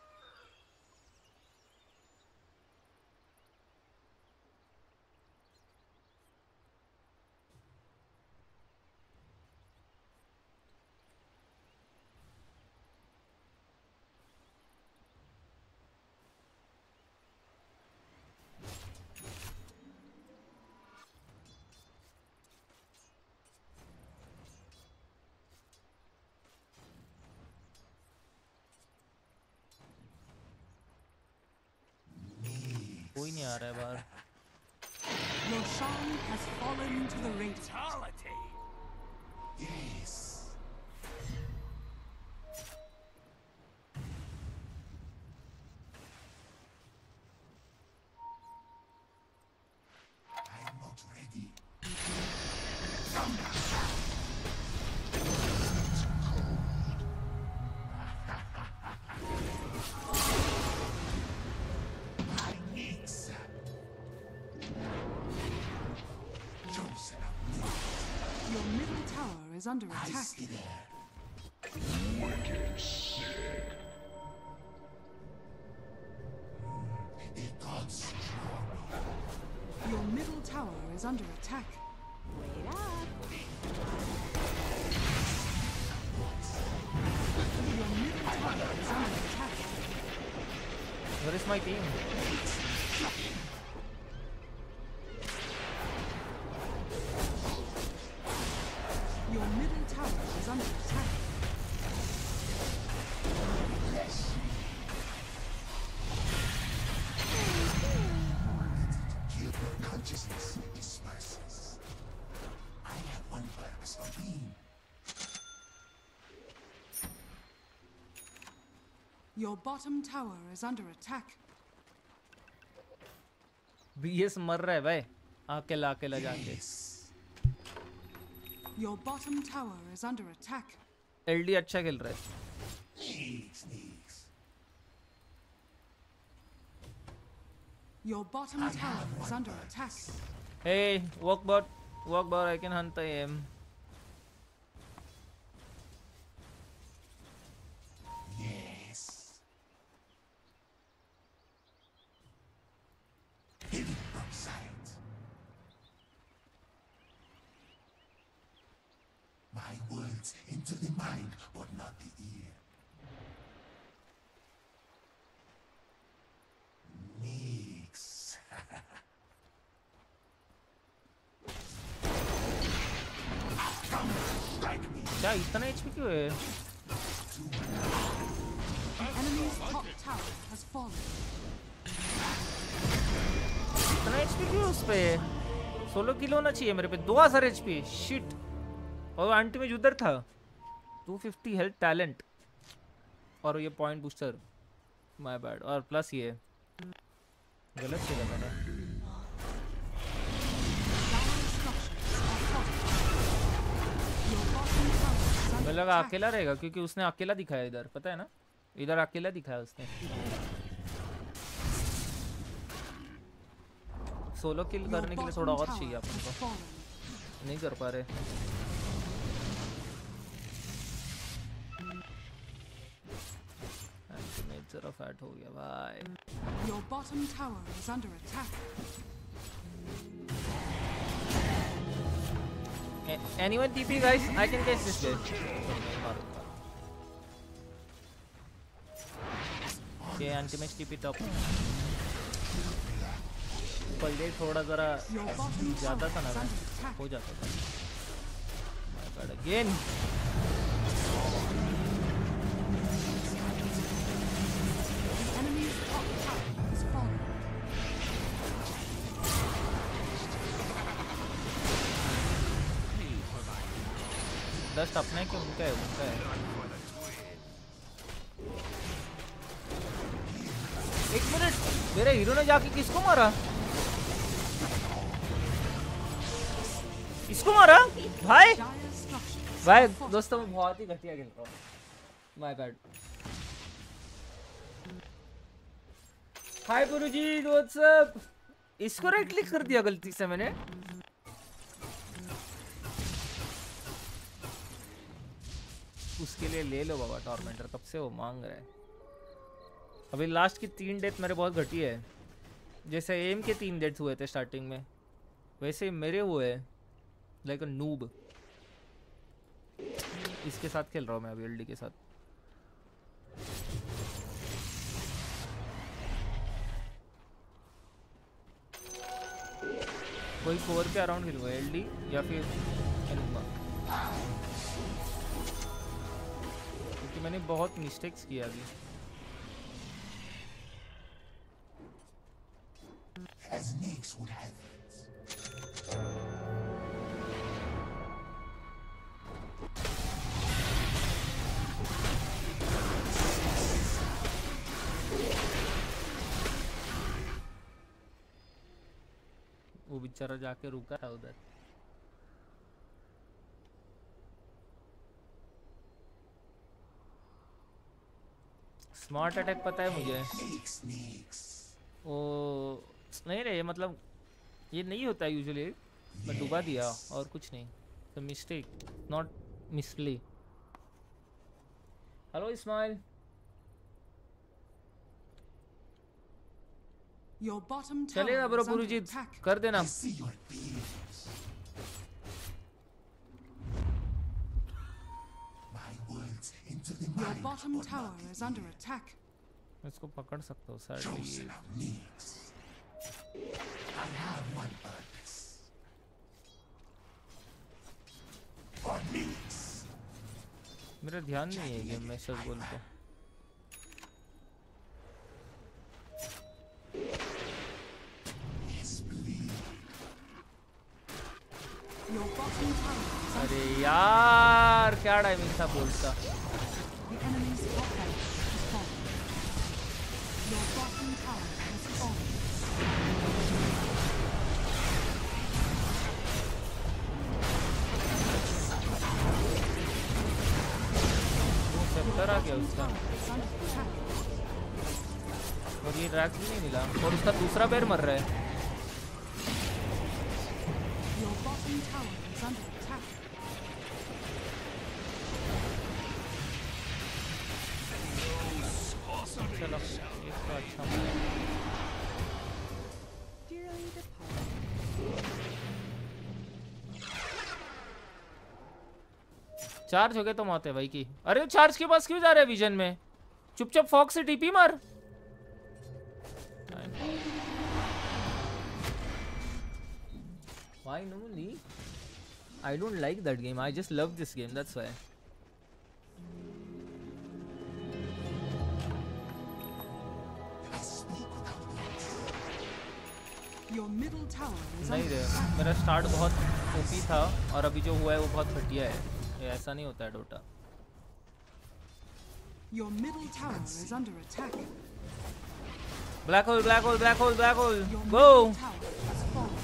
कोई नहीं आ रहा है बाहर Your shrine has fallen to the radiant. Fatality. Yes. I am not ready. Thunder. It's cold. My needs. Chosen of me. Your middle tower is under I attack. see there. Wicked sick. The gods draw me. Your middle tower is under attack. Wait up. Your middle tower is under attack. where is my team Your middle tower is under attack. Kill consciousness disperses. I have one purpose for being. Your bottom tower is under attack. BS मर रहा है भाई अकेला अकेला जाके Yes. Your bottom tower is under attack. LD अच्छा खेल रहा है Sneaks, sneaks. Your bottom tower is under attack. hey walk bot walk bot I can hunt him Yes. Hidden from sight. My words into the mind, but not the ear. Nix. क्या इतना HP क्यों है? Enemy's top tower has fallen. इतना HP क्यों उस पे? सोलह kilo होना चाहिए मेरे पे, दो हज़ार एचपी, शिट। और आंटी में उधर था दो सौ पचास हेल्थ टैलेंट और ये पॉइंट बूस्टर, माय बैड। और प्लस ये गलत खेला मैंने। मुझे लगा अकेला रहेगा क्योंकि उसने अकेला दिखाया इधर, पता है ना, इधर अकेला दिखाया उसने। सोलो किल करने के लिए थोड़ा और चाहिए अपन को, नहीं कर पा रहे। मेजर फैट हो गया भाई। Your bottom tower is under attack. Anyone T P guys? I can catch this guy. Okay, anti-match T P top. पहले थोड़ा जरा ज़्यादा था ना, हो जाता था। My God again. दस्ट अपने के उनका है, उनका है। एक मिनट, मेरे हीरो ने जाके किसको मारा? इसको मारा भाई। भाई दोस्तों मैं बहुत ही घटिया खेल रहा हूँ, my bad. Hi Guruji, what's up? इसको राइट क्लिक कर दिया गलती से मैंने। उसके लिए ले लो बाबा टॉर्मेंटर, कब से वो मांग रहा है। अभी लास्ट की तीन डेथ मेरे बहुत घटिया है। जैसे एम के तीन डेथ्स हुए थे स्टार्टिंग में, वैसे मेरे हुए लाइक अ नूब। इसके साथ खेल रहा हूँ मैं अभी, एलडी के साथ। कोई कोर के अराउंड खेलूंगा, एलडी या फिर एनिग्मा, क्योंकि मैंने बहुत मिस्टेक्स किया अभी। As Nix would have it. वो बेचारा जाके रुका था उधर। स्मार्ट अटैक पता है मुझे। ओ नहीं रे, मतलब ये नहीं होता यूजुअली, मैं डुबा दिया और कुछ नहीं, तो mistake not misplay. Hello Ismail. चलेगा ब्रो गुरुजीत, कर देना। Your bottom tower is under attack. मैं इसको पकड़ सकता हूँ sir. I have one purpose. For Nix. मेरा ध्यान नहीं है गेम में, सच बोल तो। अरे यार क्या टाइमिंग था बोलता। सेप्टर आ गया उसका, और ये ड्रैग भी नहीं मिला, और उसका दूसरा पैर मर रहा है। चलो इसका अच्छा चार्ज हो गए तो मौत है भाई की। अरे चार्ज के पास क्यों जा रहा है विजन में? चुपचाप फॉक्स से टीपी मार। Why no Lee? I don't like that game. I just love this game. That's why. Your middle tower is नहीं रे, मेरा स्टार्ट बहुत ओपी था और अभी जो हुआ है वो बहुत घटिया है। ये ऐसा नहीं होता है Dota. Your middle tower is under attack. Black hole, black hole, black hole, black hole. Your Go. middle tower has fallen.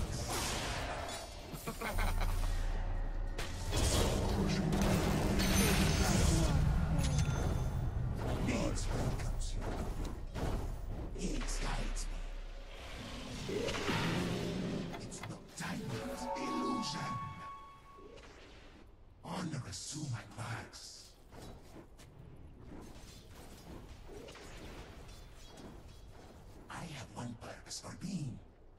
It's no diamond illusion. Honor us to my marks. I have one purpose for being.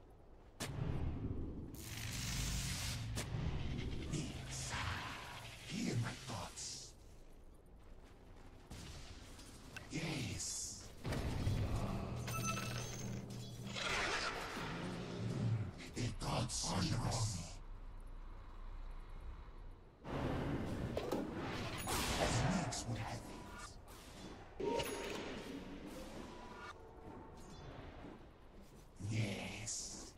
Hear my thoughts. Yes. The gods honor us. As Nix would have it. Yes.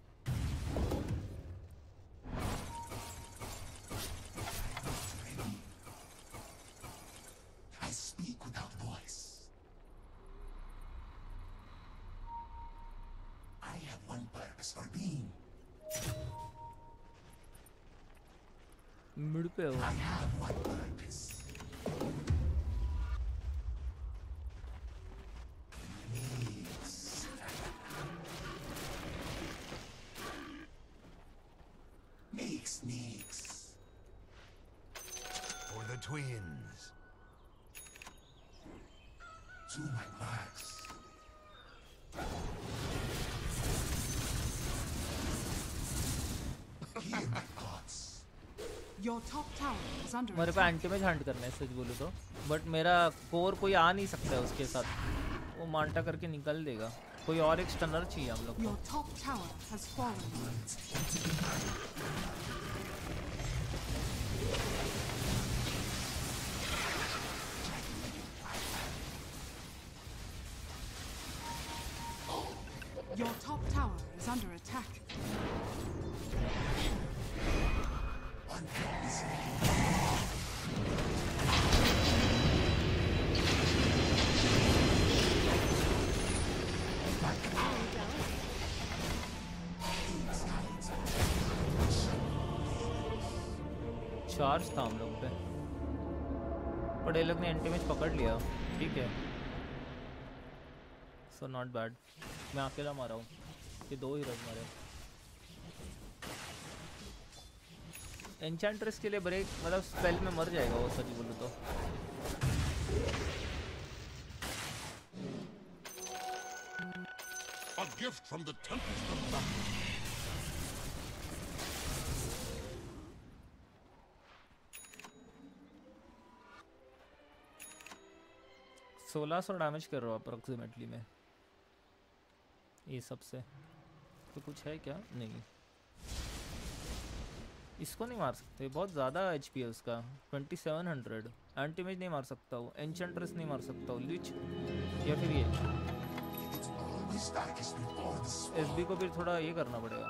I speak without voice. I have one purpose for being. Mid पे हो। I have one purpose. Nix. Nix, Nix. For the twins. To my marks. Hear my thoughts. Your top tower is under मेरे पे attack. Anti में Hunt करना है सच बोलूं तो, but मेरा कोर कोई आ नहीं सकता है उसके साथ। वो मांटा करके निकल देगा। कोई और एक स्टनर चाहिए हम लोग को। Your top tower has fallen. Your top tower is under attack. Charge था हम लोग पे, पर ये लोग ने एंटी मैच पकड़ लिया। ठीक है, सो नॉट बैड। मैं अकेला मारा हूँ, ये दो हीरोज मारे। एन्चेंट्रेस के लिए ब्रेक मतलब स्पेल में मर जाएगा वो, सच बोलूँ तो। A gift from the tempest of battle. सोलह सौ डैमेज कर रहा हूँ अप्रोक्सीमेटली में ये सबसे। तो कुछ है क्या? नहीं, इसको नहीं मार सकते, बहुत ज़्यादा एचपी है उसका। ट्वेंटी सेवन हंड्रेड एंटीमेज नहीं मार सकता हूँ, एन्चेंट्रेस नहीं मार सकता हूँ, लीच या फिर ये एसबी को भी थोड़ा ये करना पड़ेगा।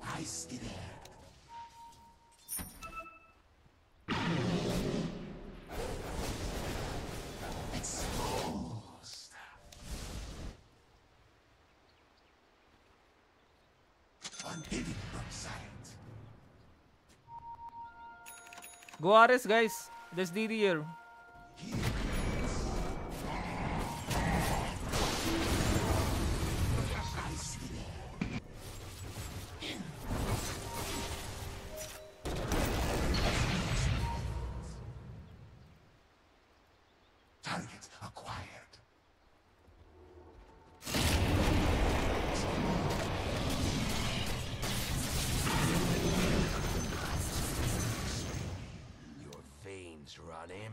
Go R S guys, this D D here. Target acquired. Your veins run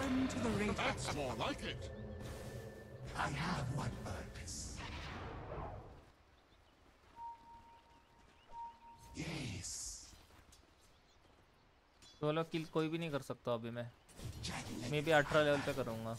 fallen to the radiant. That's more like it. I have one purpose. Yes. सोलह किल कोई भी नहीं कर सकता अभी मैं मे भी अठारह लेवल पे करूँगा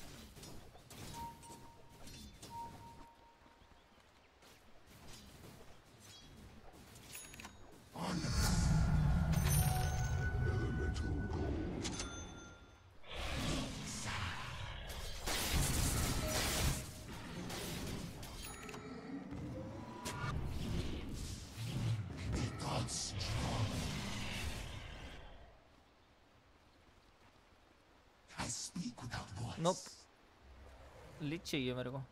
नोप लीच चाहिए मेरे को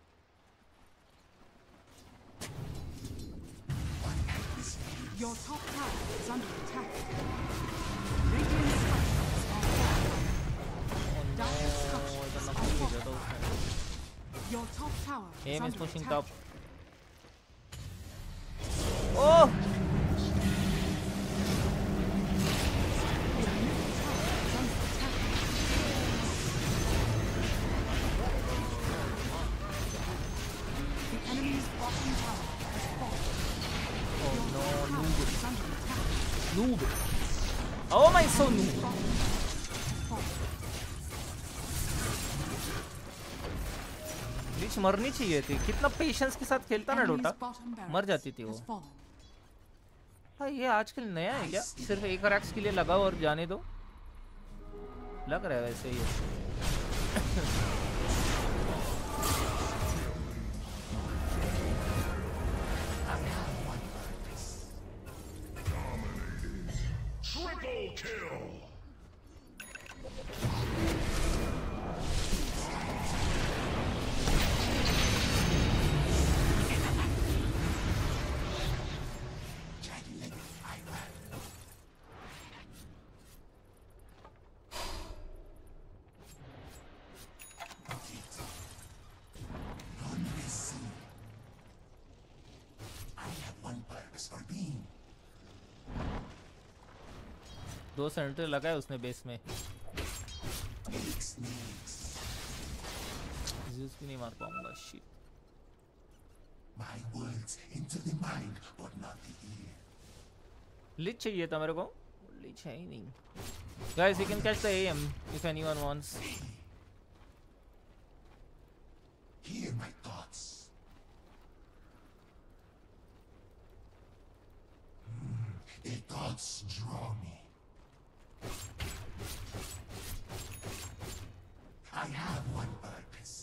Your top tower is under attack. Radiant structures are falling. Dire structures are falling. Your top tower is Aim is under pushing attack. top. Oh! Noob. Oh my so noob. Lich मरनी चाहिए थी कितना patience के साथ खेलता ना Dota मर जाती थी वो हाँ ये आजकल नया है क्या सिर्फ एक रैक्स के लिए लगाओ और जाने दो लग रहा है वैसे ही Triple kill. दो सेंटर लगाए उसने बेस में ज़्यूस भी नहीं मार पाऊंगा शिट लीच चाहिए था मेरे को लीच है ही नहीं guys you can catch the A M if anyone wants Hear my thoughts. Hmm, the thoughts draw me. I have one purpose.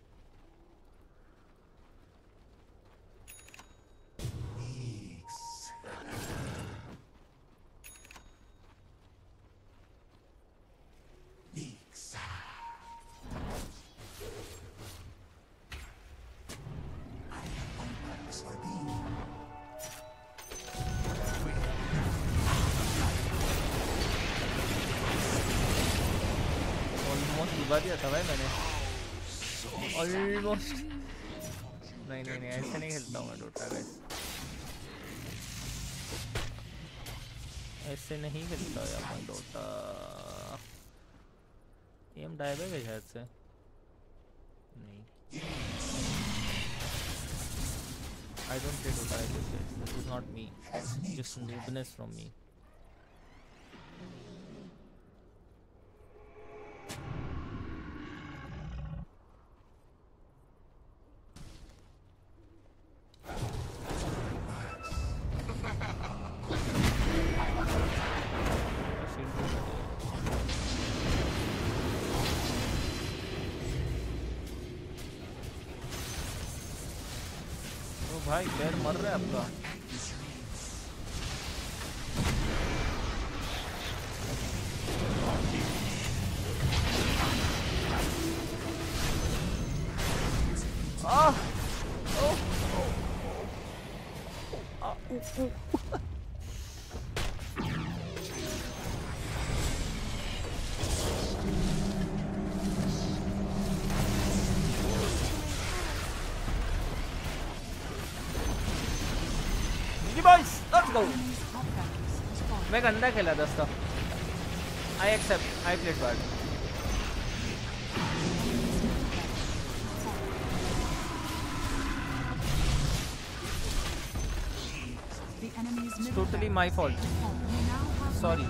Weeks. Weeks. I have one purpose for being. डुबा दिया था भाई मैंने almost नहीं नहीं नहीं ऐसे नहीं खेलता हूँ मैं डोटा गाइस ऐसे नहीं खेलता यार मैं डोटा एम डाइव है शायद से नहीं I don't play Dota I just play this is not me just noobness from me भाई पैर मर रहा है आपका आह ओह आह boys, let's go. मैं गंदा खेला दोस्तों. I accept. I played bad. enemy's It's middle totally my fault. We now have Sorry.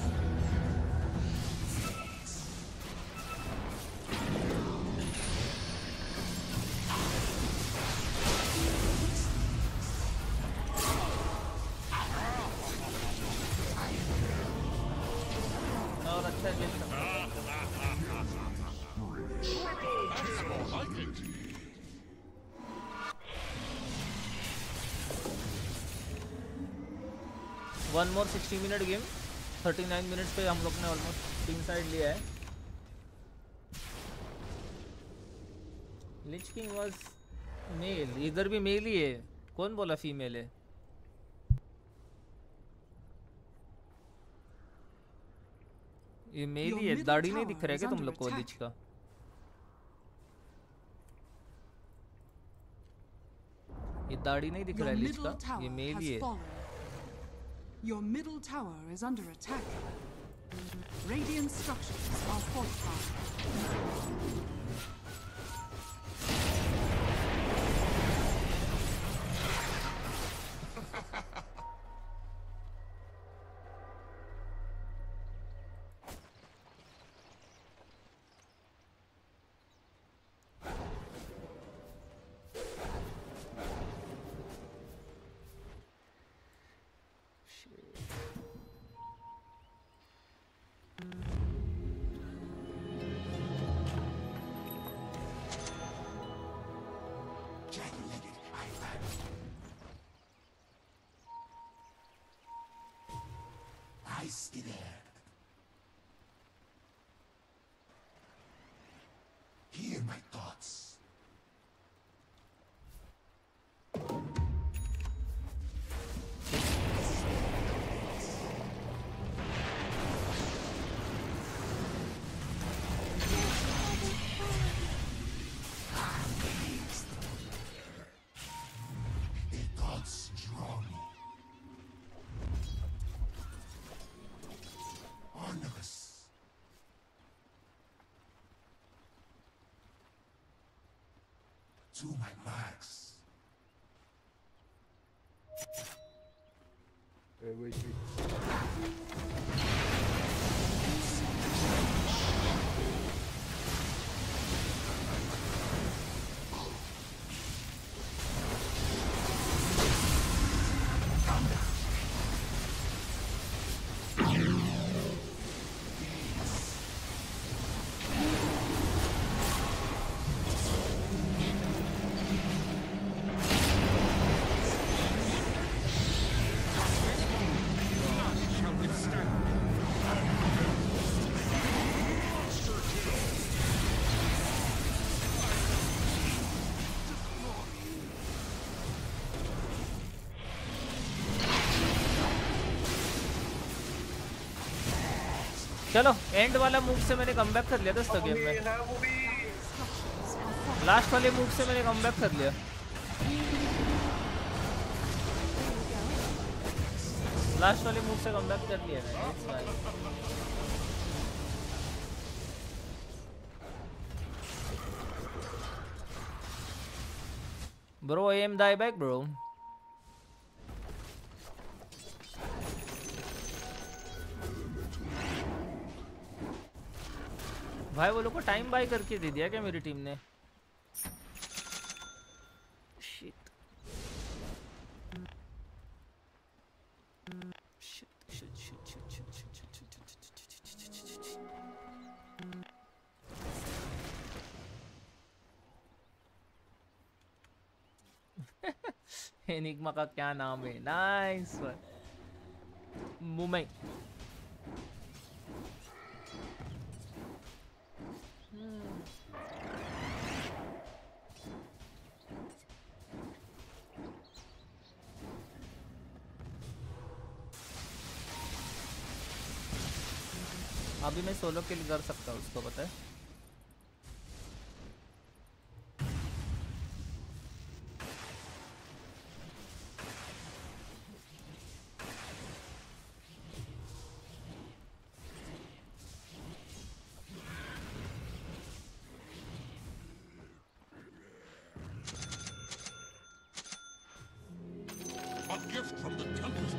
और अच्छा गेम था। One more sixty minute game, thirty nine minutes पे हम लोग ने ऑलमोस्ट टीम साइड लिया है। लिच किंग वाज मेल, इधर भी मेल ही है। कौन बोला फीमेल है? ये मेल ही है। दाढ़ी नहीं दिख रहा है क्या तुम लोग को लिच का? ये दाढ़ी नहीं दिख रहा है लिच का, ये मेल ही है। Your middle tower is under attack. Radiant structures are fortified. Hear my thoughts. To my marks. Wait, wait, wait. चलो एंड वाला मूव से मैंने कमबैक कर लिया था इस गेम में। लास्ट वाले मूव से मैंने कमबैक कर लिया। लास्ट वाले मूव से कमबैक कर लिया मैंने। Bro, I am die back, bro. भाई वो लोग को टाइम बाय करके दे दिया क्या मेरी टीम ने? Shit shit shit shit shit shit. Enigma का क्या नाम है? Nice one. मुंबई अभी मैं सोलो किल कर सकता हूँ, उसको पता है। A gift from the temples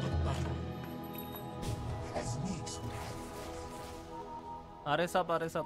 अरे सब अरे सब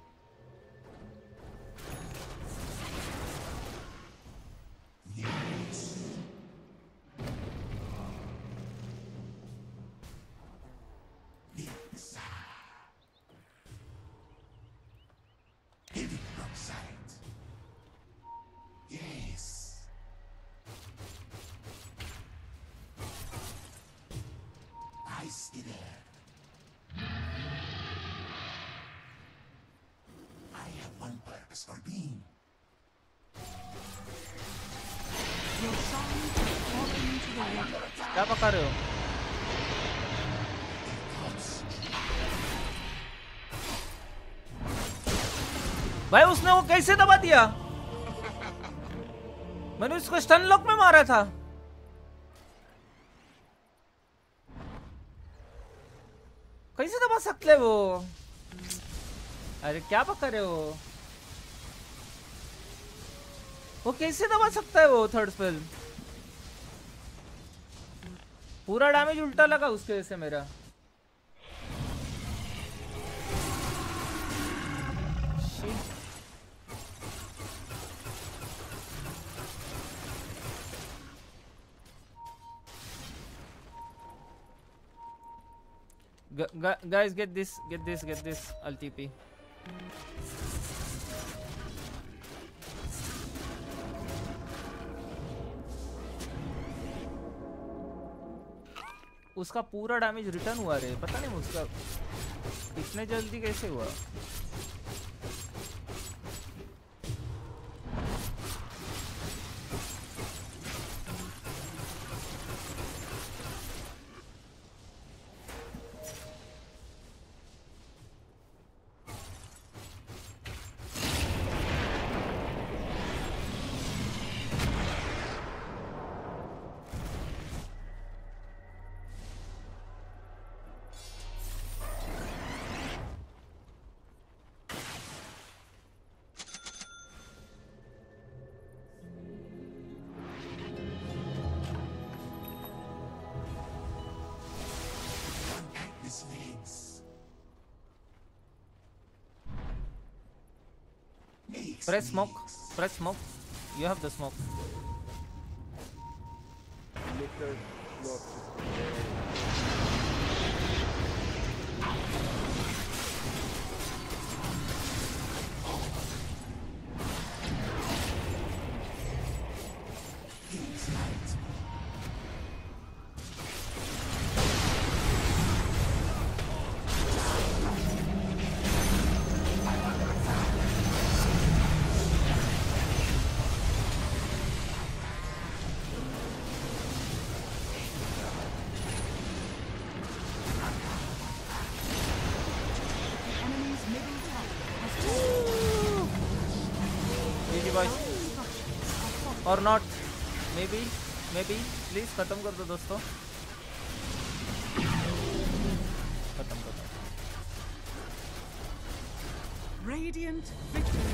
क्या पका रहे हो? भाई उसने वो कैसे दबा दिया? मैंने उसको स्टन लॉक में मारा था। कैसे दबा सकते वो? अरे क्या पका रहे हो? वो कैसे दबा सकता है वो थर्ड स्पेल? पूरा डैमेज उल्टा लगा उसके वजह से मेरा। Guys, get this, get this, get this. I'll T P. उसका पूरा डैमेज रिटर्न हुआ रे, पता नहीं उसका इतने जल्दी कैसे हुआ। Press smoke. Press smoke. You have the smoke. और not maybe maybe please खत्म कर दो दोस्तों, खत्म कर दो। Radiant victory.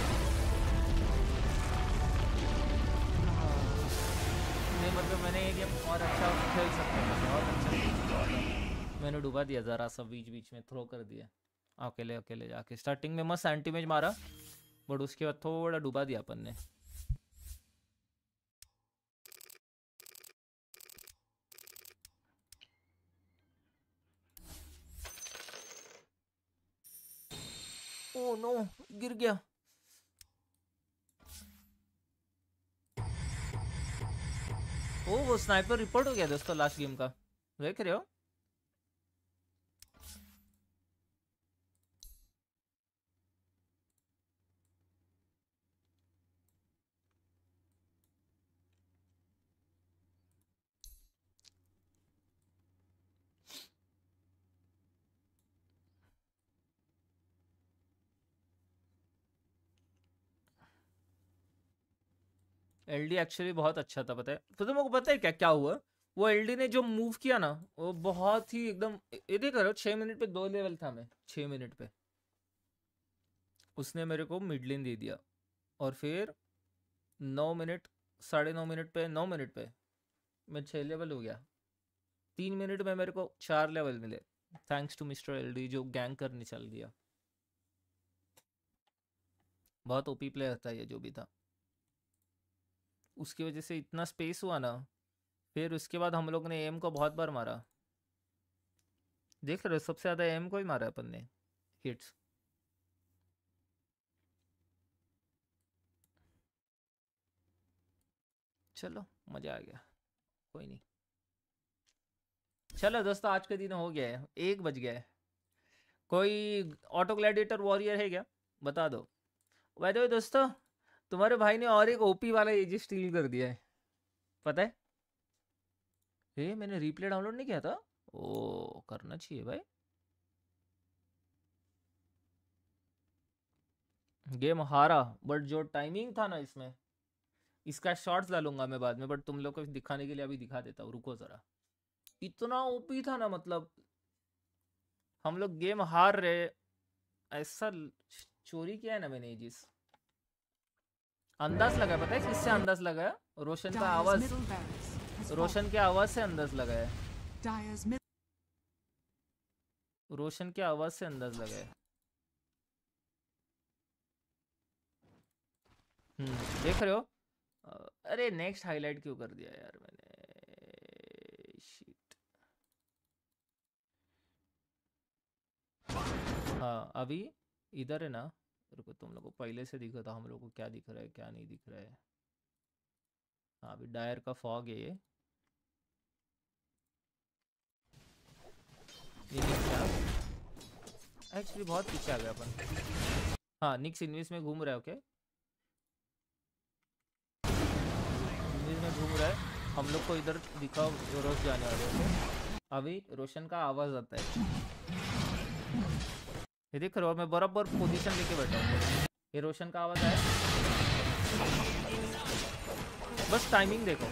नहीं मतलब मैंने ये गेम और अच्छा खेल सकता था, बहुत अच्छा। मैंने डुबा दिया जरा सा, बीच बीच में थ्रो कर दिया अकेले अकेले जाके। स्टार्टिंग में मस्त एंटी मैच मारा बट उसके बाद थोड़ा डुबा दिया अपन ने। ओह नो, गिर गया। ओ वो स्नाइपर रिपोर्ट हो गया दोस्तों लास्ट गेम का, देख रहे हो? एलडी एक्चुअली बहुत अच्छा था, पता है? तो तुमको पता है क्या क्या हुआ? वो एलडी ने जो मूव किया ना, वो बहुत ही एकदम, ये देख रहे हो, छह मिनट पे दो लेवल था मैं, छह मिनट पे उसने मेरे को मिड लेन दे दिया, और फिर नौ मिनट साढ़े नौ मिनट पे नौ मिनट पे मैं छह लेवल हो गया। तीन मिनट में मेरे को चार लेवल मिले, थैंक्स टू मिस्टर एलडी जो गैंग करने चल दिया। बहुत ओपी प्लेयर था ये जो भी था, उसकी वजह से इतना स्पेस हुआ ना, फिर उसके बाद हम लोग ने एम को बहुत बार मारा, देख रहे हो सबसे ज्यादा एम को ही मारा अपन ने हिट्स। चलो मजा आ गया, कोई नहीं। चलो दोस्तों आज का दिन हो गया है, एक बज गया है। कोई ऑटो ग्लैडिएटर वॉरियर है क्या, बता दो। बाय द वे दोस्तों, तुम्हारे भाई ने और एक ओपी वाला एजी स्टील कर दिया है, पता है? ए मैंने रिप्ले डाउनलोड नहीं किया था, ओ करना चाहिए भाई। गेम हारा, बट जो टाइमिंग था ना इसमें, इसका शॉर्ट्स डालूंगा मैं बाद में, बट तुम लोग को दिखाने के लिए अभी दिखा देता हूँ, रुको जरा। इतना ओपी था ना, मतलब हम लोग गेम हार रहे, ऐसा चोरी किया है ना मैंने जिस अंदाज लगा, पता है किससे अंदाज लगाया? रोशन का आवाज, रोशन के आवाज से अंदाज लगाया, रोशन के आवाज से अंदाज लगाया। हम्म देख रहे हो? अरे नेक्स्ट हाईलाइट क्यों कर दिया यार मैंने, शिट। हाँ अभी इधर है ना, रुको तुम लोग को पहले से दिखा था हम लोग को क्या दिख रहा है क्या नहीं दिख रहा है। हाँ अभी डायर का फॉग है ये, एक्चुअली बहुत पीछे आ गया अपन। हाँ निक्स इनविस में घूम रहा है, ओके इनविस में घूम रहा है, हम लोग को इधर दिखाओ रोज जाने वाले हैं। अभी रोशन का आवाज आता है, ये देख रहे हो मैं बराबर पोजीशन लेके बैठा हूँ, ये रोशन का आवाज आया, बस टाइमिंग देखो।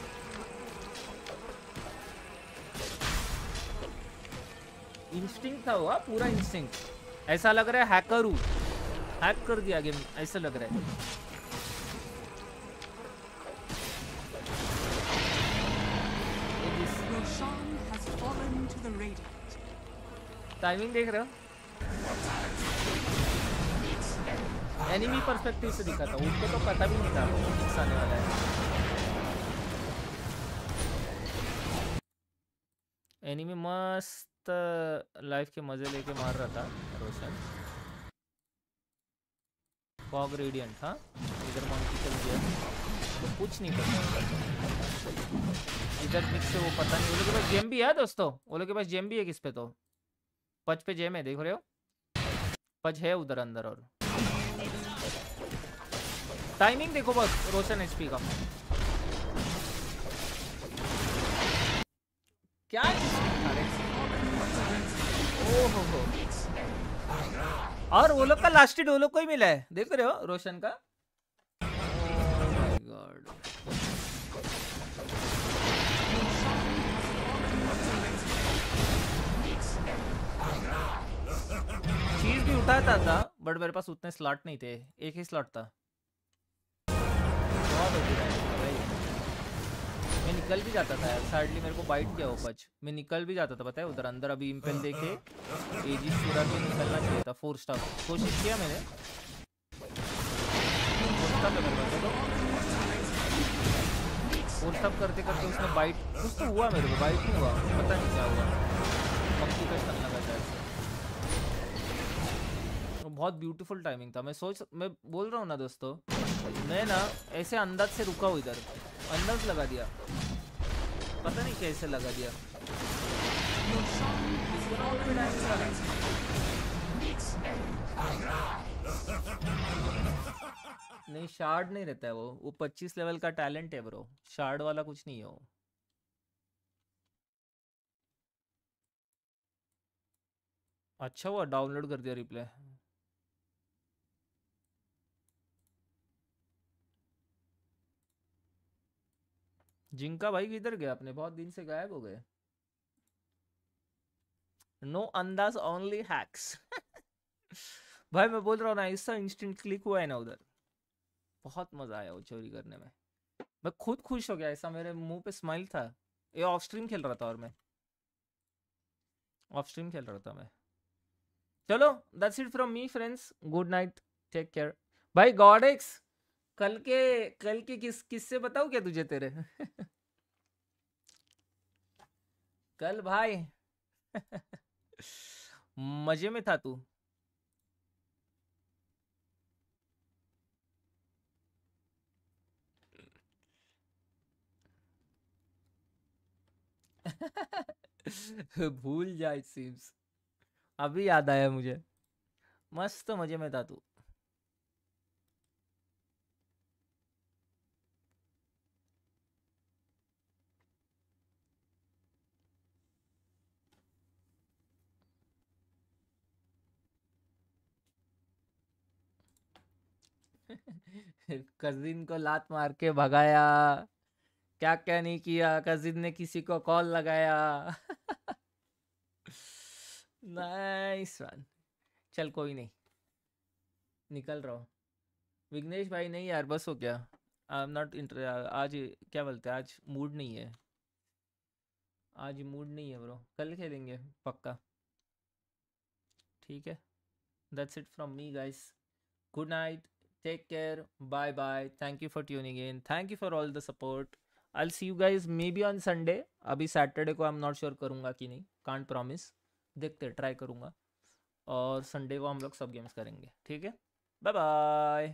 इंस्टिंक्ट था हुआ पूरा इंस्टिंक्ट, ऐसा लग रहा है हैकर हूँ, हैक कर दिया गेम ऐसा लग रहा है। टाइमिंग देख रहे हो, एनिमी पर्सपेक्टिव से दिखा था, उनको तो पता भी नहीं था फिक्स आने वाला है। एनिमी मस्त लाइफ के मजे लेके मार रहा था रोशन। फॉग रेडियंट, हाँ इधर मंकी चल गया तो कुछ नहीं पता, इधर मिक्स से वो पता नहीं। वो लोग के पास जेम भी है दोस्तों, वो लोग के पास जेम भी है, किस पे तो पच पे जेम है, देख रहे हो पच है उधर अंदर। और टाइमिंग देखो बस रोशन एचपी का क्या, ओहो हो। और वो लोग का लास्ट हिट वो लोग को ही मिला है, देख रहे हो रोशन का। ओह माय गॉड, चीज भी उठाता था बट मेरे पास उतने स्लॉट नहीं थे, एक ही स्लॉट था। बहुत होती है भाई, मैं निकल भी जाता था यार, सैडली मेरे को बाइट किया वो पच, मैं निकल भी जाता था पता है उधर अंदर। अभी इम्पेल देखे एजी चुरा के निकलना चाहिए था, फोर स्टार कोशिश किया मैंने, फोर स्टार फोर स्टार करते करते उसने बाइट, कुछ तो हुआ मेरे को, बाइट नहीं हुआ पता नहीं क्या हुआ, पंक्ति का चलना लगा था। बहुत ब्यूटीफुल टाइमिंग था, मैं सोच मैं बोल रहा हूँ ना दोस्तों, मैं ना ऐसे अंदाज से रुका हूँ इधर, अंदाज लगा दिया, पता नहीं कैसे लगा दिया। नहीं शार्ड नहीं रहता है वो वो पच्चीस लेवल का टैलेंट है ब्रो, शार्ड वाला कुछ नहीं है वो। अच्छा हुआ डाउनलोड कर दिया रिप्ले। जिंका भाई किधर गया अपने, बहुत दिन से गायब हो गए। नो अंदाज ओनली हैक्स। भाई मैं बोल रहा हूँ ना, ऐसा इंस्टेंट क्लिक हुआ है ना उधर, बहुत मजा आया वो चोरी करने में, मैं खुद खुश हो गया, ऐसा मेरे मुंह पे स्माइल था। ये ऑफ स्ट्रीम खेल रहा था और मैं ऑफ स्ट्रीम खेल रहा था मैं। चलो that's it from me friends, good night, take care, भाई गॉडेक्स कल के कल के किस किससे बताऊं क्या तुझे तेरे कल भाई मजे में था तू भूल जा इट सीम्स अभी याद आया मुझे मस्त मजे में था तू कजिन को लात मार के भगाया क्या क्या नहीं किया कजिन ने किसी को कॉल लगाया नाइस वन चल कोई नहीं निकल रहा हूँ विघ्नेश भाई नहीं यार बस हो क्या आई एम नॉट इंटर आज क्या बोलते हैं आज मूड नहीं है आज मूड नहीं है ब्रो कल खेलेंगे पक्का ठीक है that's it from me guys good night take care bye bye thank you for tuning in thank you for all the support I will see you guys maybe on Sunday अभी Saturday को I am not sure करूँगा कि नहीं can't promise देखते try करूँगा और Sunday को हम लोग सब गेम्स करेंगे ठीक है बाय बाय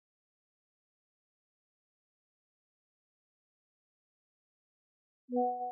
Yeah.